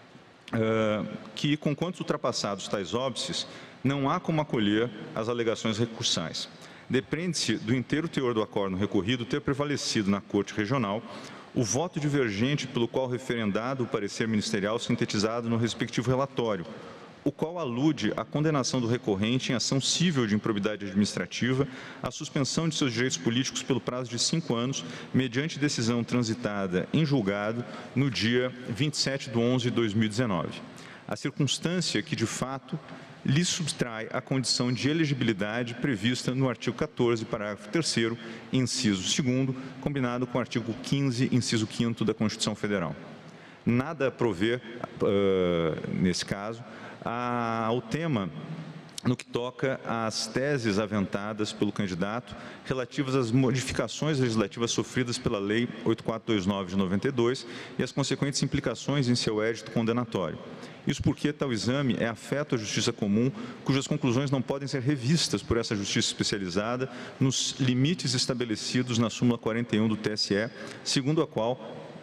que, conquanto ultrapassados tais óbices, não há como acolher as alegações recursais. Depende-se do inteiro teor do acórdão recorrido ter prevalecido na Corte Regional o voto divergente pelo qual referendado o parecer ministerial sintetizado no respectivo relatório, o qual alude à condenação do recorrente em ação cível de improbidade administrativa, à suspensão de seus direitos políticos pelo prazo de 5 anos, mediante decisão transitada em julgado no dia 27/11/2019. A circunstância que, de fato, lhe subtrai a condição de elegibilidade prevista no artigo 14, parágrafo 3º, inciso 2º, combinado com o artigo 15, inciso 5º da Constituição Federal. Nada a prover, nesse caso, ao tema no que toca às teses aventadas pelo candidato relativas às modificações legislativas sofridas pela Lei 8429 de 92 e as consequentes implicações em seu édito condenatório. Isso porque tal exame é afeto à justiça comum, cujas conclusões não podem ser revistas por essa justiça especializada nos limites estabelecidos na súmula 41 do TSE, segundo a qual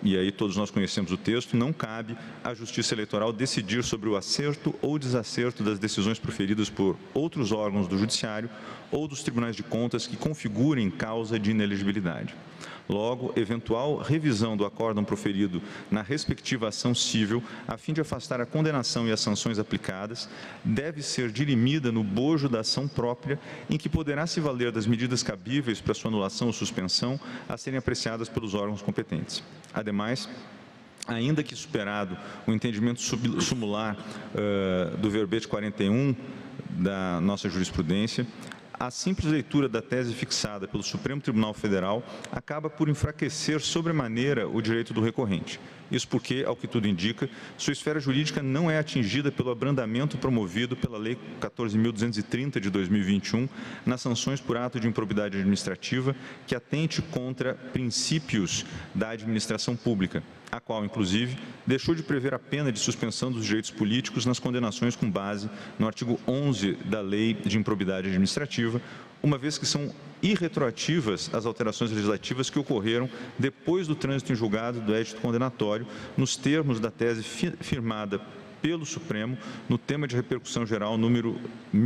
e aí todos nós conhecemos o texto, não cabe à Justiça Eleitoral decidir sobre o acerto ou desacerto das decisões proferidas por outros órgãos do Judiciário ou dos tribunais de contas que configurem causa de inelegibilidade. Logo, eventual revisão do acórdão proferido na respectiva ação civil, a fim de afastar a condenação e as sanções aplicadas, deve ser dirimida no bojo da ação própria, em que poderá se valer das medidas cabíveis para sua anulação ou suspensão a serem apreciadas pelos órgãos competentes. Ademais, ainda que superado o entendimento sumular do verbete 41 da nossa jurisprudência, a simples leitura da tese fixada pelo Supremo Tribunal Federal acaba por enfraquecer sobremaneira o direito do recorrente. Isso porque, ao que tudo indica, sua esfera jurídica não é atingida pelo abrandamento promovido pela Lei 14.230 de 2021 nas sanções por ato de improbidade administrativa que atente contra princípios da administração pública, a qual, inclusive, deixou de prever a pena de suspensão dos direitos políticos nas condenações com base no artigo 11 da Lei de Improbidade Administrativa, uma vez que são irretroativas as alterações legislativas que ocorreram depois do trânsito em julgado do édito condenatório, nos termos da tese firmada pelo Supremo no tema de repercussão geral número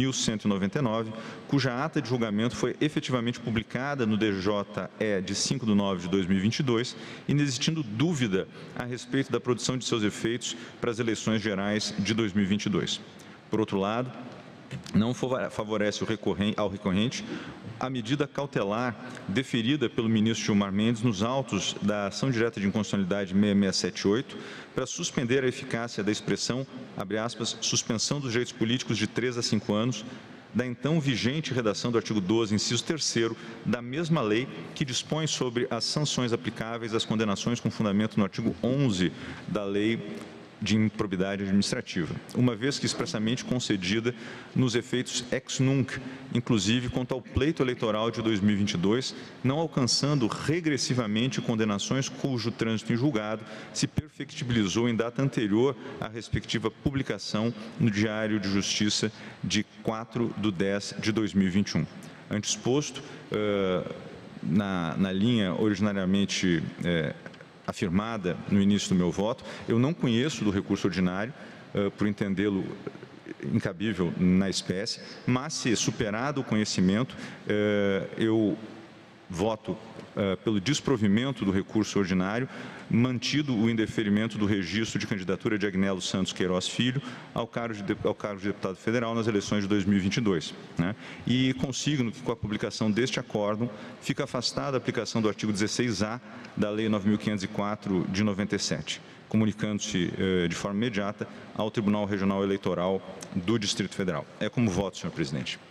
1199, cuja ata de julgamento foi efetivamente publicada no DJE de 5 de nove de 2022, inexistindo dúvida a respeito da produção de seus efeitos para as eleições gerais de 2022. Por outro lado, não favorece ao recorrente a medida cautelar deferida pelo ministro Gilmar Mendes nos autos da ação direta de inconstitucionalidade 6678 para suspender a eficácia da expressão, abre aspas, suspensão dos direitos políticos de 3 a 5 anos, da então vigente redação do artigo 12, inciso 3º, da mesma lei que dispõe sobre as sanções aplicáveis às condenações com fundamento no artigo 11 da Lei de Improbidade Administrativa, uma vez que expressamente concedida nos efeitos ex nunc, inclusive quanto ao pleito eleitoral de 2022, não alcançando regressivamente condenações cujo trânsito em julgado se perfectibilizou em data anterior à respectiva publicação no Diário de Justiça de 4/10 de 2021. Antes exposto, na linha originariamente afirmada no início do meu voto, eu não conheço do recurso ordinário, por entendê-lo incabível na espécie, mas se superado o conhecimento, eu voto pelo desprovimento do recurso ordinário, mantido o indeferimento do registro de candidatura de Agnello Santos Queiroz Filho ao cargo de deputado federal nas eleições de 2022. Né? E consigno que, com a publicação deste acórdão, fica afastada a aplicação do artigo 16A da Lei 9.504 de 97, comunicando-se de forma imediata ao Tribunal Regional Eleitoral do Distrito Federal. É como voto, senhor presidente.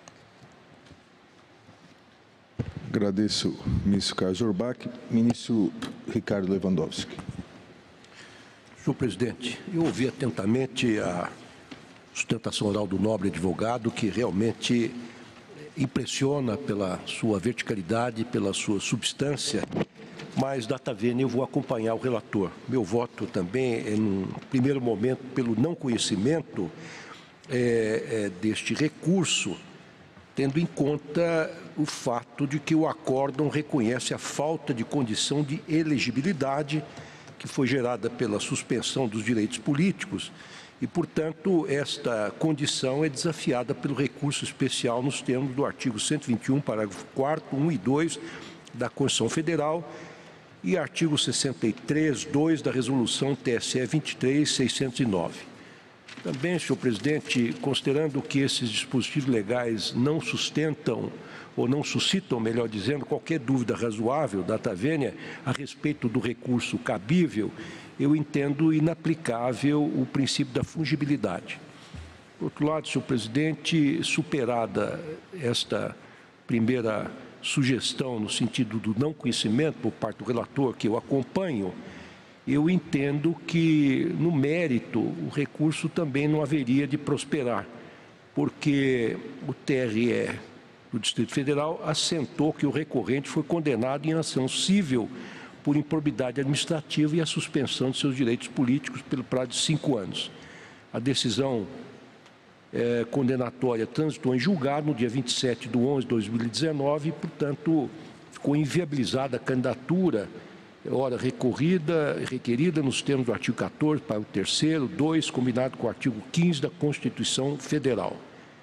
Agradeço, ministro Carlos Orbach. Ministro Ricardo Lewandowski. Senhor presidente, eu ouvi atentamente a sustentação oral do nobre advogado, que realmente impressiona pela sua verticalidade, pela sua substância, mas, data vênia, eu vou acompanhar o relator. Meu voto também é, num primeiro momento, pelo não conhecimento deste recurso, tendo em conta o fato de que o acórdão reconhece a falta de condição de elegibilidade que foi gerada pela suspensão dos direitos políticos e, portanto, esta condição é desafiada pelo recurso especial nos termos do artigo 121, parágrafo 4º, 1 e 2 da Constituição Federal e artigo 63, 2 da Resolução TSE 23.609. Também, senhor presidente, considerando que esses dispositivos legais não sustentam ou não suscitam, melhor dizendo, qualquer dúvida razoável, data vênia, a respeito do recurso cabível, eu entendo inaplicável o princípio da fungibilidade. Por outro lado, senhor presidente, superada esta primeira sugestão no sentido do não conhecimento por parte do relator, que eu acompanho, eu entendo que, no mérito, o recurso também não haveria de prosperar, porque o TRE do Distrito Federal assentou que o recorrente foi condenado em ação civil por improbidade administrativa e a suspensão de seus direitos políticos pelo prazo de 5 anos. A decisão condenatória transitou em julgado no dia 27/11/2019 e, portanto, ficou inviabilizada a candidatura ora requerida nos termos do artigo 14, parágrafo 3º, 2, combinado com o artigo 15 da Constituição Federal.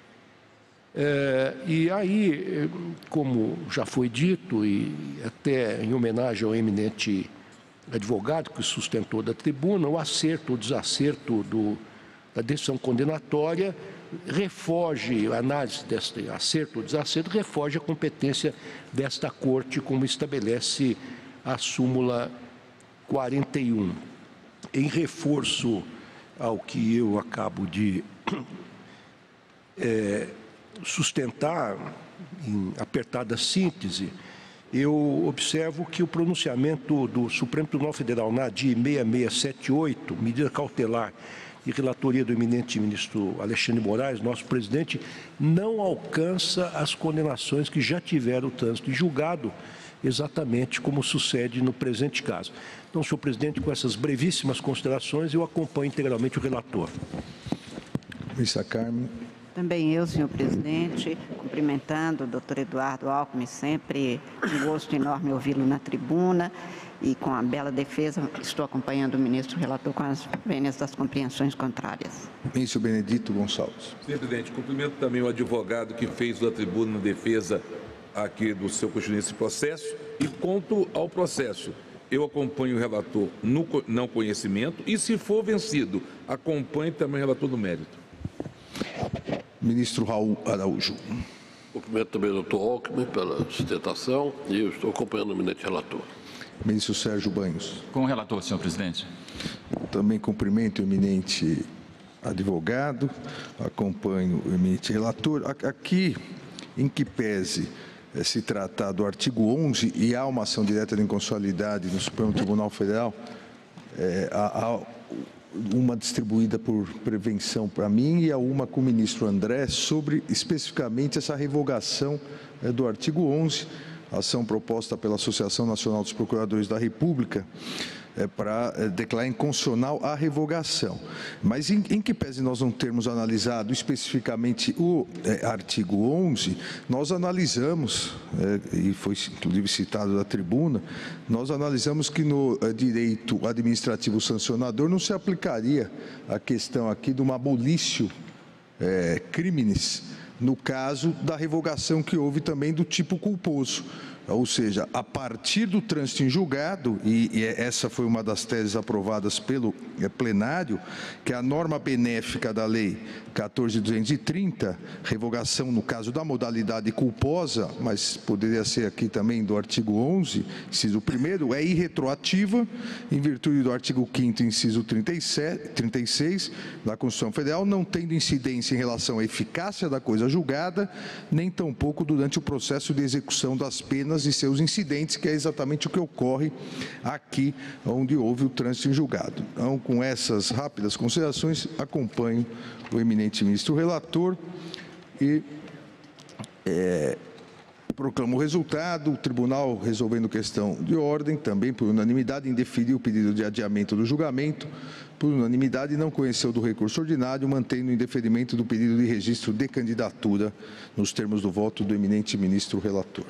E aí, como já foi dito, e até em homenagem ao eminente advogado que sustentou da tribuna, o acerto ou desacerto da decisão condenatória refoge, a análise deste acerto ou desacerto, refoge a competência desta Corte, como estabelece a súmula 41. Em reforço ao que eu acabo de sustentar, em apertada síntese, eu observo que o pronunciamento do Supremo Tribunal Federal na DI 6678, medida cautelar de relatoria do eminente ministro Alexandre de Moraes, nosso presidente, não alcança as condenações que já tiveram o trânsito em julgado, exatamente como sucede no presente caso. Então, senhor presidente, com essas brevíssimas considerações, eu acompanho integralmente o relator. Ministra Carmen. Também eu, senhor presidente, cumprimentando o doutor Eduardo Alckmin, sempre um gosto enorme ouvi-lo na tribuna e com a bela defesa estou acompanhando o ministro relator com as vênias das compreensões contrárias. Ministro Benedito Gonçalves. Senhor presidente, cumprimento também o advogado que fez da tribuna na defesa aqui do seu questionamento nesse processo e quanto ao processo. Eu acompanho o relator no não conhecimento e, se for vencido, acompanho também o relator no mérito. Ministro Raul Araújo. Cumprimento também o doutor Alckmin pela sustentação e eu estou acompanhando o eminente relator. Ministro Sérgio Banhos. Com o relator, senhor presidente. Também cumprimento o eminente advogado, acompanho o eminente relator. Aqui, em que pese se tratar do artigo 11 e há uma ação direta de inconstitucionalidade no Supremo Tribunal Federal, há uma distribuída por prevenção para mim e há uma com o ministro André sobre especificamente essa revogação do artigo 11, ação proposta pela Associação Nacional dos Procuradores da República para declarar inconstitucional a revogação. Mas em que pese nós não termos analisado especificamente o artigo 11, nós analisamos, e foi inclusive citado da tribuna, nós analisamos que no direito administrativo sancionador não se aplicaria a questão aqui de uma abolício criminis, no caso da revogação que houve também do tipo culposo. Ou seja, a partir do trânsito em julgado, e essa foi uma das teses aprovadas pelo plenário, que a norma benéfica da Lei 14.230, revogação no caso da modalidade culposa, mas poderia ser aqui também do artigo 11, inciso 1º, é irretroativa, em virtude do artigo 5º, inciso 36 da Constituição Federal, não tendo incidência em relação à eficácia da coisa julgada, nem tampouco durante o processo de execução das penas e seus incidentes, que é exatamente o que ocorre aqui, onde houve o trânsito em julgado. Então, com essas rápidas considerações, acompanho o eminente ministro relator e proclamo o resultado. O tribunal, resolvendo questão de ordem, também por unanimidade, indeferiu o pedido de adiamento do julgamento. Por unanimidade, não conheceu do recurso ordinário, mantendo o indeferimento do pedido de registro de candidatura nos termos do voto do eminente ministro relator.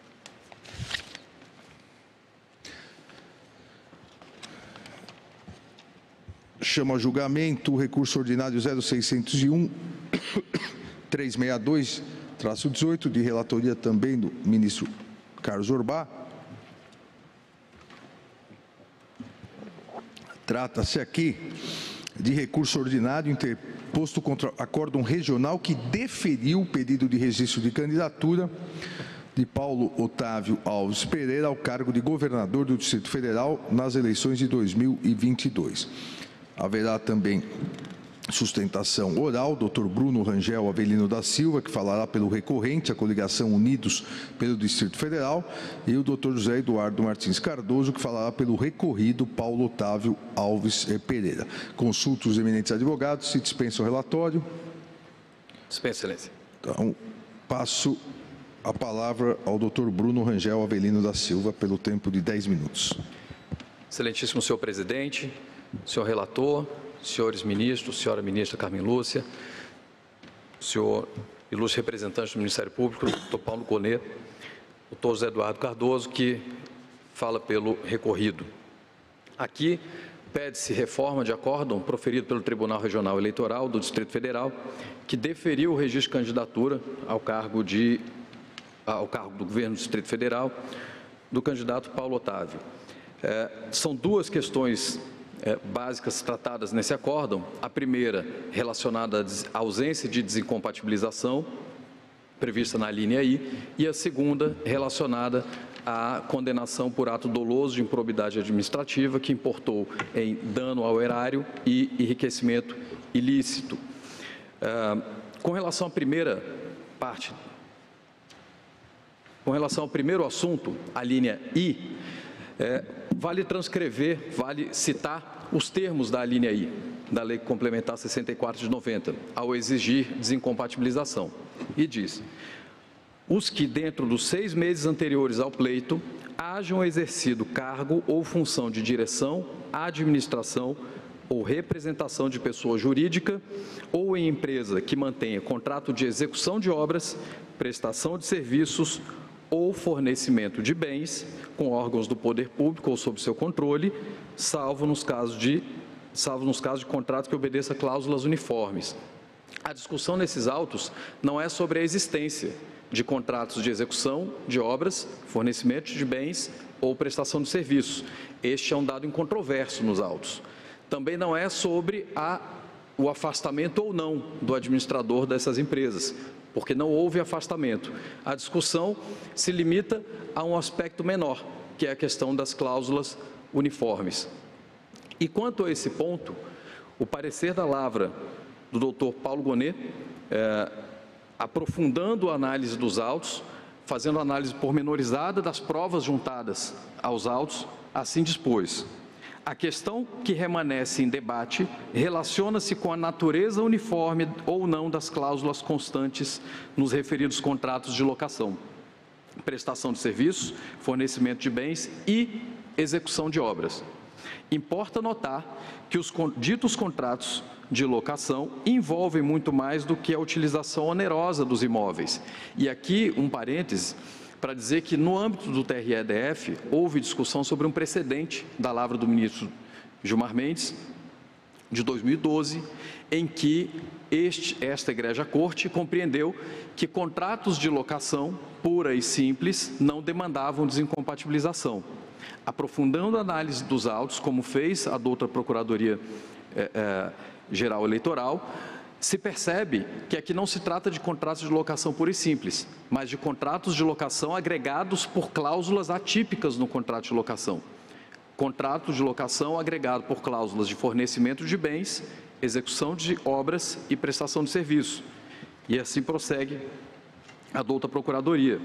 Chamo a julgamento o recurso ordinário 0601-362-18, de relatoria também do ministro Carlos Orbá. Trata-se aqui de recurso ordinário interposto contra acórdão regional que deferiu o pedido de registro de candidatura de Paulo Otávio Alves Pereira ao cargo de governador do Distrito Federal nas eleições de 2022. Haverá também sustentação oral, Dr. Bruno Rangel Avelino da Silva, que falará pelo recorrente, a coligação Unidos pelo Distrito Federal, e o Dr. José Eduardo Martins Cardoso, que falará pelo recorrido Paulo Otávio Alves Pereira. Consulto os eminentes advogados, se dispensa o relatório. Dispensa, excelência. Então, passo a palavra ao Dr. Bruno Rangel Avelino da Silva, pelo tempo de 10 minutos. Excelentíssimo senhor presidente, senhor relator, senhores ministros, senhora ministra Carmen Lúcia, senhor ilustre representante do Ministério Público, doutor Paulo Gonet, doutor José Eduardo Cardoso, que fala pelo recorrido. Aqui pede-se reforma de acórdão proferido pelo Tribunal Regional Eleitoral do Distrito Federal, que deferiu o registro de candidatura ao cargo do governo do Distrito Federal do candidato Paulo Otávio. São duas questões básicas tratadas nesse acórdão. A primeira, relacionada à ausência de desincompatibilização, prevista na linha I, e a segunda, relacionada à condenação por ato doloso de improbidade administrativa, que importou em dano ao erário e enriquecimento ilícito. Com relação à primeira parte, com relação ao primeiro assunto, a linha I, vale transcrever, vale citar os termos da linha I, da Lei Complementar 64 de 90, ao exigir desincompatibilização. E diz: os que, dentro dos 6 meses anteriores ao pleito, hajam exercido cargo ou função de direção, administração ou representação de pessoa jurídica ou em empresa que mantenha contrato de execução de obras, prestação de serviços ou fornecimento de bens com órgãos do poder público ou sob seu controle, salvo nos casos de contrato que obedeça a cláusulas uniformes. A discussão nesses autos não é sobre a existência de contratos de execução de obras, fornecimento de bens ou prestação de serviços. Este é um dado incontroverso nos autos. Também não é sobre o afastamento ou não do administrador dessas empresas, porque não houve afastamento. A discussão se limita a um aspecto menor, que é a questão das cláusulas uniformes. E quanto a esse ponto, o parecer da lavra do doutor Paulo Gonet, aprofundando a análise dos autos, fazendo análise pormenorizada das provas juntadas aos autos, assim dispôs: a questão que permanece em debate relaciona-se com a natureza uniforme ou não das cláusulas constantes nos referidos contratos de locação, prestação de serviços, fornecimento de bens e execução de obras. Importa notar que os ditos contratos de locação envolvem muito mais do que a utilização onerosa dos imóveis. E aqui um parêntese para dizer que no âmbito do TRE-DF houve discussão sobre um precedente da lavra do ministro Gilmar Mendes, de 2012, em que esta Egrégia Corte compreendeu que contratos de locação pura e simples não demandavam desincompatibilização. Aprofundando a análise dos autos, como fez a doutora Procuradoria Geral Eleitoral, se percebe que aqui não se trata de contratos de locação pura e simples, mas de contratos de locação agregados por cláusulas atípicas no contrato de locação. Contrato de locação agregado por cláusulas de fornecimento de bens, execução de obras e prestação de serviços. E assim prossegue a doutora Procuradoria.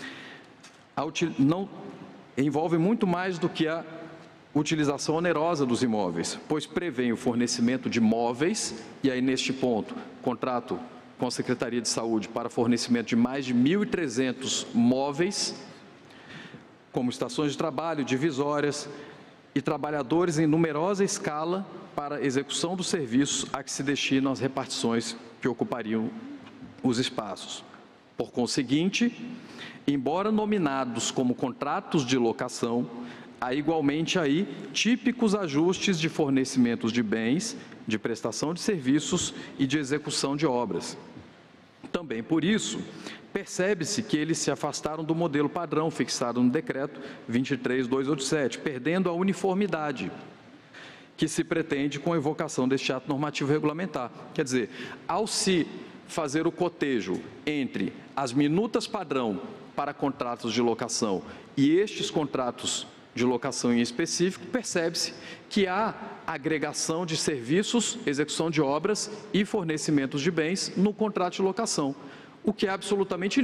Não envolve muito mais do que a utilização onerosa dos imóveis, pois prevê o fornecimento de móveis, e aí neste ponto, contrato com a Secretaria de Saúde para fornecimento de mais de 1.300 móveis, como estações de trabalho, divisórias e trabalhadores em numerosa escala para execução dos serviços a que se destinam as repartições que ocupariam os espaços. Por conseguinte, embora nominados como contratos de locação, há igualmente aí típicos ajustes de fornecimentos de bens, de prestação de serviços e de execução de obras. Também por isso, percebe-se que eles se afastaram do modelo padrão fixado no decreto 23.287, perdendo a uniformidade que se pretende com a evocação deste ato normativo regulamentar. Quer dizer, ao se fazer o cotejo entre as minutas padrão para contratos de locação e estes contratos de locação em específico, percebe-se que há agregação de serviços, execução de obras e fornecimentos de bens no contrato de locação, o que é absolutamente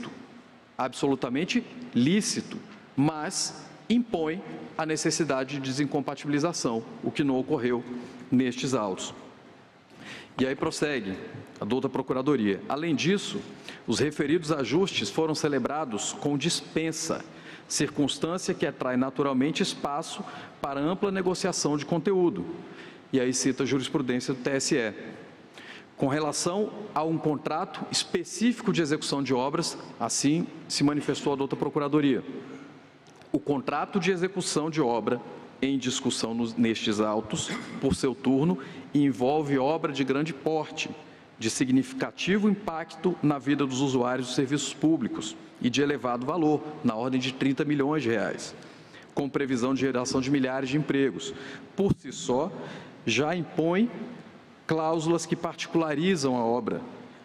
lícito, mas impõe a necessidade de desincompatibilização, o que não ocorreu nestes autos. E aí prossegue a doutora Procuradoria. Além disso, os referidos ajustes foram celebrados com dispensa, circunstância que atrai naturalmente espaço para ampla negociação de conteúdo. E aí cita a jurisprudência do TSE. Com relação a um contrato específico de execução de obras, assim se manifestou a doutora Procuradoria. O contrato de execução de obra em discussão nestes autos, por seu turno, envolve obra de grande porte, de significativo impacto na vida dos usuários dos serviços públicos e de elevado valor, na ordem de 30 milhões de reais, com previsão de geração de milhares de empregos. Por si só, já impõe cláusulas que particularizam a obra,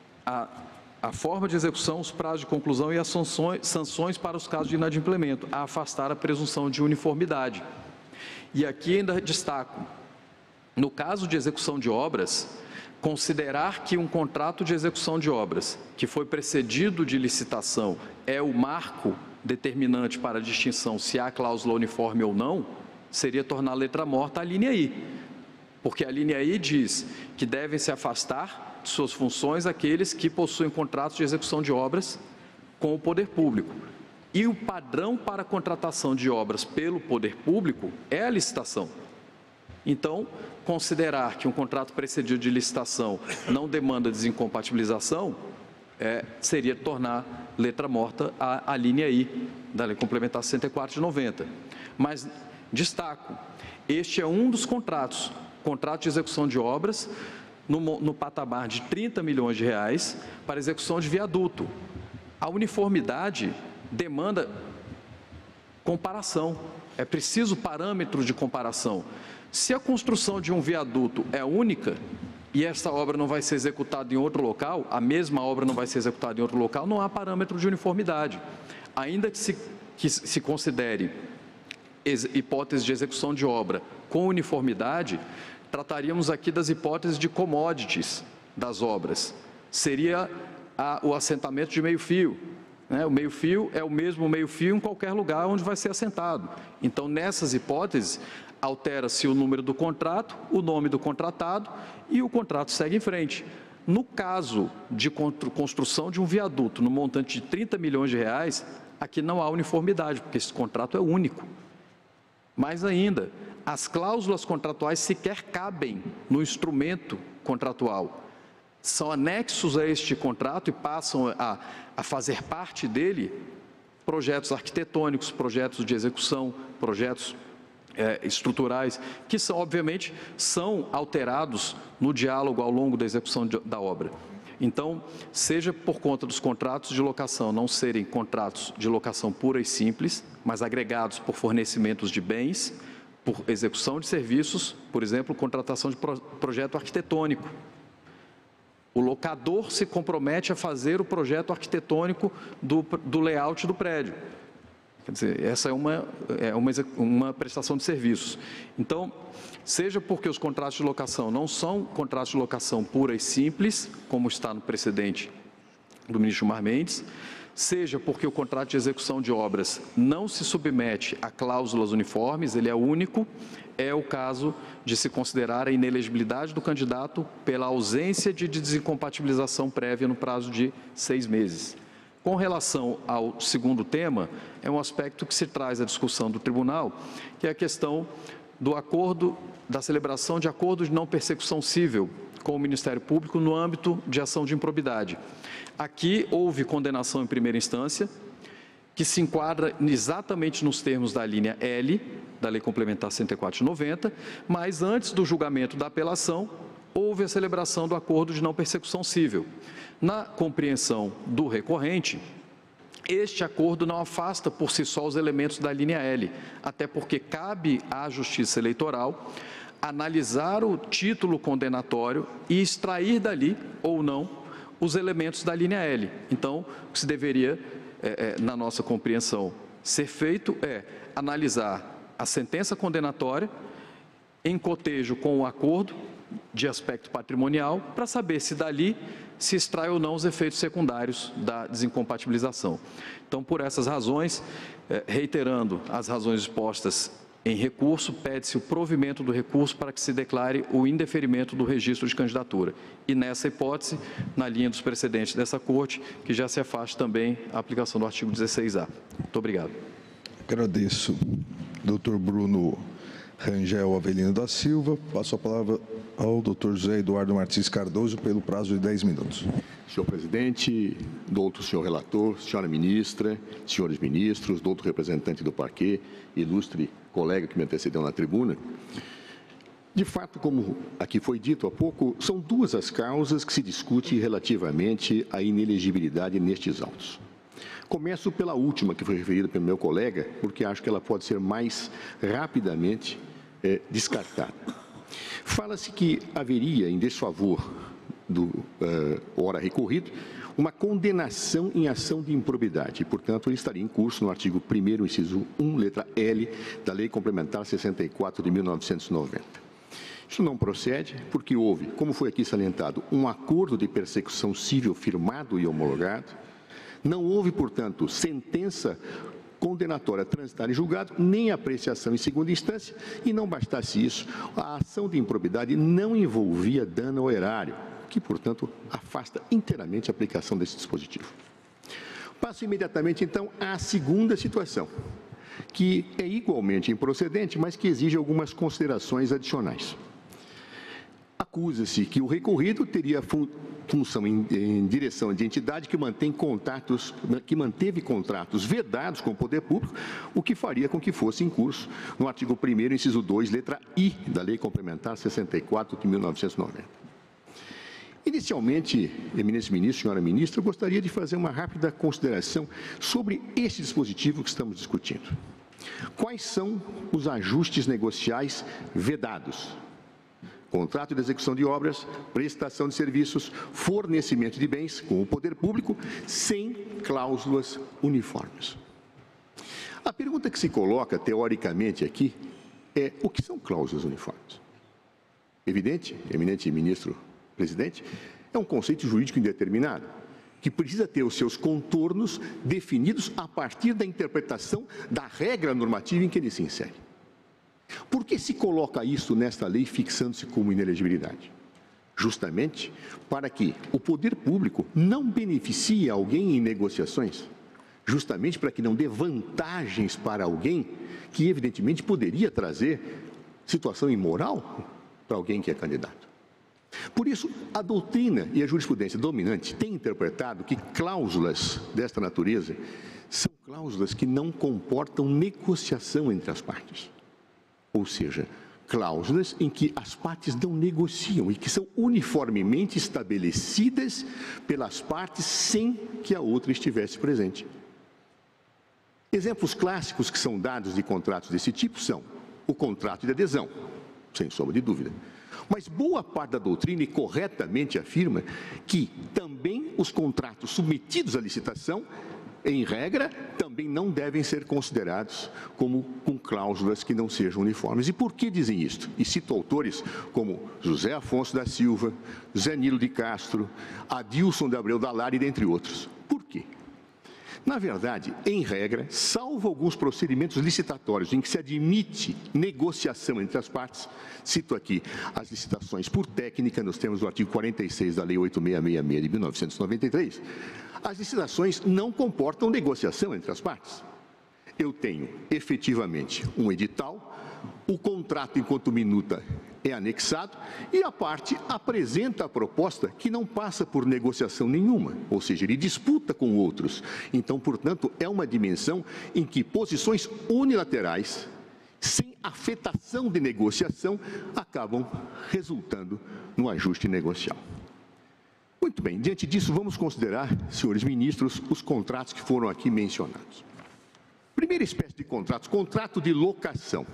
a forma de execução, os prazos de conclusão e as sanções para os casos de inadimplemento, a afastar a presunção de uniformidade. E aqui ainda destaco, no caso de execução de obras, considerar que um contrato de execução de obras que foi precedido de licitação é o marco determinante para a distinção se há cláusula uniforme ou não, seria tornar a letra morta a linha I, porque a linha I diz que devem se afastar de suas funções aqueles que possuem contratos de execução de obras com o poder público. E o padrão para a contratação de obras pelo poder público é a licitação. Então, considerar que um contrato precedido de licitação não demanda desincompatibilização, seria tornar letra morta a linha I da Lei Complementar 64 de 90. Mas destaco, este é um dos contratos, contrato de execução de obras, no patamar de 30 milhões de reais para execução de viaduto. A uniformidade demanda comparação, é preciso parâmetros de comparação. Se a construção de um viaduto é única e essa obra não vai ser executada em outro local, a mesma obra não vai ser executada em outro local, não há parâmetro de uniformidade. Ainda que se considere hipótese de execução de obra com uniformidade, trataríamos aqui das hipóteses de commodities das obras. Seria o assentamento de meio-fio. O meio-fio é o mesmo meio-fio em qualquer lugar onde vai ser assentado. Então, nessas hipóteses, altera-se o número do contrato, o nome do contratado e o contrato segue em frente. No caso de construção de um viaduto no montante de 30 milhões de reais, aqui não há uniformidade, porque esse contrato é único. Mais ainda, as cláusulas contratuais sequer cabem no instrumento contratual. São anexos a este contrato e passam a fazer parte dele projetos arquitetônicos, projetos de execução, projetos estruturais, que são, obviamente, são alterados no diálogo ao longo da execução da obra. Então, seja por conta dos contratos de locação não serem contratos de locação pura e simples, mas agregados por fornecimentos de bens, por execução de serviços, por exemplo, contratação de projeto arquitetônico. O locador se compromete a fazer o projeto arquitetônico do layout do prédio. Quer dizer, essa é uma prestação de serviços. Então, seja porque os contratos de locação não são contratos de locação pura e simples, como está no precedente do ministro Gilmar Mendes, seja porque o contrato de execução de obras não se submete a cláusulas uniformes, ele é único, é o caso de se considerar a inelegibilidade do candidato pela ausência de desincompatibilização prévia no prazo de 6 meses. Com relação ao segundo tema, é um aspecto que se traz à discussão do tribunal, que é a questão do acordo, da celebração de acordo de não persecução cível com o Ministério Público no âmbito de ação de improbidade. Aqui houve condenação em primeira instância, que se enquadra exatamente nos termos da linha L, da Lei Complementar 104 de 90, mas antes do julgamento da apelação, houve a celebração do acordo de não persecução cível. Na compreensão do recorrente, este acordo não afasta por si só os elementos da linha L, até porque cabe à Justiça Eleitoral analisar o título condenatório e extrair dali, ou não, os elementos da linha L. Então, o que se deveria, na nossa compreensão, ser feito é analisar a sentença condenatória em cotejo com o acordo de aspecto patrimonial, para saber se dali se extrai ou não os efeitos secundários da desincompatibilização. Então, por essas razões, reiterando as razões expostas em recurso, pede-se o provimento do recurso para que se declare o indeferimento do registro de candidatura. E nessa hipótese, na linha dos precedentes dessa Corte, que já se afaste também a aplicação do artigo 16A. Muito obrigado. Agradeço, doutor Bruno Rangel Avelino da Silva. Passo a palavra ao Dr. José Eduardo Martins Cardoso pelo prazo de 10 minutos. Senhor presidente, doutor senhor relator, senhora ministra, senhores ministros, doutor representante do parquê, ilustre colega que me antecedeu na tribuna. De fato, como aqui foi dito há pouco, são duas as causas que se discute relativamente à inelegibilidade nestes autos. Começo pela última, que foi referida pelo meu colega, porque acho que ela pode ser mais rapidamente descartada. Fala-se que haveria, em desfavor do ora recorrido, uma condenação em ação de improbidade, e, portanto, ele estaria em curso no artigo 1º, inciso 1, letra L, da Lei Complementar 64 de 1990. Isso não procede porque houve, como foi aqui salientado, um acordo de persecução civil firmado e homologado. Não houve, portanto, sentença condenatória transitada em julgado, nem apreciação em segunda instância, e não bastasse isso, a ação de improbidade não envolvia dano ao erário, que, portanto, afasta inteiramente a aplicação desse dispositivo. Passo imediatamente, então, à segunda situação, que é igualmente improcedente, mas que exige algumas considerações adicionais. Acusa-se que o recorrido teria função em direção de entidade que manteve contratos vedados com o poder público, o que faria com que fosse em curso no artigo 1º, inciso 2, letra I, da Lei Complementar 64 de 1990. Inicialmente, eminente ministro, senhora ministra, eu gostaria de fazer uma rápida consideração sobre este dispositivo que estamos discutindo. Quais são os ajustes negociais vedados? Contrato de execução de obras, prestação de serviços, fornecimento de bens com o poder público, sem cláusulas uniformes. A pergunta que se coloca, teoricamente, aqui, é o que são cláusulas uniformes? Evidente, eminente ministro presidente, é um conceito jurídico indeterminado, que precisa ter os seus contornos definidos a partir da interpretação da regra normativa em que ele se insere. Por que se coloca isso nesta lei fixando-se como inelegibilidade? Justamente para que o poder público não beneficie alguém em negociações, justamente para que não dê vantagens para alguém que evidentemente poderia trazer situação imoral para alguém que é candidato. Por isso, a doutrina e a jurisprudência dominante têm interpretado que cláusulas desta natureza são cláusulas que não comportam negociação entre as partes. Ou seja, cláusulas em que as partes não negociam e que são uniformemente estabelecidas pelas partes sem que a outra estivesse presente. Exemplos clássicos que são dados de contratos desse tipo são o contrato de adesão, sem sombra de dúvida. Mas boa parte da doutrina, e corretamente afirma, que também os contratos submetidos à licitação, em regra, também não devem ser considerados como com cláusulas que não sejam uniformes. E por que dizem isto? E cito autores como José Afonso da Silva, Zé Nilo de Castro, Adilson de Abreu Dalari, dentre outros. Por quê? Na verdade, em regra, salvo alguns procedimentos licitatórios em que se admite negociação entre as partes, cito aqui as licitações por técnica, nos termos do artigo 46 da Lei 8666 de 1993, as licitações não comportam negociação entre as partes. Eu tenho, efetivamente, um edital, o contrato, enquanto minuta, é anexado e a parte apresenta a proposta que não passa por negociação nenhuma, ou seja, ele disputa com outros. Então, portanto, é uma dimensão em que posições unilaterais, sem afetação de negociação, acabam resultando no ajuste negocial. Muito bem, diante disso, vamos considerar, senhores ministros, os contratos que foram aqui mencionados. Primeira espécie de contratos, contrato de locação.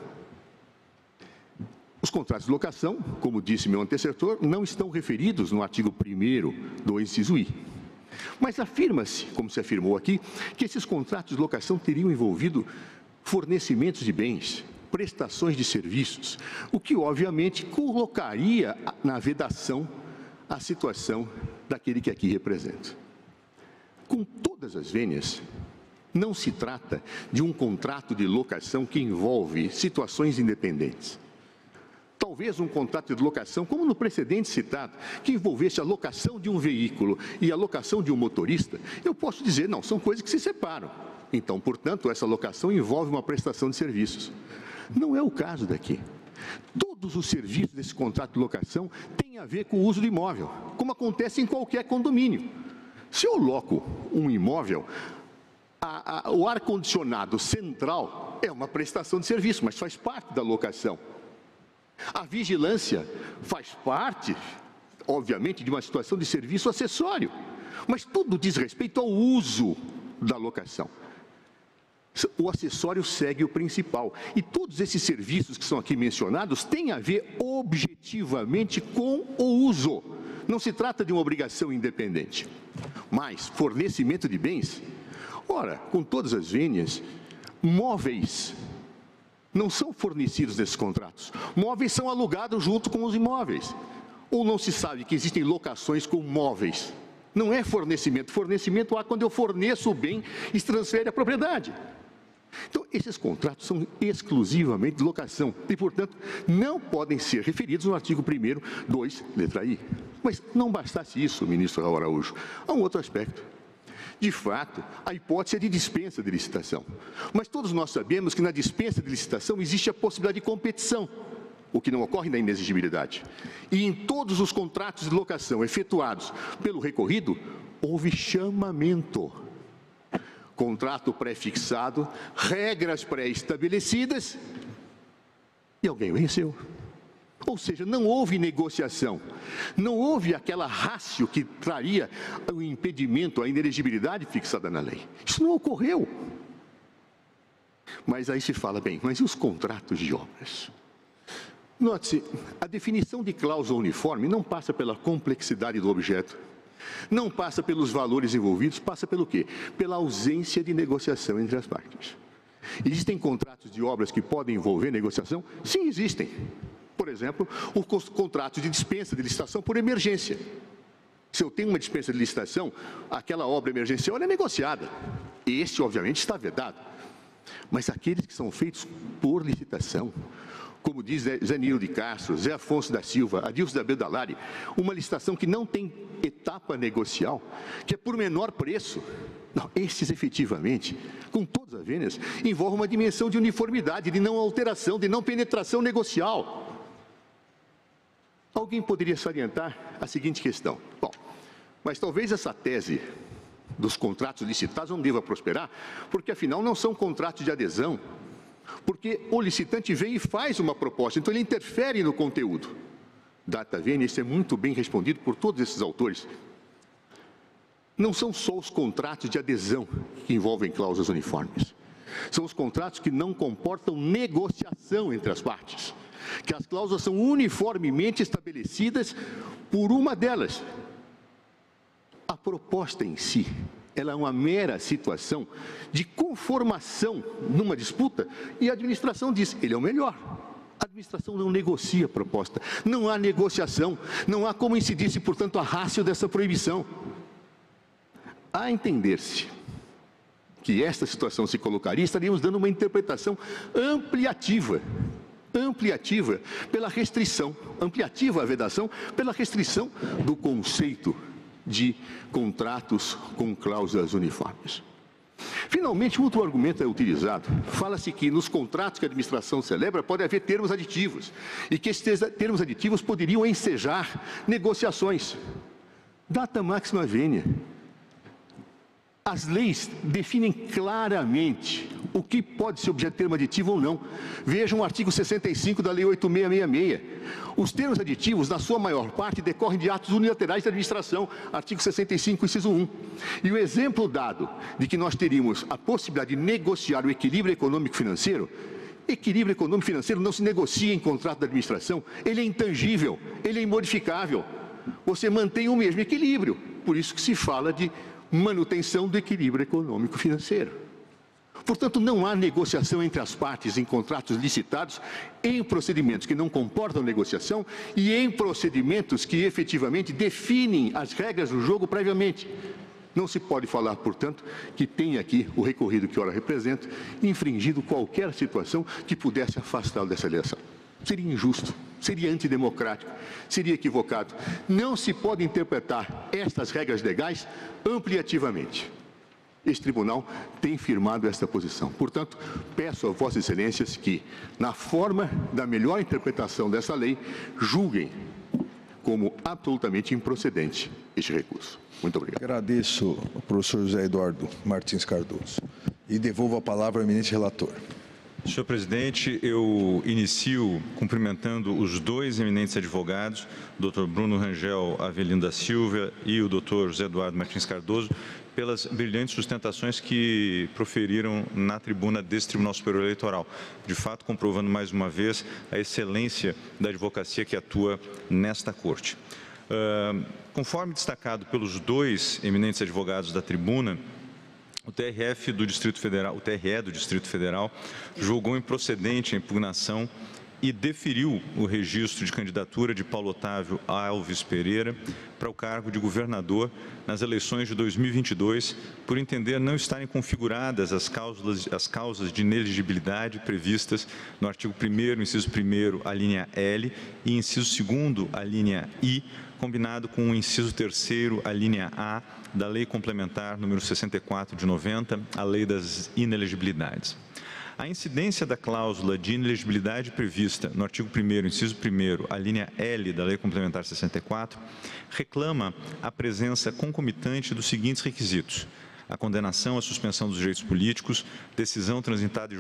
Os contratos de locação, como disse meu antecessor, não estão referidos no artigo 1º do inciso I. Mas afirma-se, como se afirmou aqui, que esses contratos de locação teriam envolvido fornecimentos de bens, prestações de serviços, o que obviamente colocaria na vedação a situação daquele que aqui representa. Com todas as vênias, não se trata de um contrato de locação que envolve situações independentes. Talvez um contrato de locação, como no precedente citado, que envolvesse a locação de um veículo e a locação de um motorista, eu posso dizer, não, são coisas que se separam. Então, portanto, essa locação envolve uma prestação de serviços. Não é o caso daqui. Todos os serviços desse contrato de locação têm a ver com o uso do imóvel, como acontece em qualquer condomínio. Se eu loco um imóvel, o ar-condicionado central é uma prestação de serviço, mas faz parte da locação. A vigilância faz parte, obviamente, de uma situação de serviço acessório, mas tudo diz respeito ao uso da locação. O acessório segue o principal. E todos esses serviços que são aqui mencionados têm a ver objetivamente com o uso. Não se trata de uma obrigação independente. Mas fornecimento de bens, ora, com todas as vênias, móveis não são fornecidos nesses contratos. Móveis são alugados junto com os imóveis. Ou não se sabe que existem locações com móveis. Não é fornecimento. Fornecimento há quando eu forneço o bem e transfere a propriedade. Então, esses contratos são exclusivamente de locação e, portanto, não podem ser referidos no artigo 1º, 2, letra I. Mas não bastasse isso, ministro Raul Araújo, há um outro aspecto. De fato, a hipótese é de dispensa de licitação. Mas todos nós sabemos que na dispensa de licitação existe a possibilidade de competição, o que não ocorre na inexigibilidade. E em todos os contratos de locação efetuados pelo recorrido, houve chamamento. Contrato pré-fixado, regras pré-estabelecidas, e alguém venceu. Ou seja, não houve negociação, não houve aquela rácio que traria o impedimento, a inelegibilidade fixada na lei. Isso não ocorreu. Mas aí se fala, bem, mas e os contratos de obras? Note-se, a definição de cláusula uniforme não passa pela complexidade do objeto, não passa pelos valores envolvidos, passa pelo quê? Pela ausência de negociação entre as partes. Existem contratos de obras que podem envolver negociação? Sim, existem. Por exemplo, os contratos de dispensa de licitação por emergência. Se eu tenho uma dispensa de licitação, aquela obra emergencial é negociada. Este, obviamente, está vedado. Mas aqueles que são feitos por licitação, como diz Zé Nilo de Castro, Zé Afonso da Silva, Adilson da Bedalari, uma licitação que não tem etapa negocial, que é por menor preço. Não, esses efetivamente, com todas as vênias, envolvem uma dimensão de uniformidade, de não alteração, de não penetração negocial. Alguém poderia salientar a seguinte questão. Bom, mas talvez essa tese dos contratos licitados não deva prosperar, porque afinal não são contratos de adesão, porque o licitante vem e faz uma proposta, então ele interfere no conteúdo. Data vênia, isso é muito bem respondido por todos esses autores. Não são só os contratos de adesão que envolvem cláusulas uniformes. São os contratos que não comportam negociação entre as partes, que as cláusulas são uniformemente estabelecidas por uma delas. A proposta em si, ela é uma mera situação de conformação numa disputa e a administração diz, ele é o melhor. A administração não negocia a proposta, não há negociação, não há como incidir-se, portanto, a rácio dessa proibição. A entender-se que esta situação se colocaria, estaríamos dando uma interpretação ampliativa pela restrição, ampliativa a vedação, pela restrição do conceito de contratos com cláusulas uniformes. Finalmente, outro argumento é utilizado. Fala-se que nos contratos que a administração celebra pode haver termos aditivos e que esses termos aditivos poderiam ensejar negociações. Data máxima vênia. As leis definem claramente o que pode ser objeto de termo aditivo ou não. Vejam o artigo 65 da Lei 8666. Os termos aditivos, na sua maior parte, decorrem de atos unilaterais da administração, artigo 65, inciso 1. E o exemplo dado de que nós teríamos a possibilidade de negociar o equilíbrio econômico-financeiro, equilíbrio econômico-financeiro não se negocia em contrato da administração, ele é intangível, ele é imodificável. Você mantém o mesmo equilíbrio, por isso que se fala de manutenção do equilíbrio econômico-financeiro. Portanto, não há negociação entre as partes em contratos licitados em procedimentos que não comportam negociação e em procedimentos que efetivamente definem as regras do jogo previamente. Não se pode falar, portanto, que tem aqui o recorrido que ora representa infringido qualquer situação que pudesse afastá-lo dessa eleição. Seria injusto, seria antidemocrático, seria equivocado. Não se pode interpretar estas regras legais ampliativamente. Esse tribunal tem firmado esta posição. Portanto, peço a Vossas Excelências que, na forma da melhor interpretação dessa lei, julguem como absolutamente improcedente este recurso. Muito obrigado. Agradeço ao professor José Eduardo Martins Cardoso e devolvo a palavra ao eminente relator. Senhor presidente, eu inicio cumprimentando os dois eminentes advogados, o Dr. Bruno Rangel Avelino da Silva e o Dr. José Eduardo Martins Cardoso, pelas brilhantes sustentações que proferiram na tribuna desse Tribunal Superior Eleitoral, de fato comprovando mais uma vez a excelência da advocacia que atua nesta Corte. Conforme destacado pelos dois eminentes advogados da tribuna, o TRE do Distrito Federal julgou improcedente a impugnação e deferiu o registro de candidatura de Paulo Otávio Alves Pereira para o cargo de governador nas eleições de 2022, por entender não estarem configuradas as causas de inelegibilidade previstas no artigo 1º, inciso 1º, a linha L, e inciso 2º, a linha I, combinado com o inciso 3º, a linha A, da Lei Complementar número 64 de 90, a Lei das Inelegibilidades. A incidência da cláusula de inelegibilidade prevista no artigo 1º, inciso 1º, a linha L da Lei Complementar 64, reclama a presença concomitante dos seguintes requisitos: a condenação à suspensão dos direitos políticos, decisão transitada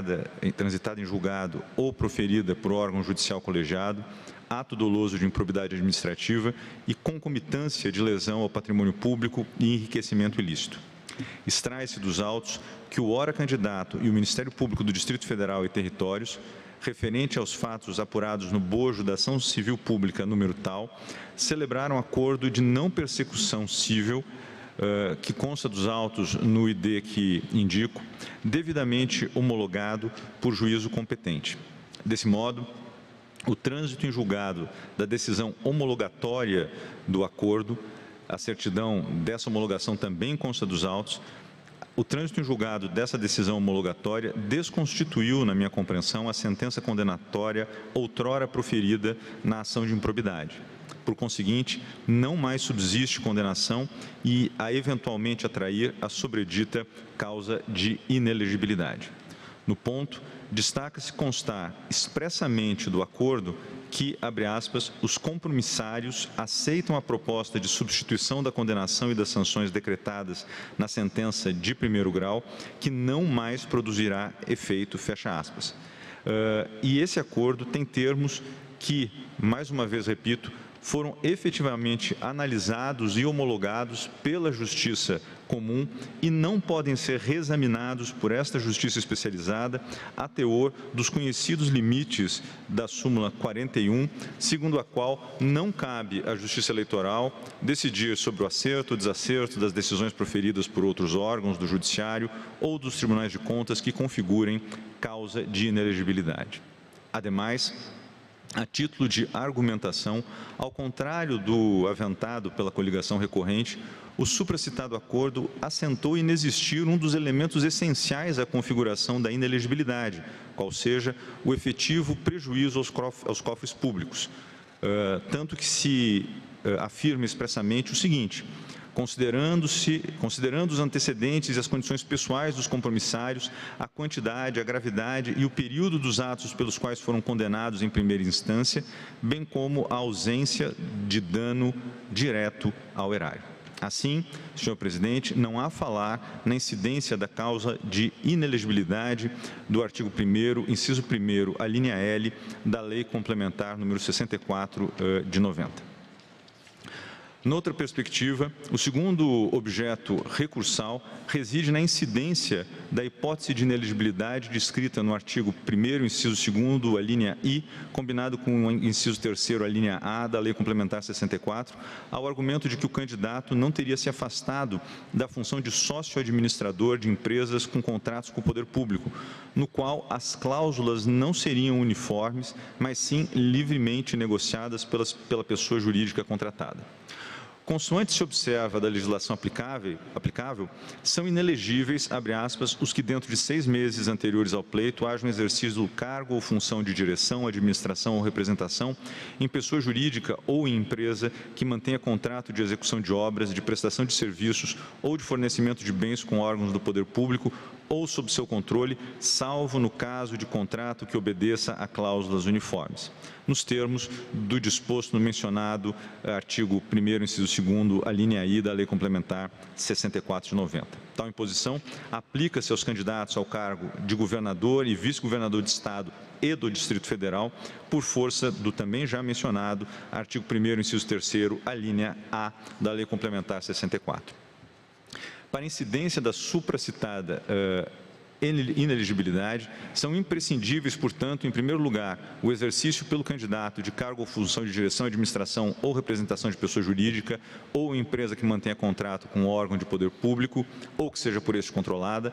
em julgado ou proferida por órgão judicial colegiado, ato doloso de improbidade administrativa e concomitância de lesão ao patrimônio público e enriquecimento ilícito. Extrai-se dos autos que o ora candidato e o Ministério Público do Distrito Federal e Territórios, referente aos fatos apurados no bojo da ação civil pública número tal, celebraram acordo de não persecução civil, que consta dos autos no ID que indico, devidamente homologado por juízo competente. Desse modo, o trânsito em julgado da decisão homologatória do acordo, a certidão dessa homologação também consta dos autos, o trânsito em julgado dessa decisão homologatória desconstituiu, na minha compreensão, a sentença condenatória outrora proferida na ação de improbidade. Por conseguinte, não mais subsiste condenação e a eventualmente atrair a sobredita causa de inelegibilidade. No ponto, destaca-se constar expressamente do acordo que, abre aspas, os compromissários aceitam a proposta de substituição da condenação e das sanções decretadas na sentença de primeiro grau, que não mais produzirá efeito, fecha aspas. E esse acordo tem termos que, mais uma vez repito, foram efetivamente analisados e homologados pela Justiça Comum e não podem ser reexaminados por esta Justiça Especializada a teor dos conhecidos limites da súmula 41, segundo a qual não cabe à Justiça Eleitoral decidir sobre o acerto ou desacerto das decisões proferidas por outros órgãos do Judiciário ou dos Tribunais de Contas que configurem causa de inelegibilidade. Ademais, a título de argumentação, ao contrário do aventado pela coligação recorrente, o supracitado acordo assentou inexistir um dos elementos essenciais à configuração da inelegibilidade, qual seja o efetivo prejuízo aos cofres públicos. Tanto que se afirma expressamente o seguinte: considerando os antecedentes e as condições pessoais dos compromissários, a quantidade, a gravidade e o período dos atos pelos quais foram condenados em primeira instância, bem como a ausência de dano direto ao erário. Assim, senhor presidente, não há falar na incidência da causa de inelegibilidade do artigo 1º, inciso 1º, a linha L da Lei Complementar número 64 de 90. Noutra perspectiva, o segundo objeto recursal reside na incidência da hipótese de inelegibilidade descrita no artigo 1º, inciso 2º, a linha I, combinado com o inciso 3º, a linha A da Lei Complementar 64, ao argumento de que o candidato não teria se afastado da função de sócio-administrador de empresas com contratos com o poder público, no qual as cláusulas não seriam uniformes, mas sim livremente negociadas pela pessoa jurídica contratada. Consoante se observa da legislação aplicável, são inelegíveis, abre aspas, os que dentro de 6 meses anteriores ao pleito hajam exercido o cargo ou função de direção, administração ou representação em pessoa jurídica ou em empresa que mantenha contrato de execução de obras, de prestação de serviços ou de fornecimento de bens com órgãos do poder público ou sob seu controle, salvo no caso de contrato que obedeça a cláusulas uniformes, nos termos do disposto no mencionado artigo 1º, inciso 2º, a linha I da Lei Complementar 64 de 90. Tal imposição aplica-se aos candidatos ao cargo de governador e vice-governador de Estado e do Distrito Federal, por força do também já mencionado artigo 1º, inciso 3º, a linha A da Lei Complementar 64. Para incidência da supracitada inelegibilidade, são imprescindíveis, portanto, em primeiro lugar, o exercício pelo candidato de cargo ou função de direção, administração ou representação de pessoa jurídica ou empresa que mantenha contrato com órgão de poder público ou que seja por este controlada.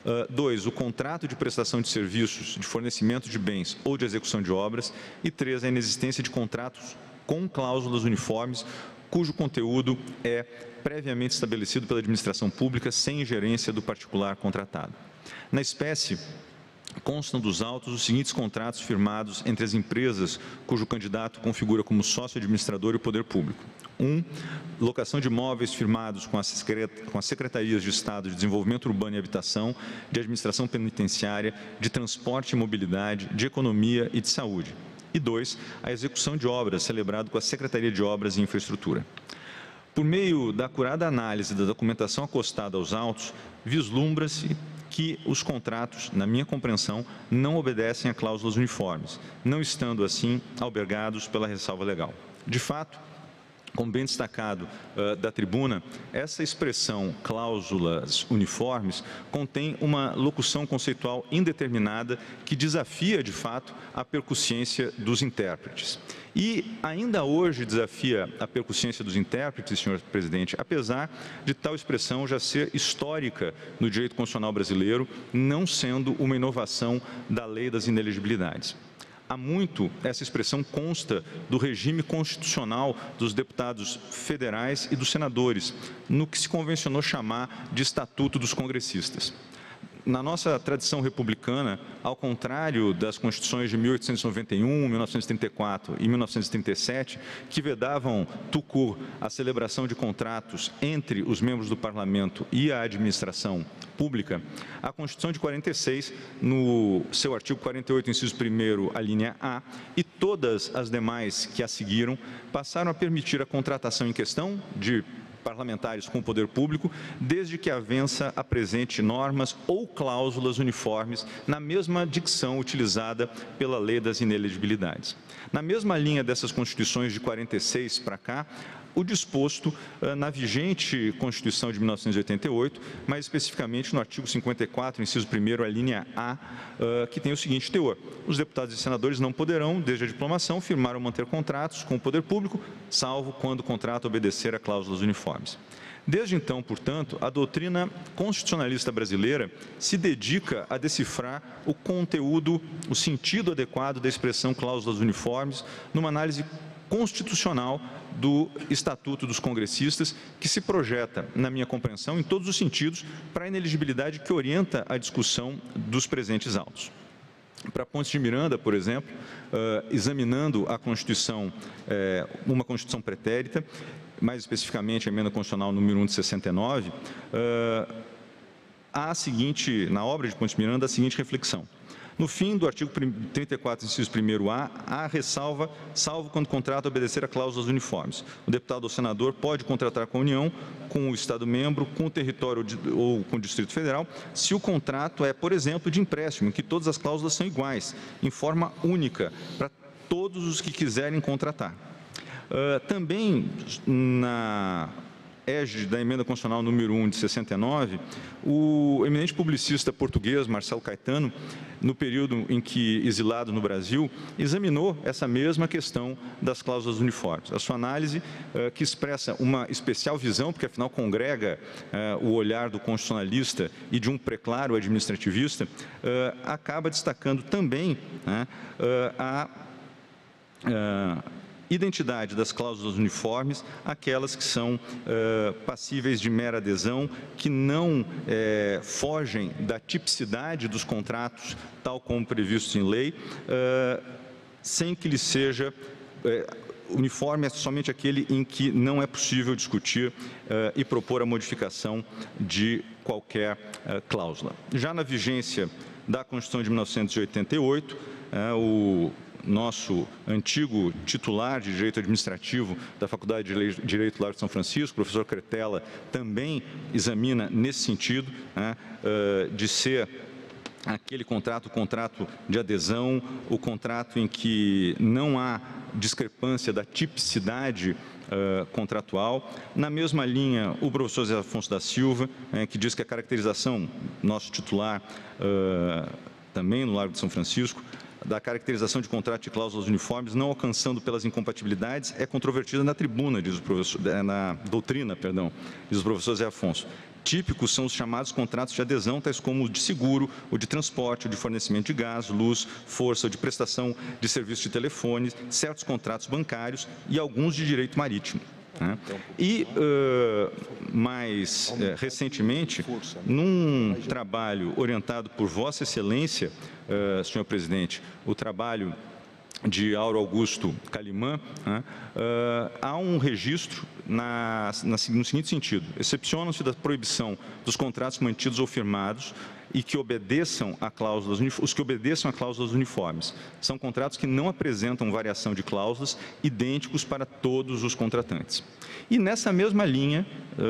2, o contrato de prestação de serviços, de fornecimento de bens ou de execução de obras. E 3, a inexistência de contratos com cláusulas uniformes, cujo conteúdo é previamente estabelecido pela administração pública sem ingerência do particular contratado. Na espécie, constam dos autos os seguintes contratos firmados entre as empresas cujo candidato configura como sócio administrador e o poder público. 1. Locação de imóveis firmados com as Secretarias de Estado de Desenvolvimento Urbano e Habitação, de Administração Penitenciária, de Transporte e Mobilidade, de Economia e de Saúde. E 2. A execução de obras celebrado com a Secretaria de Obras e Infraestrutura. Por meio da acurada análise da documentação acostada aos autos, vislumbra-se que os contratos, na minha compreensão, não obedecem a cláusulas uniformes, não estando, assim, albergados pela ressalva legal. De fato, como bem destacado da tribuna, essa expressão cláusulas uniformes contém uma locução conceitual indeterminada que desafia, de fato, a percussiência dos intérpretes. E ainda hoje desafia a percussiência dos intérpretes, senhor presidente, apesar de tal expressão já ser histórica no direito constitucional brasileiro, não sendo uma inovação da lei das inelegibilidades. Há muito, essa expressão consta do regime constitucional dos deputados federais e dos senadores, no que se convencionou chamar de Estatuto dos Congressistas. Na nossa tradição republicana, ao contrário das constituições de 1891, 1934 e 1937, que vedavam tout a celebração de contratos entre os membros do Parlamento e a administração pública, a Constituição de 46, no seu artigo 48, inciso 1º, a linha A, e todas as demais que a seguiram, passaram a permitir a contratação em questão de parlamentares com o poder público, desde que a vença apresente normas ou cláusulas uniformes na mesma dicção utilizada pela lei das inelegibilidades. Na mesma linha dessas constituições de 46 para cá, o disposto na vigente Constituição de 1988, mais especificamente no artigo 54, inciso 1º, a linha A, que tem o seguinte teor: os deputados e senadores não poderão, desde a diplomação, firmar ou manter contratos com o poder público, salvo quando o contrato obedecer a cláusulas uniformes. Desde então, portanto, a doutrina constitucionalista brasileira se dedica a decifrar o conteúdo, o sentido adequado da expressão cláusulas uniformes, numa análise constitucional do Estatuto dos Congressistas, que se projeta, na minha compreensão, em todos os sentidos, para a inelegibilidade que orienta a discussão dos presentes autos. Para Pontes de Miranda, por exemplo, examinando a Constituição, uma Constituição pretérita, mais especificamente a emenda constitucional número 1 de 69, há a seguinte, na obra de Pontes de Miranda, a seguinte reflexão: no fim do artigo 34, inciso 1º-A, há ressalva, salvo quando o contrato obedecer a cláusulas uniformes. O deputado ou senador pode contratar com a União, com o Estado-membro, com o território ou com o Distrito Federal, se o contrato é, por exemplo, de empréstimo, em que todas as cláusulas são iguais, em forma única, para todos os que quiserem contratar. Também, na égide da emenda constitucional número 1 de 69, o eminente publicista português Marcelo Caetano, no período em que exilado no Brasil, examinou essa mesma questão das cláusulas uniformes. A sua análise, que expressa uma especial visão, porque afinal congrega o olhar do constitucionalista e de um preclaro administrativista, acaba destacando também a identidade das cláusulas uniformes, aquelas que são passíveis de mera adesão, que não fogem da tipicidade dos contratos, tal como previsto em lei, sem que lhe seja uniforme, é somente aquele em que não é possível discutir e propor a modificação de qualquer cláusula. Já na vigência da Constituição de 1988, o nosso antigo titular de Direito Administrativo da Faculdade de Direito Largo de São Francisco, professor Cretella, também examina nesse sentido, de ser aquele contrato, o contrato de adesão, o contrato em que não há discrepância da tipicidade contratual. Na mesma linha, o professor Zé Afonso da Silva, que diz que a caracterização, nosso titular também no Largo de São Francisco, da caracterização de contrato de cláusulas uniformes não alcançando pelas incompatibilidades é controvertida na tribuna, diz o professor, na doutrina, perdão, diz o professor Zé Afonso. Típicos são os chamados contratos de adesão, tais como o de seguro, o de transporte, o de fornecimento de gás, luz, força, o de prestação de serviço de telefone, certos contratos bancários e alguns de direito marítimo. E, mais recentemente, num trabalho orientado por Vossa Excelência, senhor presidente, o trabalho de Auro Augusto Calimã, há um registro no seguinte sentido: excepcionam-se da proibição dos contratos mantidos ou firmados e que obedeçam a cláusulas, os que obedeçam a cláusulas uniformes. São contratos que não apresentam variação de cláusulas, idênticos para todos os contratantes. E nessa mesma linha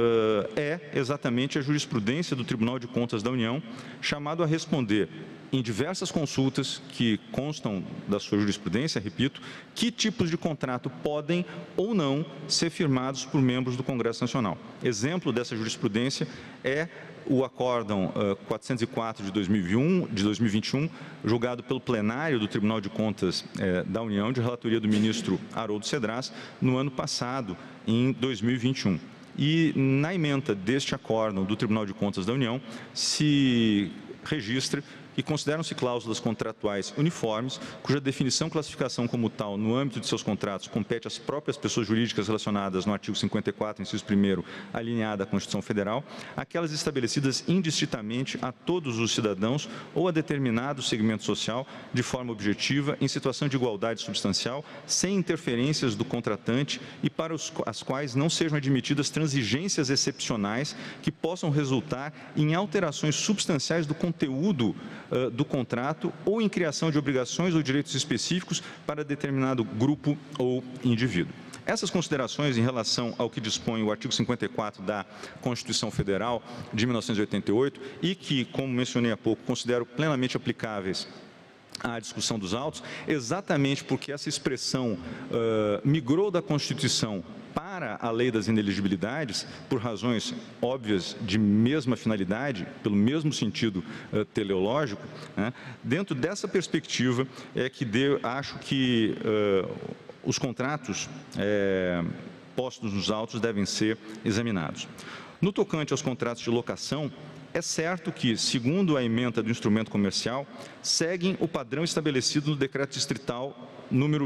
é exatamente a jurisprudência do Tribunal de Contas da União, chamado a responder em diversas consultas que constam da sua jurisprudência, repito, que tipos de contrato podem ou não ser firmados por membros do Congresso Nacional. Exemplo dessa jurisprudência é o Acórdão 404 de 2021, julgado pelo plenário do Tribunal de Contas da União, de relatoria do ministro Haroldo Cedras, no ano passado, em 2021. E na ementa deste acórdão do Tribunal de Contas da União, se registra que consideram-se cláusulas contratuais uniformes, cuja definição e classificação como tal no âmbito de seus contratos compete às próprias pessoas jurídicas relacionadas no artigo 54, inciso 1º, alinhada à Constituição Federal, aquelas estabelecidas indistintamente a todos os cidadãos ou a determinado segmento social de forma objetiva, em situação de igualdade substancial, sem interferências do contratante e para as quais não sejam admitidas transigências excepcionais que possam resultar em alterações substanciais do conteúdo do contrato ou em criação de obrigações ou direitos específicos para determinado grupo ou indivíduo. Essas considerações em relação ao que dispõe o artigo 54 da Constituição Federal de 1988 e que, como mencionei há pouco, considero plenamente aplicáveis à discussão dos autos, exatamente porque essa expressão migrou da Constituição para a lei das ineligibilidades, por razões óbvias de mesma finalidade, pelo mesmo sentido teleológico, dentro dessa perspectiva é que acho que os contratos postos nos autos devem ser examinados. No tocante aos contratos de locação, é certo que, segundo a ementa do instrumento comercial, seguem o padrão estabelecido no Decreto Distrital número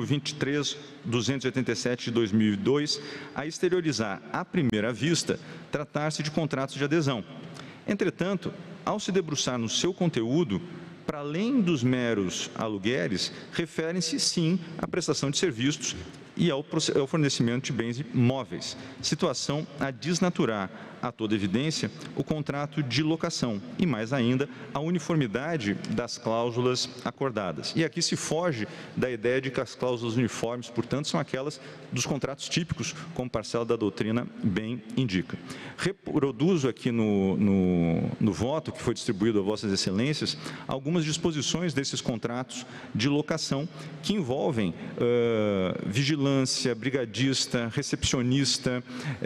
23.287 de 2002, a exteriorizar, à primeira vista, tratar-se de contratos de adesão. Entretanto, ao se debruçar no seu conteúdo, para além dos meros aluguéis, referem-se, sim, à prestação de serviços e ao fornecimento de bens móveis, situação a desnaturar, a toda evidência, o contrato de locação e, mais ainda, a uniformidade das cláusulas acordadas. E aqui se foge da ideia de que as cláusulas uniformes, portanto, são aquelas dos contratos típicos, como parcela da doutrina bem indica. Reproduzo aqui no voto que foi distribuído a Vossas Excelências algumas disposições desses contratos de locação que envolvem vigilância, brigadista, recepcionista,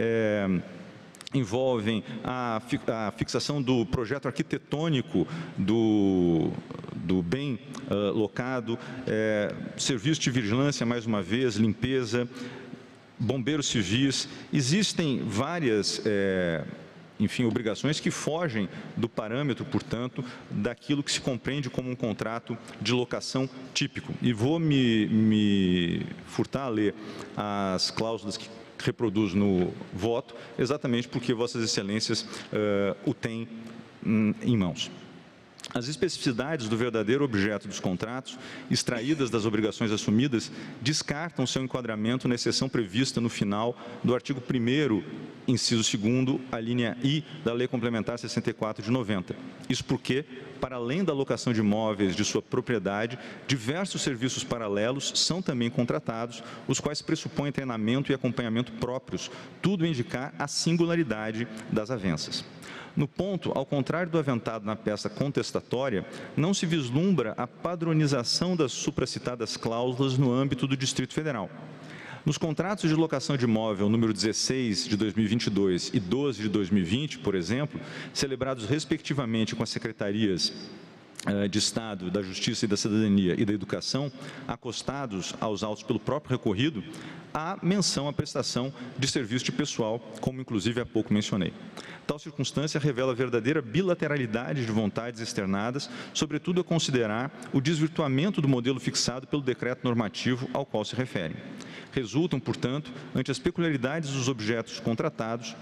envolvem a fixação do projeto arquitetônico do bem locado, serviço de vigilância, mais uma vez, limpeza, bombeiros civis. Existem várias obrigações que fogem do parâmetro, portanto, daquilo que se compreende como um contrato de locação típico. E vou me furtar a ler as cláusulas que reproduz no voto, exatamente porque Vossas Excelências o têm em mãos. As especificidades do verdadeiro objeto dos contratos, extraídas das obrigações assumidas, descartam seu enquadramento na exceção prevista no final do artigo 1º, inciso 2º, a linha I da Lei Complementar 64 de 90. Isso porque, para além da alocação de imóveis de sua propriedade, diversos serviços paralelos são também contratados, os quais pressupõem treinamento e acompanhamento próprios, tudo a indicar a singularidade das avanças. No ponto, ao contrário do aventado na peça contestatória, não se vislumbra a padronização das supracitadas cláusulas no âmbito do Distrito Federal. Nos contratos de locação de imóvel número 16 de 2022 e 12 de 2020, por exemplo, celebrados respectivamente com as secretarias de Estado, da Justiça e da Cidadania e da Educação, acostados aos autos pelo próprio recorrido, há menção à prestação de serviço de pessoal, como inclusive há pouco mencionei. Tal circunstância revela a verdadeira bilateralidade de vontades externadas, sobretudo a considerar o desvirtuamento do modelo fixado pelo decreto normativo ao qual se referem. Resultam, portanto, ante as peculiaridades dos objetos contratados,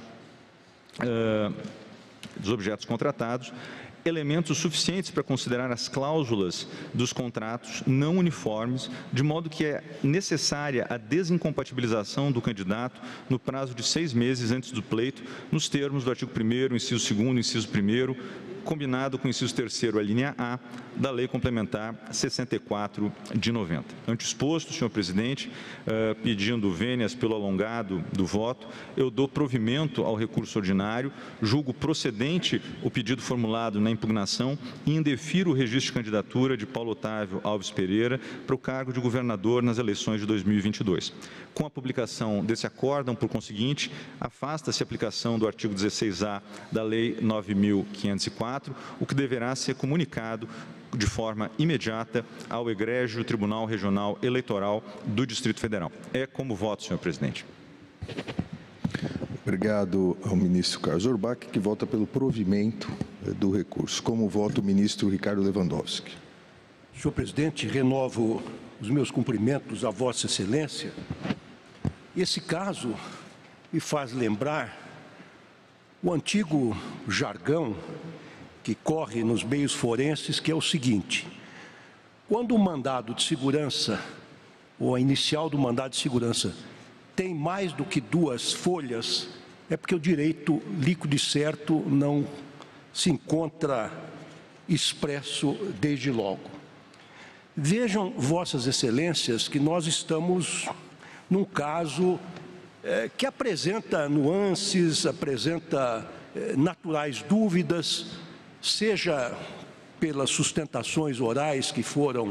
elementos suficientes para considerar as cláusulas dos contratos não uniformes, de modo que é necessária a desincompatibilização do candidato no prazo de 6 meses antes do pleito, nos termos do artigo 1º, inciso 2º, inciso 1º, combinado com o inciso 3º, a linha A, da Lei Complementar 64 de 90. Ante exposto, senhor presidente, pedindo vênias pelo alongado do voto, eu dou provimento ao recurso ordinário, julgo procedente o pedido formulado na impugnação e indefiro o registro de candidatura de Paulo Otávio Alves Pereira para o cargo de governador nas eleições de 2022. Com a publicação desse acórdão, por conseguinte, afasta-se a aplicação do artigo 16A da Lei 9.504, o que deverá ser comunicado de forma imediata ao egrégio Tribunal Regional Eleitoral do Distrito Federal. É como voto, senhor presidente. Obrigado ao ministro Carlos Orbach, que vota pelo provimento do recurso. Como vota o ministro Ricardo Lewandowski. Senhor presidente, renovo os meus cumprimentos a Vossa Excelência. Esse caso me faz lembrar o antigo jargão que corre nos meios forenses, que é o seguinte: quando o mandado de segurança, ou a inicial do mandado de segurança, tem mais do que 2 folhas, é porque o direito líquido e certo não se encontra expresso desde logo. Vejam, Vossas Excelências, que nós estamos num caso que apresenta nuances, apresenta naturais dúvidas, seja pelas sustentações orais que foram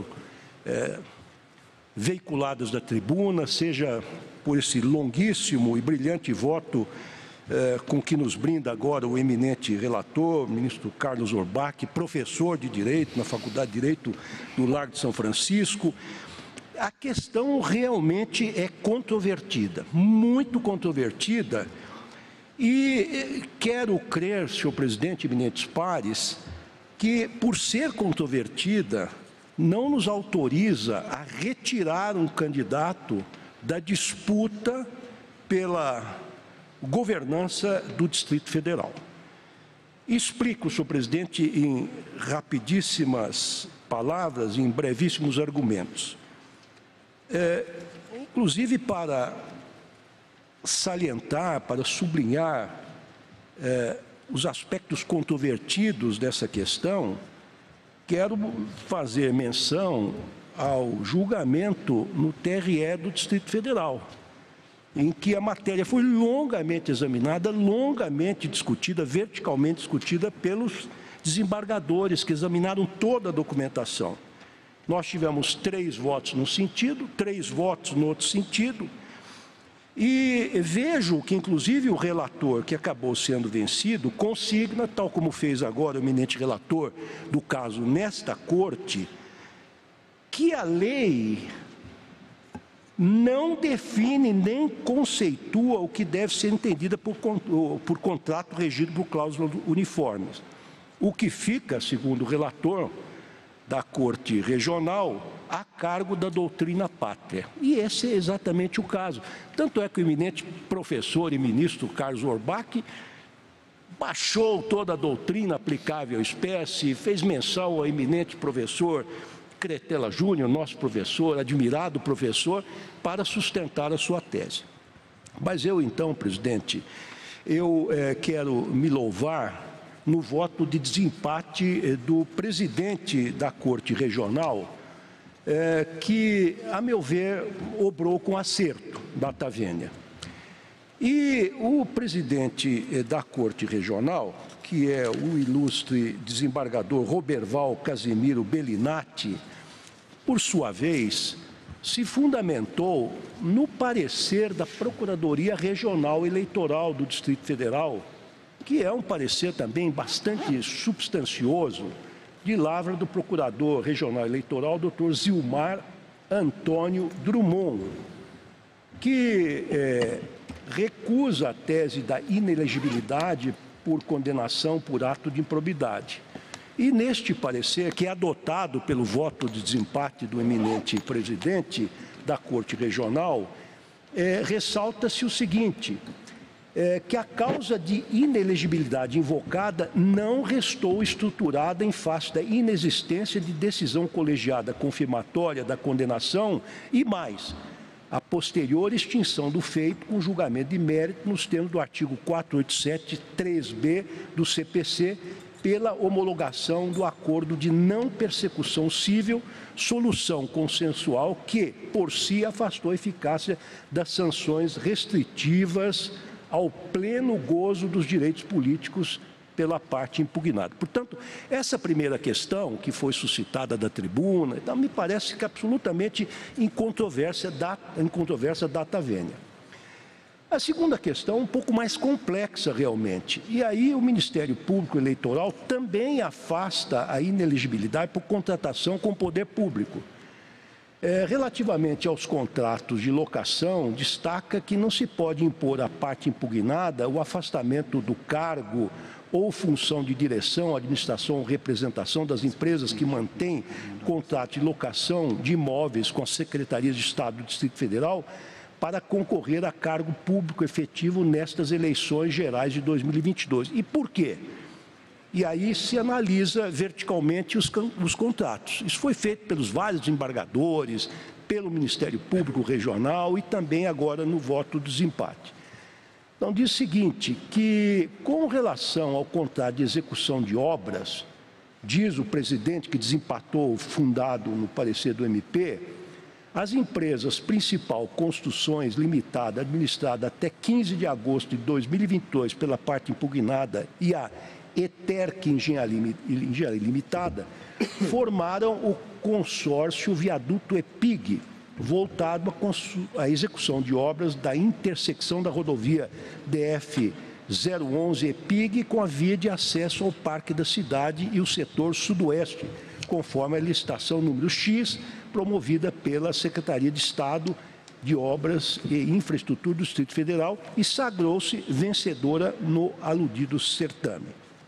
veiculadas da tribuna, seja por esse longuíssimo e brilhante voto com que nos brinda agora o eminente relator, ministro Carlos Orbach, professor de Direito na Faculdade de Direito do Largo de São Francisco. A questão realmente é controvertida, muito controvertida, e quero crer, senhor presidente, eminentes pares, que por ser controvertida, não nos autoriza a retirar um candidato da disputa pela governança do Distrito Federal. Explico, senhor presidente, em rapidíssimas palavras, em brevíssimos argumentos. Inclusive para salientar, para sublinhar os aspectos controvertidos dessa questão, quero fazer menção ao julgamento no TRE do Distrito Federal, em que a matéria foi longamente examinada, longamente discutida, verticalmente discutida pelos desembargadores que examinaram toda a documentação. Nós tivemos 3 votos num sentido, 3 votos no outro sentido, e vejo que, inclusive, o relator que acabou sendo vencido consigna, tal como fez agora o eminente relator do caso nesta corte, que a lei não define nem conceitua o que deve ser entendida por contrato regido por cláusulas uniformes. O que fica, segundo o relator da Corte Regional, a cargo da doutrina pátria. E esse é exatamente o caso. Tanto é que o eminente professor e ministro Carlos Orbach baixou toda a doutrina aplicável à espécie, fez menção ao eminente professor Cretela Júnior, nosso professor, admirado professor, para sustentar a sua tese. Mas eu, então, presidente, eu quero me louvar no voto de desempate do presidente da Corte Regional, que, a meu ver, obrou com acerto, data vênia. E o presidente da Corte Regional, que é o ilustre desembargador Roberval Casimiro Bellinati, por sua vez, se fundamentou no parecer da Procuradoria Regional Eleitoral do Distrito Federal, que é um parecer também bastante substancioso, de lavra do Procurador Regional Eleitoral, Dr. Zilmar Antônio Drummond, que recusa a tese da inelegibilidade por condenação por ato de improbidade. E neste parecer, que é adotado pelo voto de desempate do eminente presidente da Corte Regional, ressalta-se o seguinte, que a causa de inelegibilidade invocada não restou estruturada em face da inexistência de decisão colegiada confirmatória da condenação e mais, a posterior extinção do feito com julgamento de mérito nos termos do artigo 487, 3b do CPC, pela homologação do acordo de não persecução civil, solução consensual que, por si, afastou a eficácia das sanções restritivas ao pleno gozo dos direitos políticos pela parte impugnada. Portanto, essa primeira questão que foi suscitada da tribuna, então, me parece que absolutamente incontrovérsia data vênia. A segunda questão é um pouco mais complexa realmente, e aí o Ministério Público Eleitoral também afasta a inelegibilidade por contratação com o poder público. Relativamente aos contratos de locação, destaca que não se pode impor à parte impugnada o afastamento do cargo ou função de direção, administração ou representação das empresas que mantêm contrato de locação de imóveis com as Secretarias de Estado do Distrito Federal para concorrer a cargo público efetivo nestas eleições gerais de 2022. E por quê? E aí se analisa verticalmente os contratos. Isso foi feito pelos vários desembargadores, pelo Ministério Público Regional e também agora no voto do desempate. Então, diz o seguinte, que com relação ao contrato de execução de obras, diz o presidente que desempatou, fundado no parecer do MP, as empresas Principal Construções Limitada, administrada até 15 de agosto de 2022 pela parte impugnada, e a Eterc Engenharia Limitada, formaram o consórcio Viaduto EPIG, voltado à execução de obras da intersecção da rodovia DF-011 EPIG com a via de acesso ao Parque da Cidade e o setor sudoeste, conforme a licitação número X, promovida pela Secretaria de Estado de Obras e Infraestrutura do Distrito Federal e sagrou-se vencedora no aludido certame.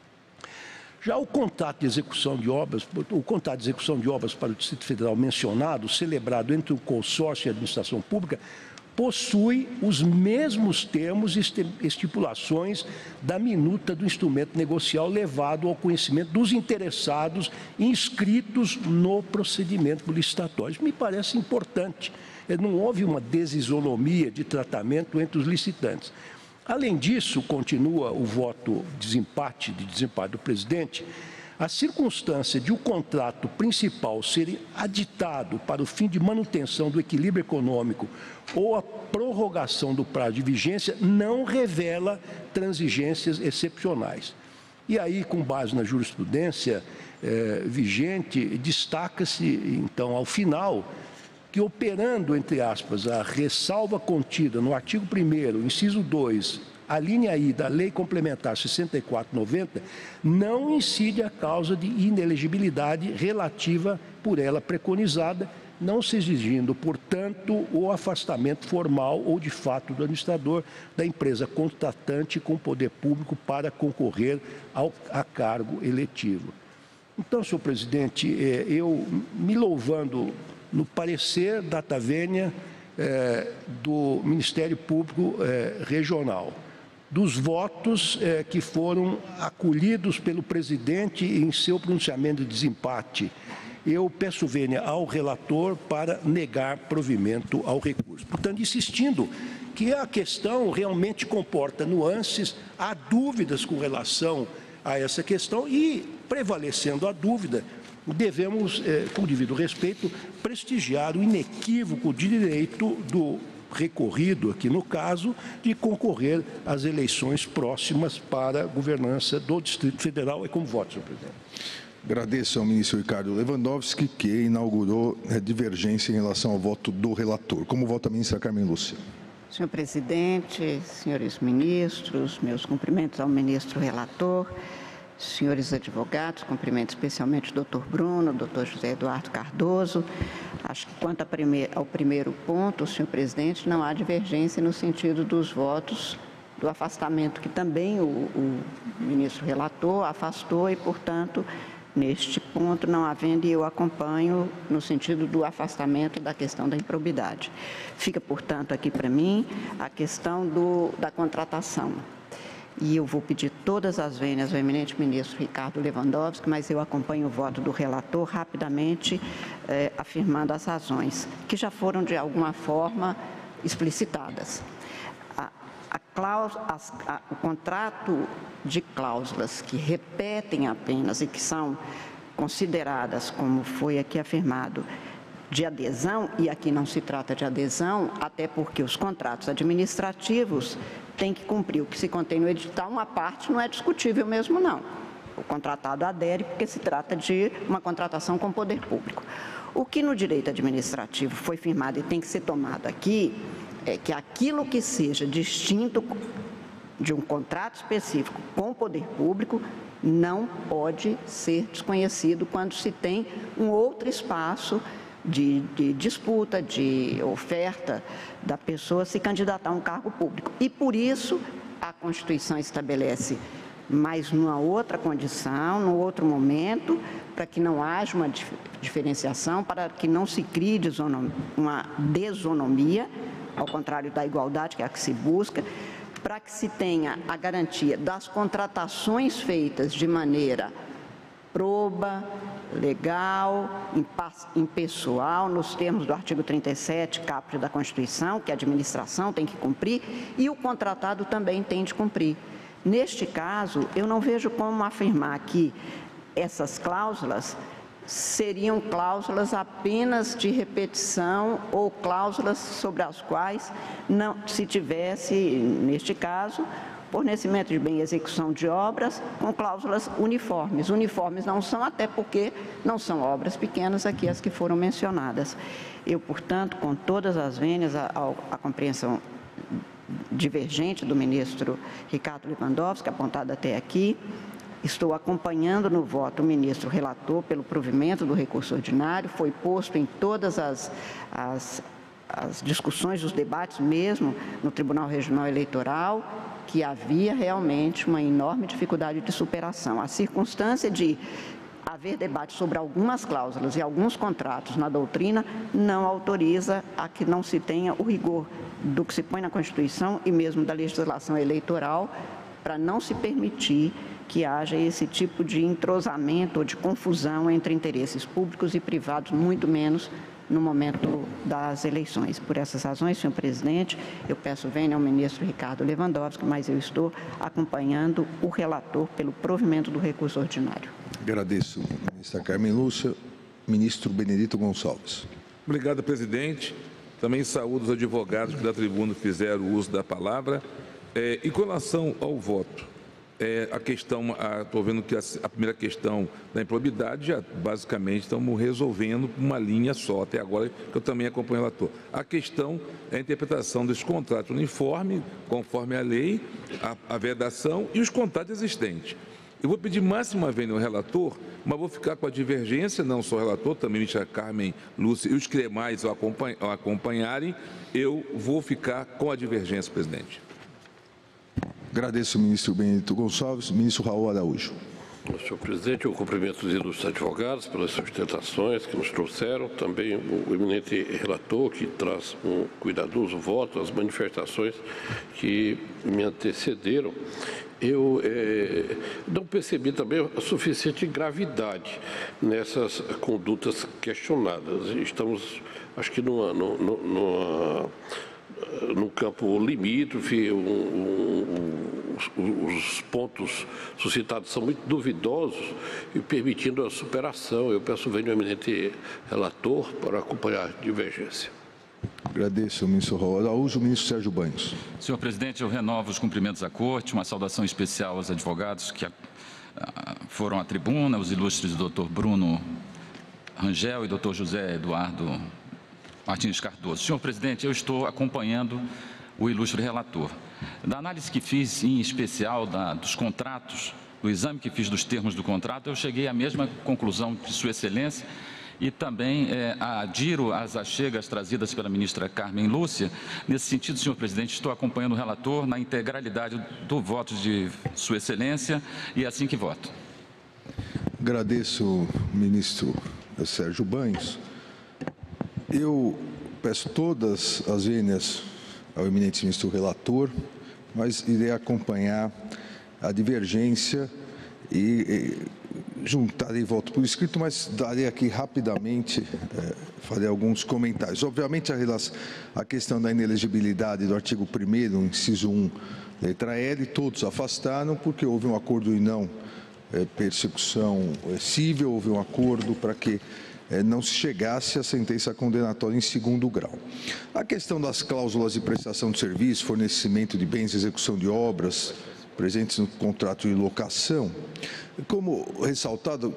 Já o contrato de execução de obras, para o Distrito Federal mencionado, celebrado entre o consórcio e a administração pública, possui os mesmos termos e estipulações da minuta do instrumento negocial levado ao conhecimento dos interessados inscritos no procedimento licitatório. Isso me parece importante. Não houve uma desisonomia de tratamento entre os licitantes. Além disso, continua o voto de desempate do presidente, a circunstância de o contrato principal ser aditado para o fim de manutenção do equilíbrio econômico ou a prorrogação do prazo de vigência não revela transigências excepcionais. E aí, com base na jurisprudência vigente, destaca-se, então, ao final, que operando, entre aspas, a ressalva contida no artigo 1º, inciso 2, a linha I da Lei Complementar 6490, não incide a causa de inelegibilidade relativa por ela preconizada, não se exigindo, portanto, o afastamento formal ou de fato do administrador da empresa contratante com poder público para concorrer a cargo eletivo. Então, senhor presidente, eu me louvando no parecer data vênia do Ministério Público Regional, dos votos que foram acolhidos pelo presidente em seu pronunciamento de desempate. Eu peço vênia ao relator para negar provimento ao recurso. Portanto, insistindo que a questão realmente comporta nuances, há dúvidas com relação a essa questão e, prevalecendo a dúvida, devemos, com devido respeito, prestigiar o inequívoco direito do recorrido, aqui no caso, de concorrer às eleições próximas para a governança do Distrito Federal. É como voto, senhor presidente. Agradeço ao ministro Ricardo Lewandowski, que inaugurou a divergência em relação ao voto do relator. Como vota a ministra Carmen Lúcia? Senhor presidente, senhores ministros, meus cumprimentos ao ministro relator, senhores advogados, cumprimento especialmente o doutor Bruno, o doutor José Eduardo Cardoso. Acho que quanto ao primeiro ponto, senhor presidente, não há divergência no sentido dos votos do afastamento, que também o ministro relator afastou e, portanto, neste ponto, não havendo, eu acompanho no sentido do afastamento da questão da improbidade. Fica, portanto, aqui para mim a questão da contratação. E eu vou pedir todas as vênias ao eminente ministro Ricardo Lewandowski, mas eu acompanho o voto do relator rapidamente, afirmando as razões, que já foram, de alguma forma, explicitadas. O contrato de cláusulas que repetem apenas e que são consideradas, como foi aqui afirmado, de adesão, e aqui não se trata de adesão, até porque os contratos administrativos têm que cumprir o que se contém no edital, uma parte não é discutível mesmo, não. O contratado adere porque se trata de uma contratação com o poder público. O que no direito administrativo foi firmado e tem que ser tomado aqui é que aquilo que seja distinto de um contrato específico com o poder público não pode ser desconhecido quando se tem um outro espaço de disputa, de oferta da pessoa se candidatar a um cargo público. E, por isso, a Constituição estabelece, mas numa outra condição, num outro momento, para que não haja uma diferenciação, para que não se crie uma desonomia, ao contrário da igualdade, que é a que se busca, para que se tenha a garantia das contratações feitas de maneira proba, legal, impessoal, nos termos do artigo 37, caput da Constituição, que a administração tem que cumprir e o contratado também tem de cumprir. Neste caso, eu não vejo como afirmar que essas cláusulas seriam cláusulas apenas de repetição ou cláusulas sobre as quais não se tivesse, neste caso, fornecimento de bem e execução de obras com cláusulas uniformes. Uniformes não são, até porque não são obras pequenas aqui as que foram mencionadas. Eu, portanto, com todas as vênias, a compreensão divergente do ministro Ricardo Lewandowski, apontada até aqui, estou acompanhando no voto o ministro relator pelo provimento do recurso ordinário, foi posto em todas as discussões, os debates mesmo no Tribunal Regional Eleitoral, que havia realmente uma enorme dificuldade de superação. A circunstância de haver debate sobre algumas cláusulas e alguns contratos na doutrina não autoriza a que não se tenha o rigor do que se põe na Constituição e mesmo da legislação eleitoral para não se permitir que haja esse tipo de entrosamento ou de confusão entre interesses públicos e privados, muito menos no momento das eleições. Por essas razões, senhor presidente, eu peço vênia ao ministro Ricardo Lewandowski, mas eu estou acompanhando o relator pelo provimento do recurso ordinário. Agradeço, ministra Carmen Lúcia. Ministro Benedito Gonçalves. Obrigado, presidente. Também saúdo os advogados que da tribuna fizeram o uso da palavra. E com relação ao voto, a questão, estou vendo que a primeira questão da improbidade já basicamente estamos resolvendo uma linha só, até agora, que eu também acompanho o relator. A questão é a interpretação desse contrato uniforme, conforme a lei, a vedação e os contratos existentes. Eu vou pedir mais uma vez ao relator, mas vou ficar com a divergência, não só o relator, também a ministra Carmen Lúcia e os que demais o acompanharem, eu vou ficar com a divergência, presidente. Agradeço ao ministro Benedito Gonçalves. Ministro Raul Araújo. Senhor presidente, eu cumprimento os ilustres advogados pelas sustentações que nos trouxeram, também o eminente relator, que traz um cuidadoso voto, as manifestações que me antecederam. Eu não percebi também a suficiente gravidade nessas condutas questionadas. Estamos, acho que, num campo limítrofe, os pontos suscitados são muito duvidosos e permitindo a superação. Eu peço venha o eminente relator para acompanhar a divergência. Agradeço, ministro Raul Araújo. Ministro Sérgio Banhos. Senhor presidente, eu renovo os cumprimentos à corte, uma saudação especial aos advogados que foram à tribuna, os ilustres Dr. Bruno Rangel e Dr. José Eduardo Martins Cardoso. Senhor presidente, eu estou acompanhando o ilustre relator. Da análise que fiz, em especial dos contratos, do exame que fiz dos termos do contrato, eu cheguei à mesma conclusão de Sua Excelência e também adiro às achegas trazidas pela ministra Carmen Lúcia. Nesse sentido, senhor presidente, estou acompanhando o relator na integralidade do voto de Sua Excelência e é assim que voto. Agradeço, ministro Sérgio Banhos. Eu peço todas as vênias ao eminente ministro relator, mas irei acompanhar a divergência e juntarei voto por escrito, mas darei aqui rapidamente, farei alguns comentários. Obviamente, a questão da inelegibilidade do artigo 1º, inciso 1, letra L, todos afastaram porque houve um acordo e não persecução civil, houve um acordo para que não se chegasse à sentença condenatória em segundo grau. A questão das cláusulas de prestação de serviço, fornecimento de bens e execução de obras presentes no contrato de locação, como ressaltado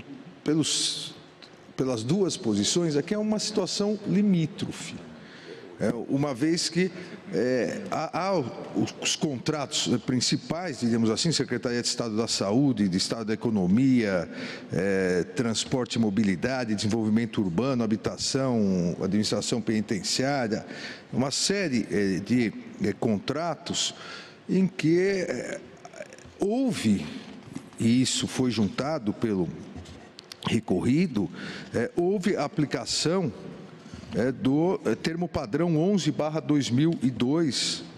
pelas duas posições, aqui é uma situação limítrofe. Uma vez que há os contratos principais, diríamos assim, Secretaria de Estado da Saúde, de Estado da Economia, Transporte e Mobilidade, Desenvolvimento Urbano, Habitação, Administração Penitenciária, uma série de contratos em que houve, e isso foi juntado pelo recorrido, houve a aplicação do termo padrão 11/2002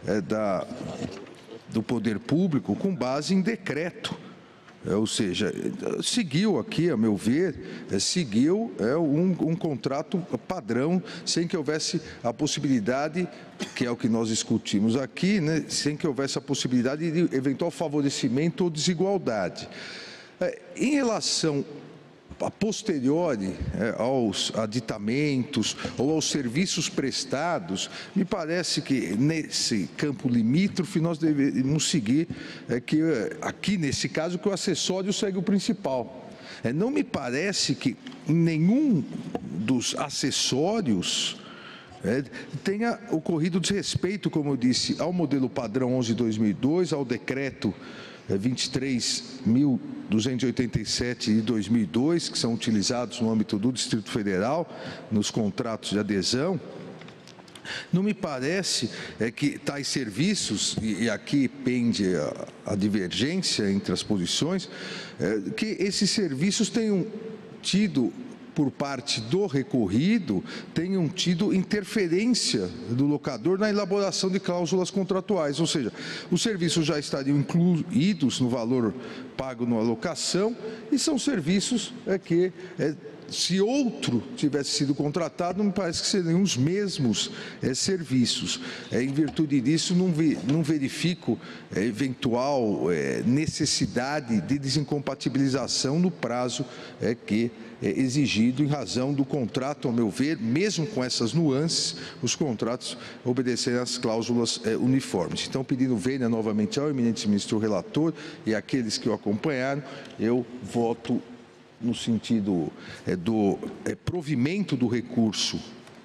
do Poder Público com base em decreto. Ou seja, seguiu aqui, a meu ver, seguiu um contrato padrão, sem que houvesse a possibilidade, que é o que nós discutimos aqui, né, sem que houvesse a possibilidade de eventual favorecimento ou desigualdade. Em relação a posteriori aos aditamentos ou aos serviços prestados, me parece que nesse campo limítrofe nós devemos seguir que aqui nesse caso que o acessório segue o principal. Não me parece que nenhum dos acessórios tenha ocorrido desrespeito, como eu disse, ao modelo padrão 11/2002, ao decreto 23.287 de 2002, que são utilizados no âmbito do Distrito Federal, nos contratos de adesão. Não me parece que tais serviços, e aqui pende a divergência entre as posições, que esses serviços tenham tido, por parte do recorrido, tenham tido interferência do locador na elaboração de cláusulas contratuais, ou seja, os serviços já estariam incluídos no valor pago na locação e são serviços que, se outro tivesse sido contratado, não me parece que seriam os mesmos serviços. Em virtude disso, não verifico eventual necessidade de desincompatibilização no prazo que exigido em razão do contrato, ao meu ver, mesmo com essas nuances, os contratos obedecerem às cláusulas uniformes. Então, pedindo vênia novamente ao eminente ministro relator e àqueles que o acompanharam, eu voto no sentido do provimento do recurso,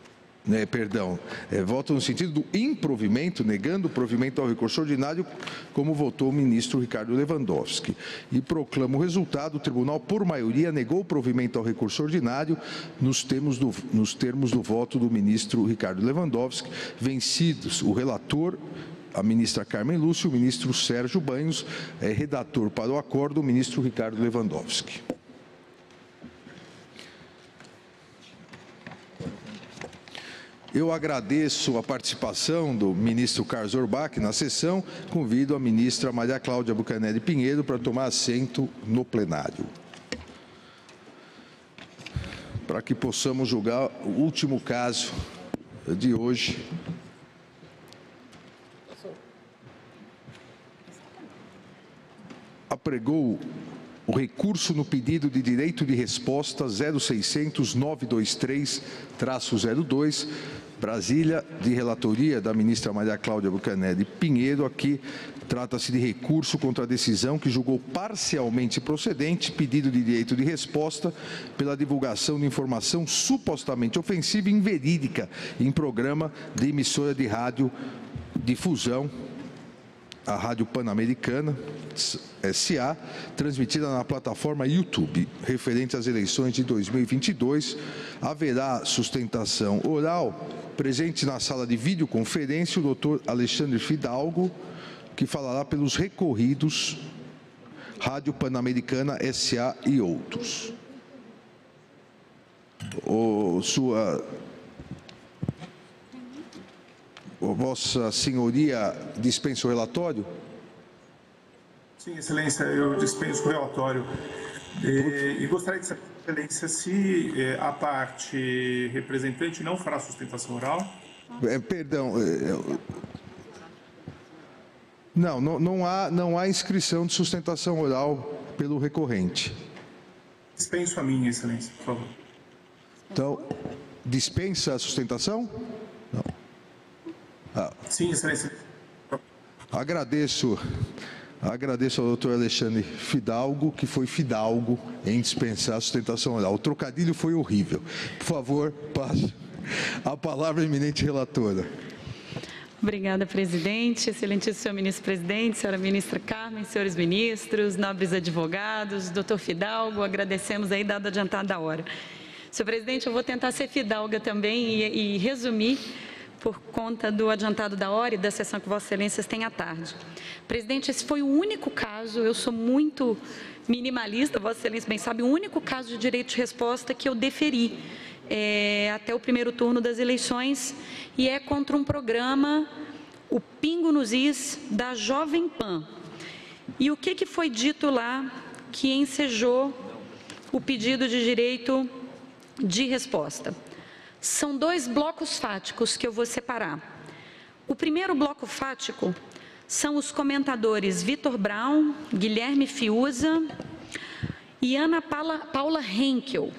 voto no sentido do improvimento, negando o provimento ao recurso ordinário, como votou o ministro Ricardo Lewandowski. E proclamo o resultado: o tribunal, por maioria, negou o provimento ao recurso ordinário nos termos do voto do ministro Ricardo Lewandowski, vencidos o relator a ministra Carmen Lúcia, o ministro Sérgio Banhos, redator para o acordo, o ministro Ricardo Lewandowski. Eu agradeço a participação do ministro Carlos Orbach na sessão. Convido a ministra Maria Cláudia Bucanelli Pinheiro para tomar assento no plenário, para que possamos julgar o último caso de hoje. Apregou o recurso no pedido de direito de resposta 0600-923-02, Brasília, de relatoria da ministra Maria Cláudia Bucanelli Pinheiro. Aqui trata-se de recurso contra a decisão que julgou parcialmente procedente pedido de direito de resposta pela divulgação de informação supostamente ofensiva e inverídica em programa de emissora de rádio difusão, a Rádio Pan-Americana S.A., transmitida na plataforma YouTube, referente às eleições de 2022. Haverá sustentação oral. Presente na sala de videoconferência, o doutor Alexandre Fidalgo, que falará pelos recorridos Rádio Pan-Americana S.A. e outros. Vossa Senhoria dispensa o relatório? Sim, Excelência, eu dispenso o relatório. E gostaria de saber, Excelência, se a parte representante não fará sustentação oral? Perdão. Não há inscrição de sustentação oral pelo recorrente. Dispenso a minha, Excelência, por favor. Então, dispensa a sustentação? Não. Sim, Excelência. Agradeço ao doutor Alexandre Fidalgo, que foi fidalgo em dispensar a sustentação oral. O trocadilho foi horrível. Por favor, passe a palavra à eminente relatora. Obrigada, presidente. Excelentíssimo senhor ministro-presidente, senhora ministra Carmen, senhores ministros, nobres advogados, doutor Fidalgo, agradecemos aí, dado adiantado da hora. Senhor presidente, eu vou tentar ser fidalga também e resumir por conta do adiantado da hora e da sessão que Vossa Excelências têm à tarde. Presidente, esse foi o único caso, eu sou muito minimalista, Vossa Excelência bem sabe, o único caso de direito de resposta que eu deferi até o primeiro turno das eleições, e é contra um programa, o Pingo nos Is, da Jovem Pan. E o que foi dito lá que ensejou o pedido de direito de resposta? São dois blocos fáticos que eu vou separar. O primeiro bloco fático são os comentadores Vitor Brown, Guilherme Fiuza e Ana Paula Henkel.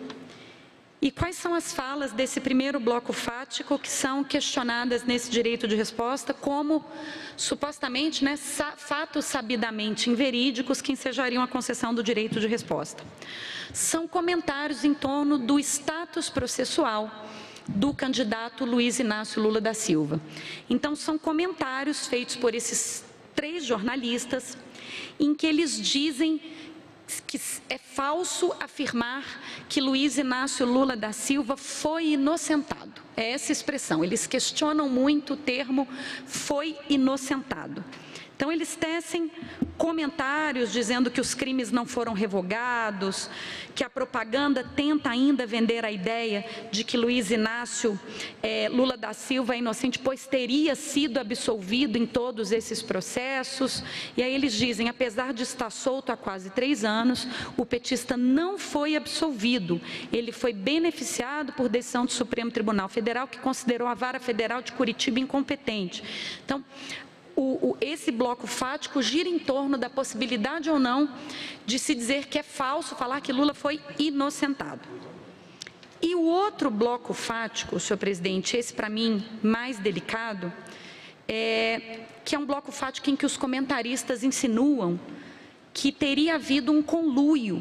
E quais são as falas desse primeiro bloco fático que são questionadas nesse direito de resposta como, supostamente, fatos sabidamente inverídicos que ensejariam a concessão do direito de resposta? São comentários em torno do status processual do candidato Luiz Inácio Lula da Silva. Então, são comentários feitos por esses 3 jornalistas em que eles dizem que é falso afirmar que Luiz Inácio Lula da Silva foi inocentado. É essa expressão, eles questionam muito o termo foi inocentado. Então, eles tecem comentários dizendo que os crimes não foram revogados, que a propaganda tenta ainda vender a ideia de que Luiz Inácio Lula da Silva é inocente, pois teria sido absolvido em todos esses processos. E aí eles dizem, apesar de estar solto há quase 3 anos, o petista não foi absolvido. Ele foi beneficiado por decisão do Supremo Tribunal Federal, que considerou a Vara Federal de Curitiba incompetente. Então, esse bloco fático gira em torno da possibilidade ou não de se dizer que é falso falar que Lula foi inocentado. E o outro bloco fático, senhor presidente, esse para mim mais delicado, que é um bloco fático em que os comentaristas insinuam que teria havido um conluio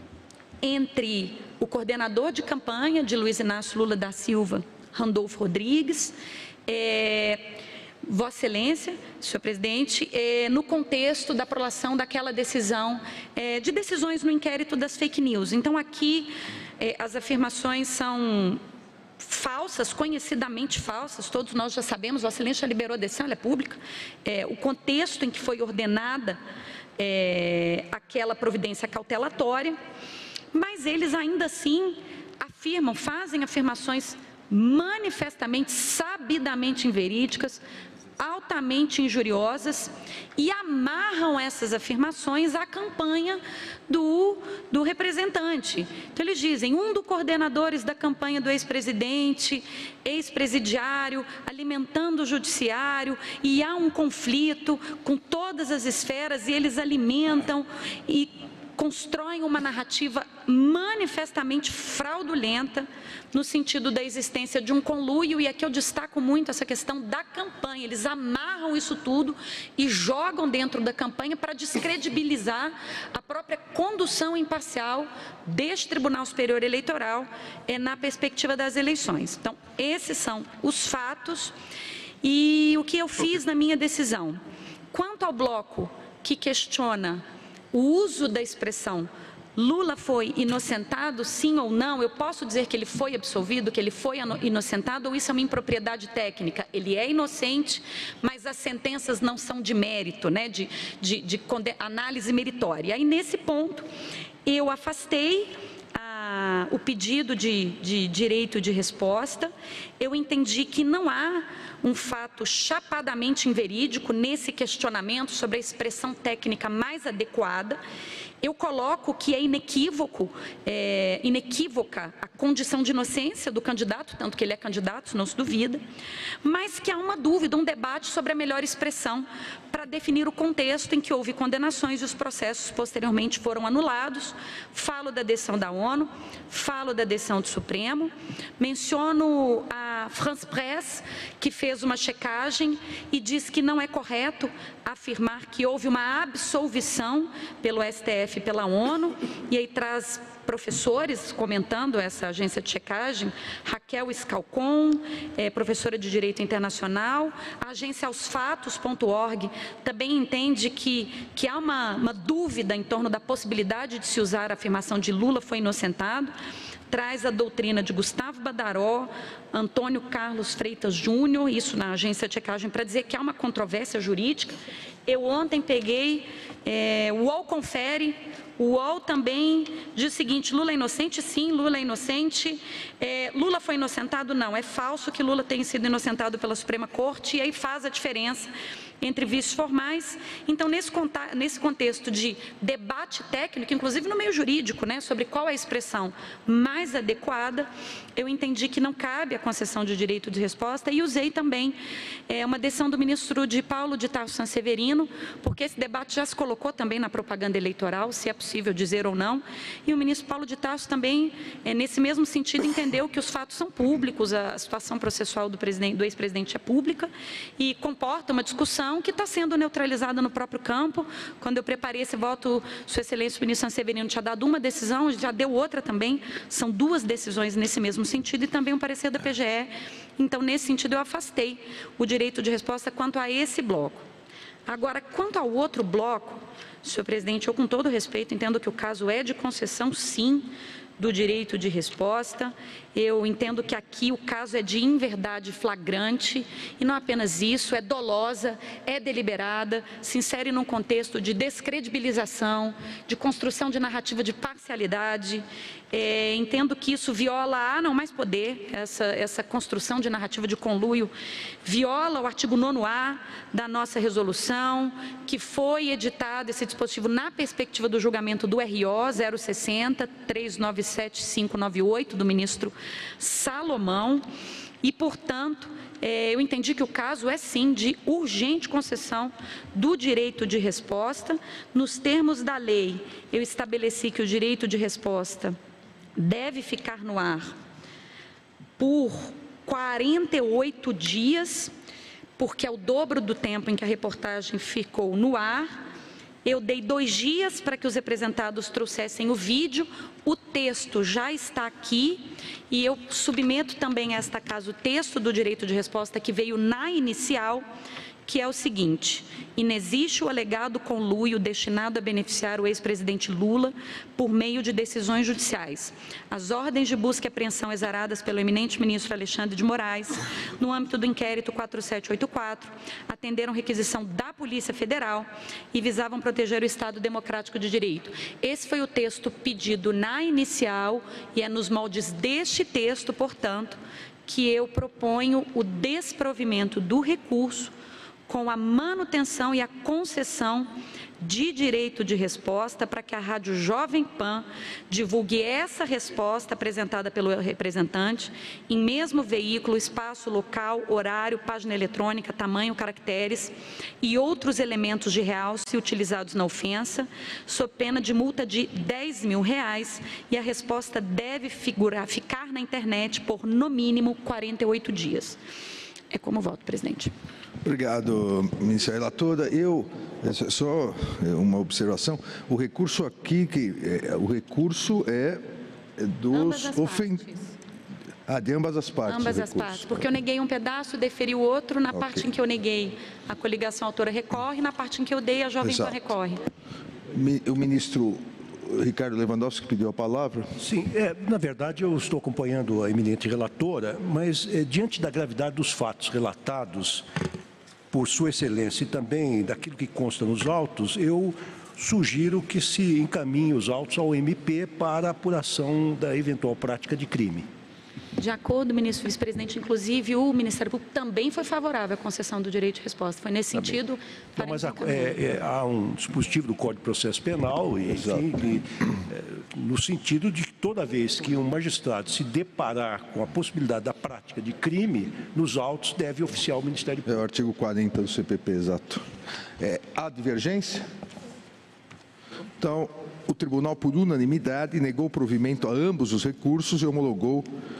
entre o coordenador de campanha de Luiz Inácio Lula da Silva, Randolfo Rodrigues, Vossa Excelência, senhor presidente, no contexto da aprovação daquela decisão, de decisões no inquérito das fake news. Então, aqui, as afirmações são falsas, conhecidamente falsas, todos nós já sabemos, Vossa Excelência já liberou a decisão, ela é pública, o contexto em que foi ordenada aquela providência cautelatória, mas eles ainda assim afirmam, fazem afirmações manifestamente, sabidamente inverídicas, altamente injuriosas e amarram essas afirmações à campanha do representante. Então, eles dizem, um dos coordenadores da campanha do ex-presidente, ex-presidiário, alimentando o judiciário, e há um conflito com todas as esferas, e eles alimentam e constroem uma narrativa manifestamente fraudulenta no sentido da existência de um conluio, e aqui eu destaco muito essa questão da campanha. Eles amarram isso tudo e jogam dentro da campanha para descredibilizar a própria condução imparcial deste Tribunal Superior Eleitoral na perspectiva das eleições. Então, esses são os fatos e o que eu fiz na minha decisão. Quanto ao bloco que questiona o uso da expressão Lula foi inocentado, sim ou não, eu posso dizer que ele foi absolvido, que ele foi inocentado, ou isso é uma impropriedade técnica? Ele é inocente, mas as sentenças não são de mérito, né, de análise meritória. Aí, nesse ponto, eu afastei o pedido de direito de resposta. Eu entendi que não há um fato chapadamente inverídico nesse questionamento sobre a expressão técnica mais adequada. Eu coloco que é inequívoca a condição de inocência do candidato, tanto que ele é candidato, não se duvida, mas que há uma dúvida, um debate sobre a melhor expressão para definir o contexto em que houve condenações e os processos posteriormente foram anulados. Falo da decisão da ONU, falo da decisão do Supremo, menciono a France Presse, que fez uma checagem e diz que não é correto afirmar que houve uma absolvição pelo STF e pela ONU, e aí traz professores comentando essa agência de checagem, Raquel Scalcon, professora de Direito Internacional, a agência aosfatos.org também entende que há uma dúvida em torno da possibilidade de se usar a afirmação de Lula foi inocentado, traz a doutrina de Gustavo Badaró, Antônio Carlos Freitas Júnior, isso na agência de checagem, para dizer que há uma controvérsia jurídica. Eu ontem peguei, o UOL confere, o UOL também diz o seguinte, Lula é inocente? Sim, Lula é inocente. Lula foi inocentado? Não, é falso que Lula tenha sido inocentado pela Suprema Corte, e aí faz a diferença entre vícios formais. Então, nesse contexto de debate técnico, inclusive no meio jurídico, né, sobre qual é a expressão mais adequada, eu entendi que não cabe a concessão de direito de resposta e usei também uma decisão do ministro Paulo de Tarso Sanseverino, porque esse debate já se colocou também na propaganda eleitoral, se é possível dizer ou não, e o ministro Paulo de Tarso também, nesse mesmo sentido, entendeu que os fatos são públicos, a situação processual do ex-presidente é pública e comporta uma discussão que está sendo neutralizada no próprio campo. Quando eu preparei esse voto, Sua Excelência, o ministro Sanseverino tinha dado uma decisão, já deu outra também, são duas decisões nesse mesmo sentido e também um parecer da PGE. Então, nesse sentido, eu afastei o direito de resposta quanto a esse bloco. Agora, quanto ao outro bloco, senhor presidente, eu, com todo respeito, entendo que o caso é de concessão, sim, do direito de resposta. Eu entendo que aqui o caso é de inverdade flagrante, e não apenas isso, é dolosa, é deliberada, se insere num contexto de descredibilização, de construção de narrativa de parcialidade. Entendo que isso viola, não mais poder, essa construção de narrativa de conluio, viola o artigo 9º da nossa resolução, que foi editado esse dispositivo na perspectiva do julgamento do RO 060 397-598 do ministro Salomão, e, portanto, eu entendi que o caso é, sim, de urgente concessão do direito de resposta. Nos termos da lei, eu estabeleci que o direito de resposta deve ficar no ar por 48 dias, porque é o dobro do tempo em que a reportagem ficou no ar. Eu dei 2 dias para que os representados trouxessem o vídeo, o texto já está aqui, e eu submeto também a esta casa o texto do direito de resposta que veio na inicial, que é o seguinte: inexiste o alegado conluio destinado a beneficiar o ex-presidente Lula por meio de decisões judiciais. As ordens de busca e apreensão exaradas pelo eminente ministro Alexandre de Moraes, no âmbito do inquérito 4784, atenderam requisição da Polícia Federal e visavam proteger o Estado Democrático de Direito. Esse foi o texto pedido na inicial e é nos moldes deste texto, portanto, que eu proponho o desprovimento do recurso com a manutenção e a concessão de direito de resposta para que a Rádio Jovem Pan divulgue essa resposta apresentada pelo representante em mesmo veículo, espaço, local, horário, página eletrônica, tamanho, caracteres e outros elementos de realce utilizados na ofensa, sob pena de multa de R$10 mil, e a resposta deve ficar na internet por, no mínimo, 48 dias. É como voto, presidente. Obrigado, ministra relatora. Só uma observação, o recurso aqui, o recurso é dos ofendidos. De ambas as partes. Ambas as partes, porque eu neguei um pedaço, deferi o outro, na parte em que eu neguei, a coligação autora recorre, na parte em que eu dei, a Jovem Pan recorre. O ministro Ricardo Lewandowski pediu a palavra. Sim, na verdade eu estou acompanhando a eminente relatora, mas diante da gravidade dos fatos relatados por Sua Excelência e também daquilo que consta nos autos, eu sugiro que se encaminhe os autos ao MP para apuração da eventual prática de crime. De acordo, ministro vice-presidente, inclusive o Ministério Público também foi favorável à concessão do direito de resposta. Foi nesse sentido. Não, mas há um dispositivo do Código de Processo Penal no sentido de que toda vez que um magistrado se deparar com a possibilidade da prática de crime, nos autos deve oficiar o Ministério Público. É o artigo 40 do CPP, exato. Há divergência? Então, o tribunal, por unanimidade, negou provimento a ambos os recursos e homologou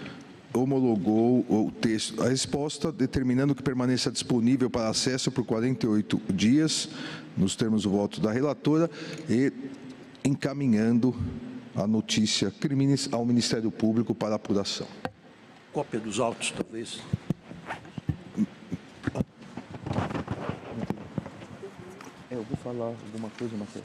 o texto, a resposta, determinando que permaneça disponível para acesso por 48 dias, nos termos do voto da relatora, e encaminhando a notícia crimes ao Ministério Público para apuração. Cópia dos autos, talvez. Eu vou falar alguma coisa, Marcelo?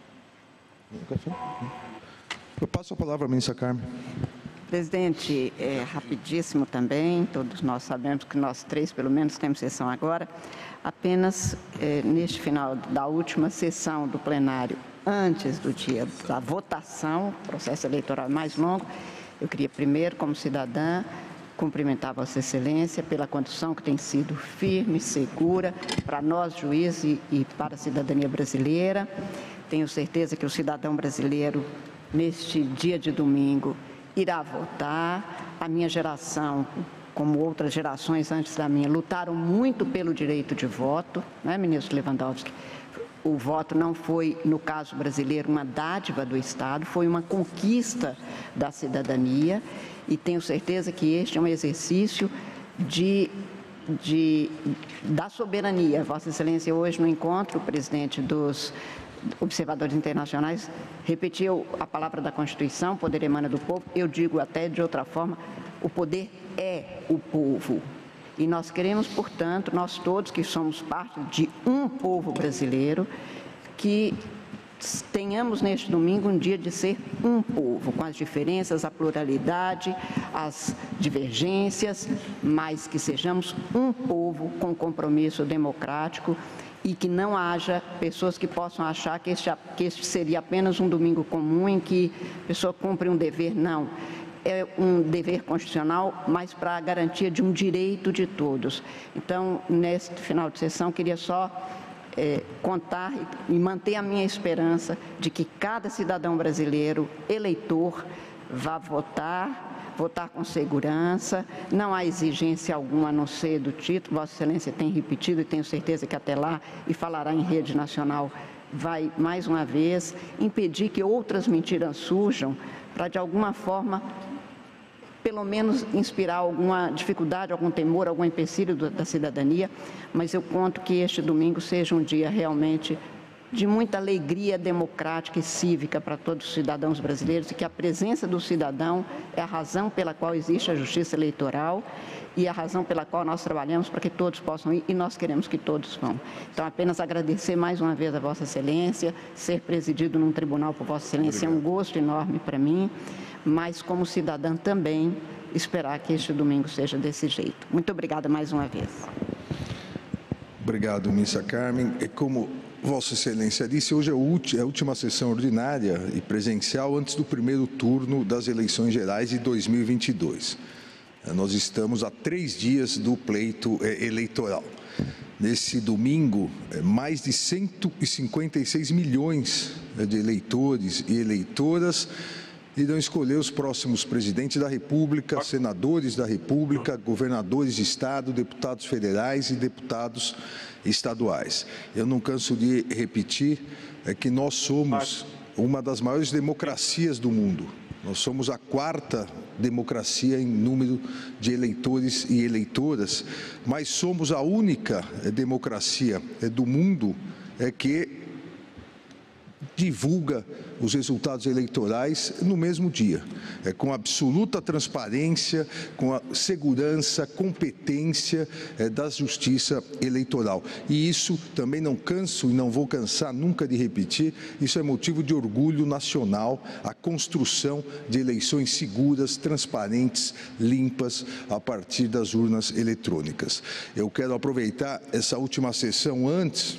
Eu passo a palavra à ministra Carmen. Presidente, rapidíssimo também, todos nós sabemos que nós três, pelo menos, temos sessão agora. Apenas neste final da última sessão do plenário, antes do dia da votação, processo eleitoral mais longo, eu queria primeiro, como cidadã, cumprimentar Vossa Excelência pela condução que tem sido firme, segura, para nós, juízes, e para a cidadania brasileira. Tenho certeza que o cidadão brasileiro, neste dia de domingo, irá votar. A minha geração, como outras gerações antes da minha, lutaram muito pelo direito de voto, não é, ministro Lewandowski? O voto não foi, no caso brasileiro, uma dádiva do Estado, foi uma conquista da cidadania, e tenho certeza que este é um exercício da soberania. Vossa Excelência, hoje no encontro, o presidente dos observadores internacionais repetiu a palavra da Constituição: poder emana do povo. Eu digo até de outra forma: o poder é o povo. E nós queremos, portanto, nós todos que somos parte de um povo brasileiro, que tenhamos neste domingo um dia de ser um povo, com as diferenças, a pluralidade, as divergências, mas que sejamos um povo com compromisso democrático, e que não haja pessoas que possam achar que este seria apenas um domingo comum em que a pessoa cumpre um dever. Não, é um dever constitucional, mas para a garantia de um direito de todos. Então, neste final de sessão, queria só contar e manter a minha esperança de que cada cidadão brasileiro, eleitor, vá votar com segurança. Não há exigência alguma a não ser do título. Vossa Excelência tem repetido, e tenho certeza que até lá, e falará em rede nacional, vai, mais uma vez, impedir que outras mentiras surjam para, de alguma forma, pelo menos inspirar alguma dificuldade, algum temor, algum empecilho da cidadania. Mas eu conto que este domingo seja um dia realmente de muita alegria democrática e cívica para todos os cidadãos brasileiros, e que a presença do cidadão é a razão pela qual existe a justiça eleitoral e a razão pela qual nós trabalhamos para que todos possam ir, e nós queremos que todos vão. Então, apenas agradecer mais uma vez a Vossa Excelência, ser presidido num tribunal por Vossa Excelência é um gosto enorme para mim, mas como cidadã também esperar que este domingo seja desse jeito. Muito obrigada mais uma vez. Obrigado, ministra Carmen. E como Vossa Excelência disse, hoje é a última sessão ordinária e presencial antes do primeiro turno das eleições gerais de 2022. Nós estamos a 3 dias do pleito eleitoral. Nesse domingo, mais de 156 milhões de eleitores e eleitoras irão escolher os próximos presidentes da República, senadores da República, governadores de Estado, deputados federais e deputados estaduais. Eu não canso de repetir que nós somos uma das maiores democracias do mundo. Nós somos a 4ª democracia em número de eleitores e eleitoras, mas somos a única democracia do mundo que divulga os resultados eleitorais no mesmo dia, com absoluta transparência, com a segurança, competência da Justiça Eleitoral. E isso também não canso e não vou cansar nunca de repetir, isso é motivo de orgulho nacional, a construção de eleições seguras, transparentes, limpas, a partir das urnas eletrônicas. Eu quero aproveitar essa última sessão antes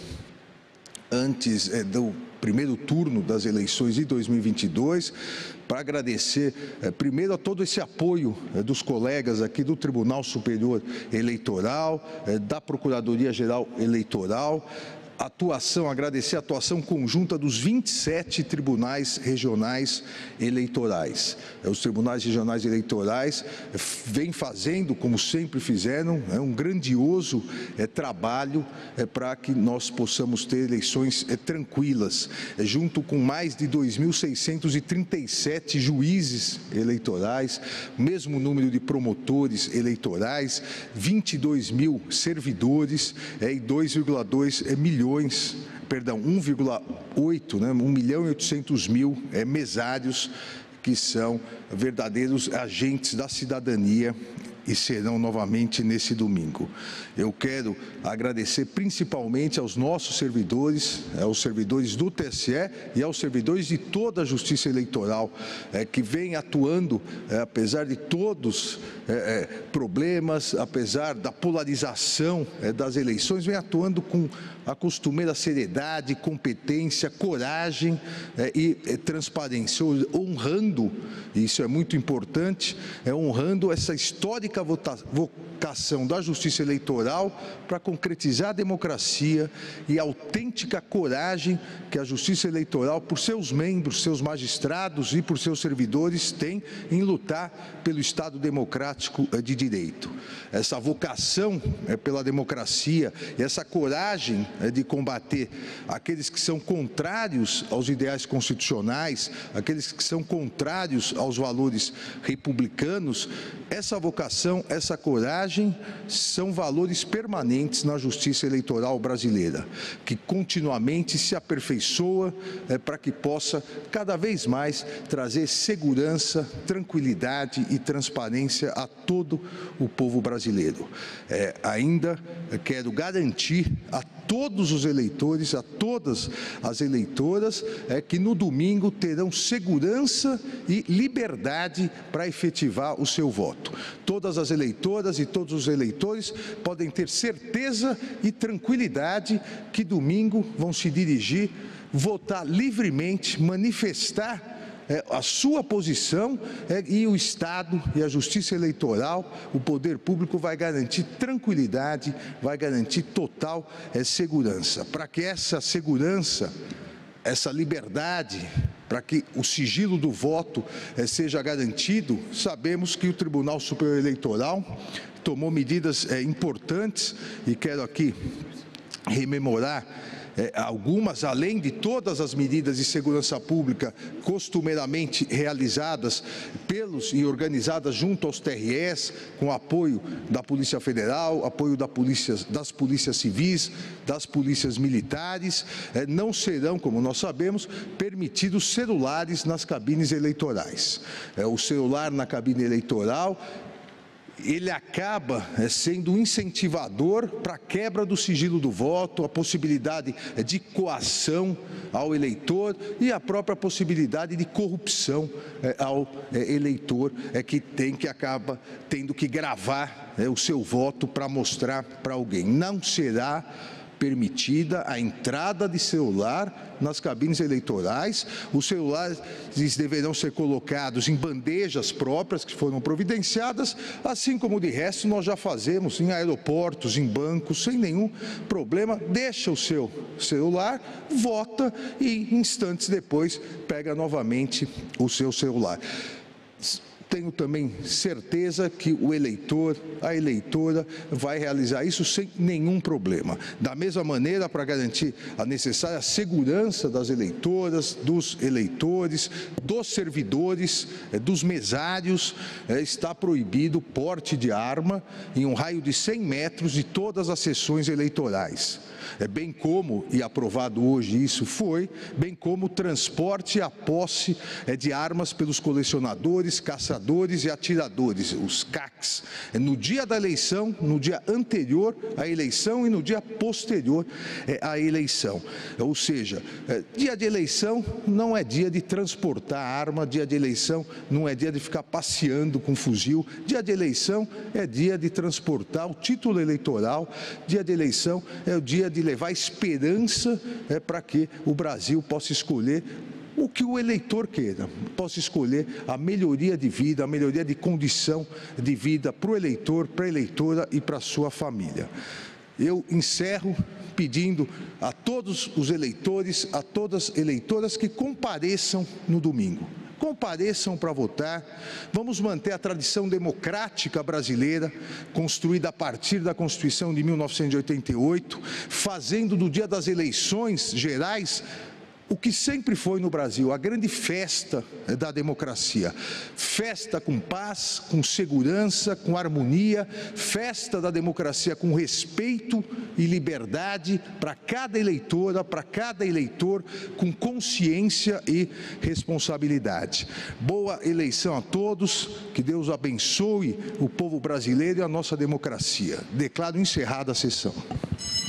do primeiro turno das eleições de 2022, para agradecer primeiro a todo esse apoio dos colegas aqui do Tribunal Superior Eleitoral, da Procuradoria-Geral Eleitoral, agradecer a atuação conjunta dos 27 tribunais regionais eleitorais. Os tribunais regionais eleitorais vêm fazendo, como sempre fizeram, um grandioso trabalho para que nós possamos ter eleições tranquilas, junto com mais de 2.637 juízes eleitorais, mesmo número de promotores eleitorais, 22 mil servidores e 2,2 milhões, 1,8, 1.800.000 mesários, que são verdadeiros agentes da cidadania e serão novamente nesse domingo. Eu quero agradecer principalmente aos nossos servidores, aos servidores do TSE e aos servidores de toda a Justiça Eleitoral, que vem atuando, apesar de todos problemas, apesar da polarização das eleições, vem atuando com a costumeira seriedade, competência, coragem e transparência, honrando, isso é muito importante, honrando essa histórica vocação da Justiça Eleitoral para concretizar a democracia e a autêntica coragem que a Justiça Eleitoral, por seus membros, seus magistrados e por seus servidores, tem em lutar pelo Estado democrático de direito. Essa vocação pela democracia e essa coragem de combater aqueles que são contrários aos ideais constitucionais, aqueles que são contrários aos valores republicanos, essa vocação, essa coragem são valores permanentes na Justiça Eleitoral brasileira, que continuamente se aperfeiçoa para que possa cada vez mais trazer segurança, tranquilidade e transparência a todo o povo brasileiro. Ainda quero garantir a todos os eleitores, a todas as eleitoras, que no domingo terão segurança e liberdade para efetivar o seu voto. Todas as eleitoras e todos os eleitores podem ter certeza e tranquilidade que domingo vão se dirigir, votar livremente, manifestar a sua posição, e o Estado e a Justiça Eleitoral, o poder público vai garantir tranquilidade, vai garantir total segurança. Para que essa segurança, essa liberdade, para que o sigilo do voto seja garantido, sabemos que o Tribunal Superior Eleitoral tomou medidas importantes, e quero aqui rememorar algumas, além de todas as medidas de segurança pública costumeiramente realizadas pelos e organizadas junto aos TREs, com apoio da Polícia Federal, apoio das polícias civis, das polícias militares, não serão, como nós sabemos, permitidos celulares nas cabines eleitorais. O celular na cabine eleitoral, ele acaba sendo um incentivador para a quebra do sigilo do voto, a possibilidade de coação ao eleitor e a própria possibilidade de corrupção ao eleitor que acaba tendo que gravar o seu voto para mostrar para alguém. Não será permitida a entrada de celular nas cabines eleitorais. Os celulares deverão ser colocados em bandejas próprias que foram providenciadas, assim como de resto nós já fazemos em aeroportos, em bancos, sem nenhum problema. Deixa o seu celular, vota e instantes depois pega novamente o seu celular. Tenho também certeza que o eleitor, a eleitora, vai realizar isso sem nenhum problema. Da mesma maneira, para garantir a necessária segurança das eleitoras, dos eleitores, dos servidores, dos mesários, está proibido o porte de arma em um raio de 100 metros de todas as sessões eleitorais. Bem como, e aprovado hoje isso foi, bem como o transporte e a posse de armas pelos colecionadores, caçadores e atiradores, os CACs, no dia da eleição, no dia anterior à eleição e no dia posterior à eleição. Ou seja, dia de eleição não é dia de transportar arma, dia de eleição não é dia de ficar passeando com fuzil, dia de eleição é dia de transportar o título eleitoral, dia de eleição é o dia de levar esperança para que o Brasil possa escolher o que o eleitor queira, possa escolher a melhoria de vida, a melhoria de condição de vida para o eleitor, para a eleitora e para a sua família. Eu encerro pedindo a todos os eleitores, a todas as eleitoras que compareçam no domingo. Compareçam para votar, vamos manter a tradição democrática brasileira, construída a partir da Constituição de 1988, fazendo do dia das eleições gerais o que sempre foi no Brasil, a grande festa da democracia. Festa com paz, com segurança, com harmonia, festa da democracia com respeito e liberdade para cada eleitora, para cada eleitor, com consciência e responsabilidade. Boa eleição a todos, que Deus abençoe o povo brasileiro e a nossa democracia. Declaro encerrada a sessão.